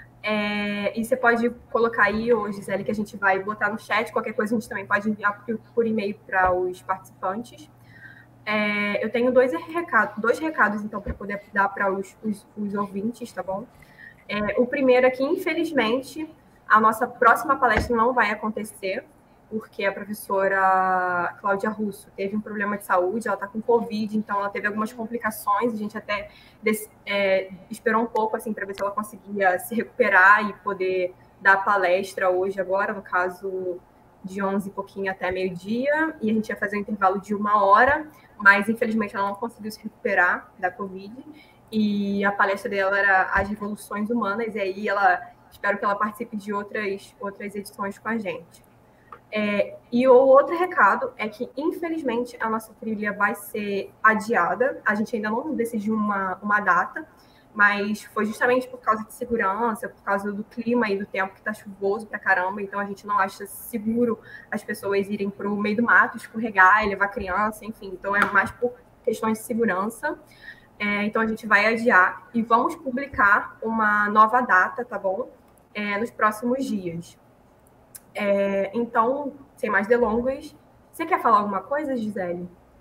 É, e você pode colocar aí, ô Gisele, que a gente vai botar no chat. Qualquer coisa a gente também pode enviar por, por e-mail para os participantes. É, eu tenho dois recados, dois recados então, para poder dar para os, os, os ouvintes, tá bom? É, o primeiro é que, infelizmente, a nossa próxima palestra não vai acontecer, porque a professora Cláudia Russo teve um problema de saúde, ela está com Covid, então ela teve algumas complicações, a gente até des, é, esperou um pouco assim, para ver se ela conseguia se recuperar e poder dar a palestra hoje, agora, no caso de onze e pouquinho até meio-dia, e a gente ia fazer um intervalo de uma hora, mas infelizmente ela não conseguiu se recuperar da Covid, e a palestra dela era As Revoluções Humanas, e aí ela, espero que ela participe de outras, outras edições com a gente. É, e o outro recado é que, infelizmente, a nossa trilha vai ser adiada. A gente ainda não decidiu uma, uma data, mas foi justamente por causa de segurança, por causa do clima e do tempo que está chuvoso pra caramba. Então, a gente não acha seguro as pessoas irem para o meio do mato, escorregar e levar criança, enfim. Então, é mais por questões de segurança. É, então, a gente vai adiar e vamos publicar uma nova data, tá bom? É, nos próximos dias. É, então, sem mais delongas, você quer falar alguma coisa, Gisele?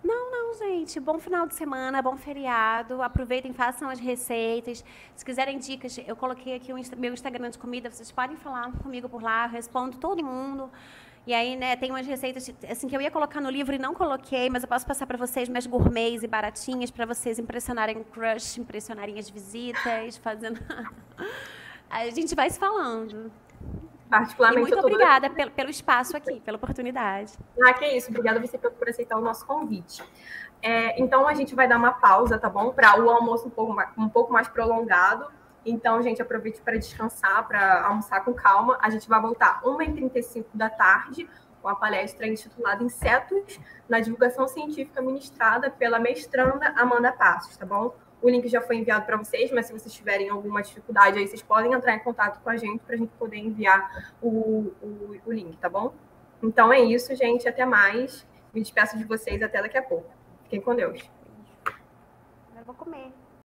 Não, não, gente. Bom final de semana, bom feriado. Aproveitem, façam as receitas. Se quiserem dicas, eu coloquei aqui o Insta- meu Instagram de comida. Vocês podem falar comigo por lá. Eu respondo todo mundo. E aí, né, tem umas receitas assim que eu ia colocar no livro e não coloquei, mas eu posso passar para vocês mais gourmets e baratinhas para vocês impressionarem o crush, impressionarem as visitas, fazendo. A gente vai se falando. E Particularmente, muito eu tô doida- obrigada pelo, pelo espaço aqui, pela oportunidade. Ah, que isso. Obrigada você por por aceitar o nosso convite. É, então, a gente vai dar uma pausa, tá bom? Para o almoço um pouco, mais, um pouco mais prolongado. Então, gente, aproveite para descansar, para almoçar com calma. A gente vai voltar uma e trinta e cinco da tarde com a palestra intitulada Insetos na Divulgação Científica, ministrada pela mestranda Amanda Passos, tá bom? O link já foi enviado para vocês, mas se vocês tiverem alguma dificuldade aí, vocês podem entrar em contato com a gente para a gente poder enviar o, o, o link, tá bom? Então é isso, gente. Até mais. Me despeço de vocês até daqui a pouco. Fiquem com Deus. Agora eu vou comer.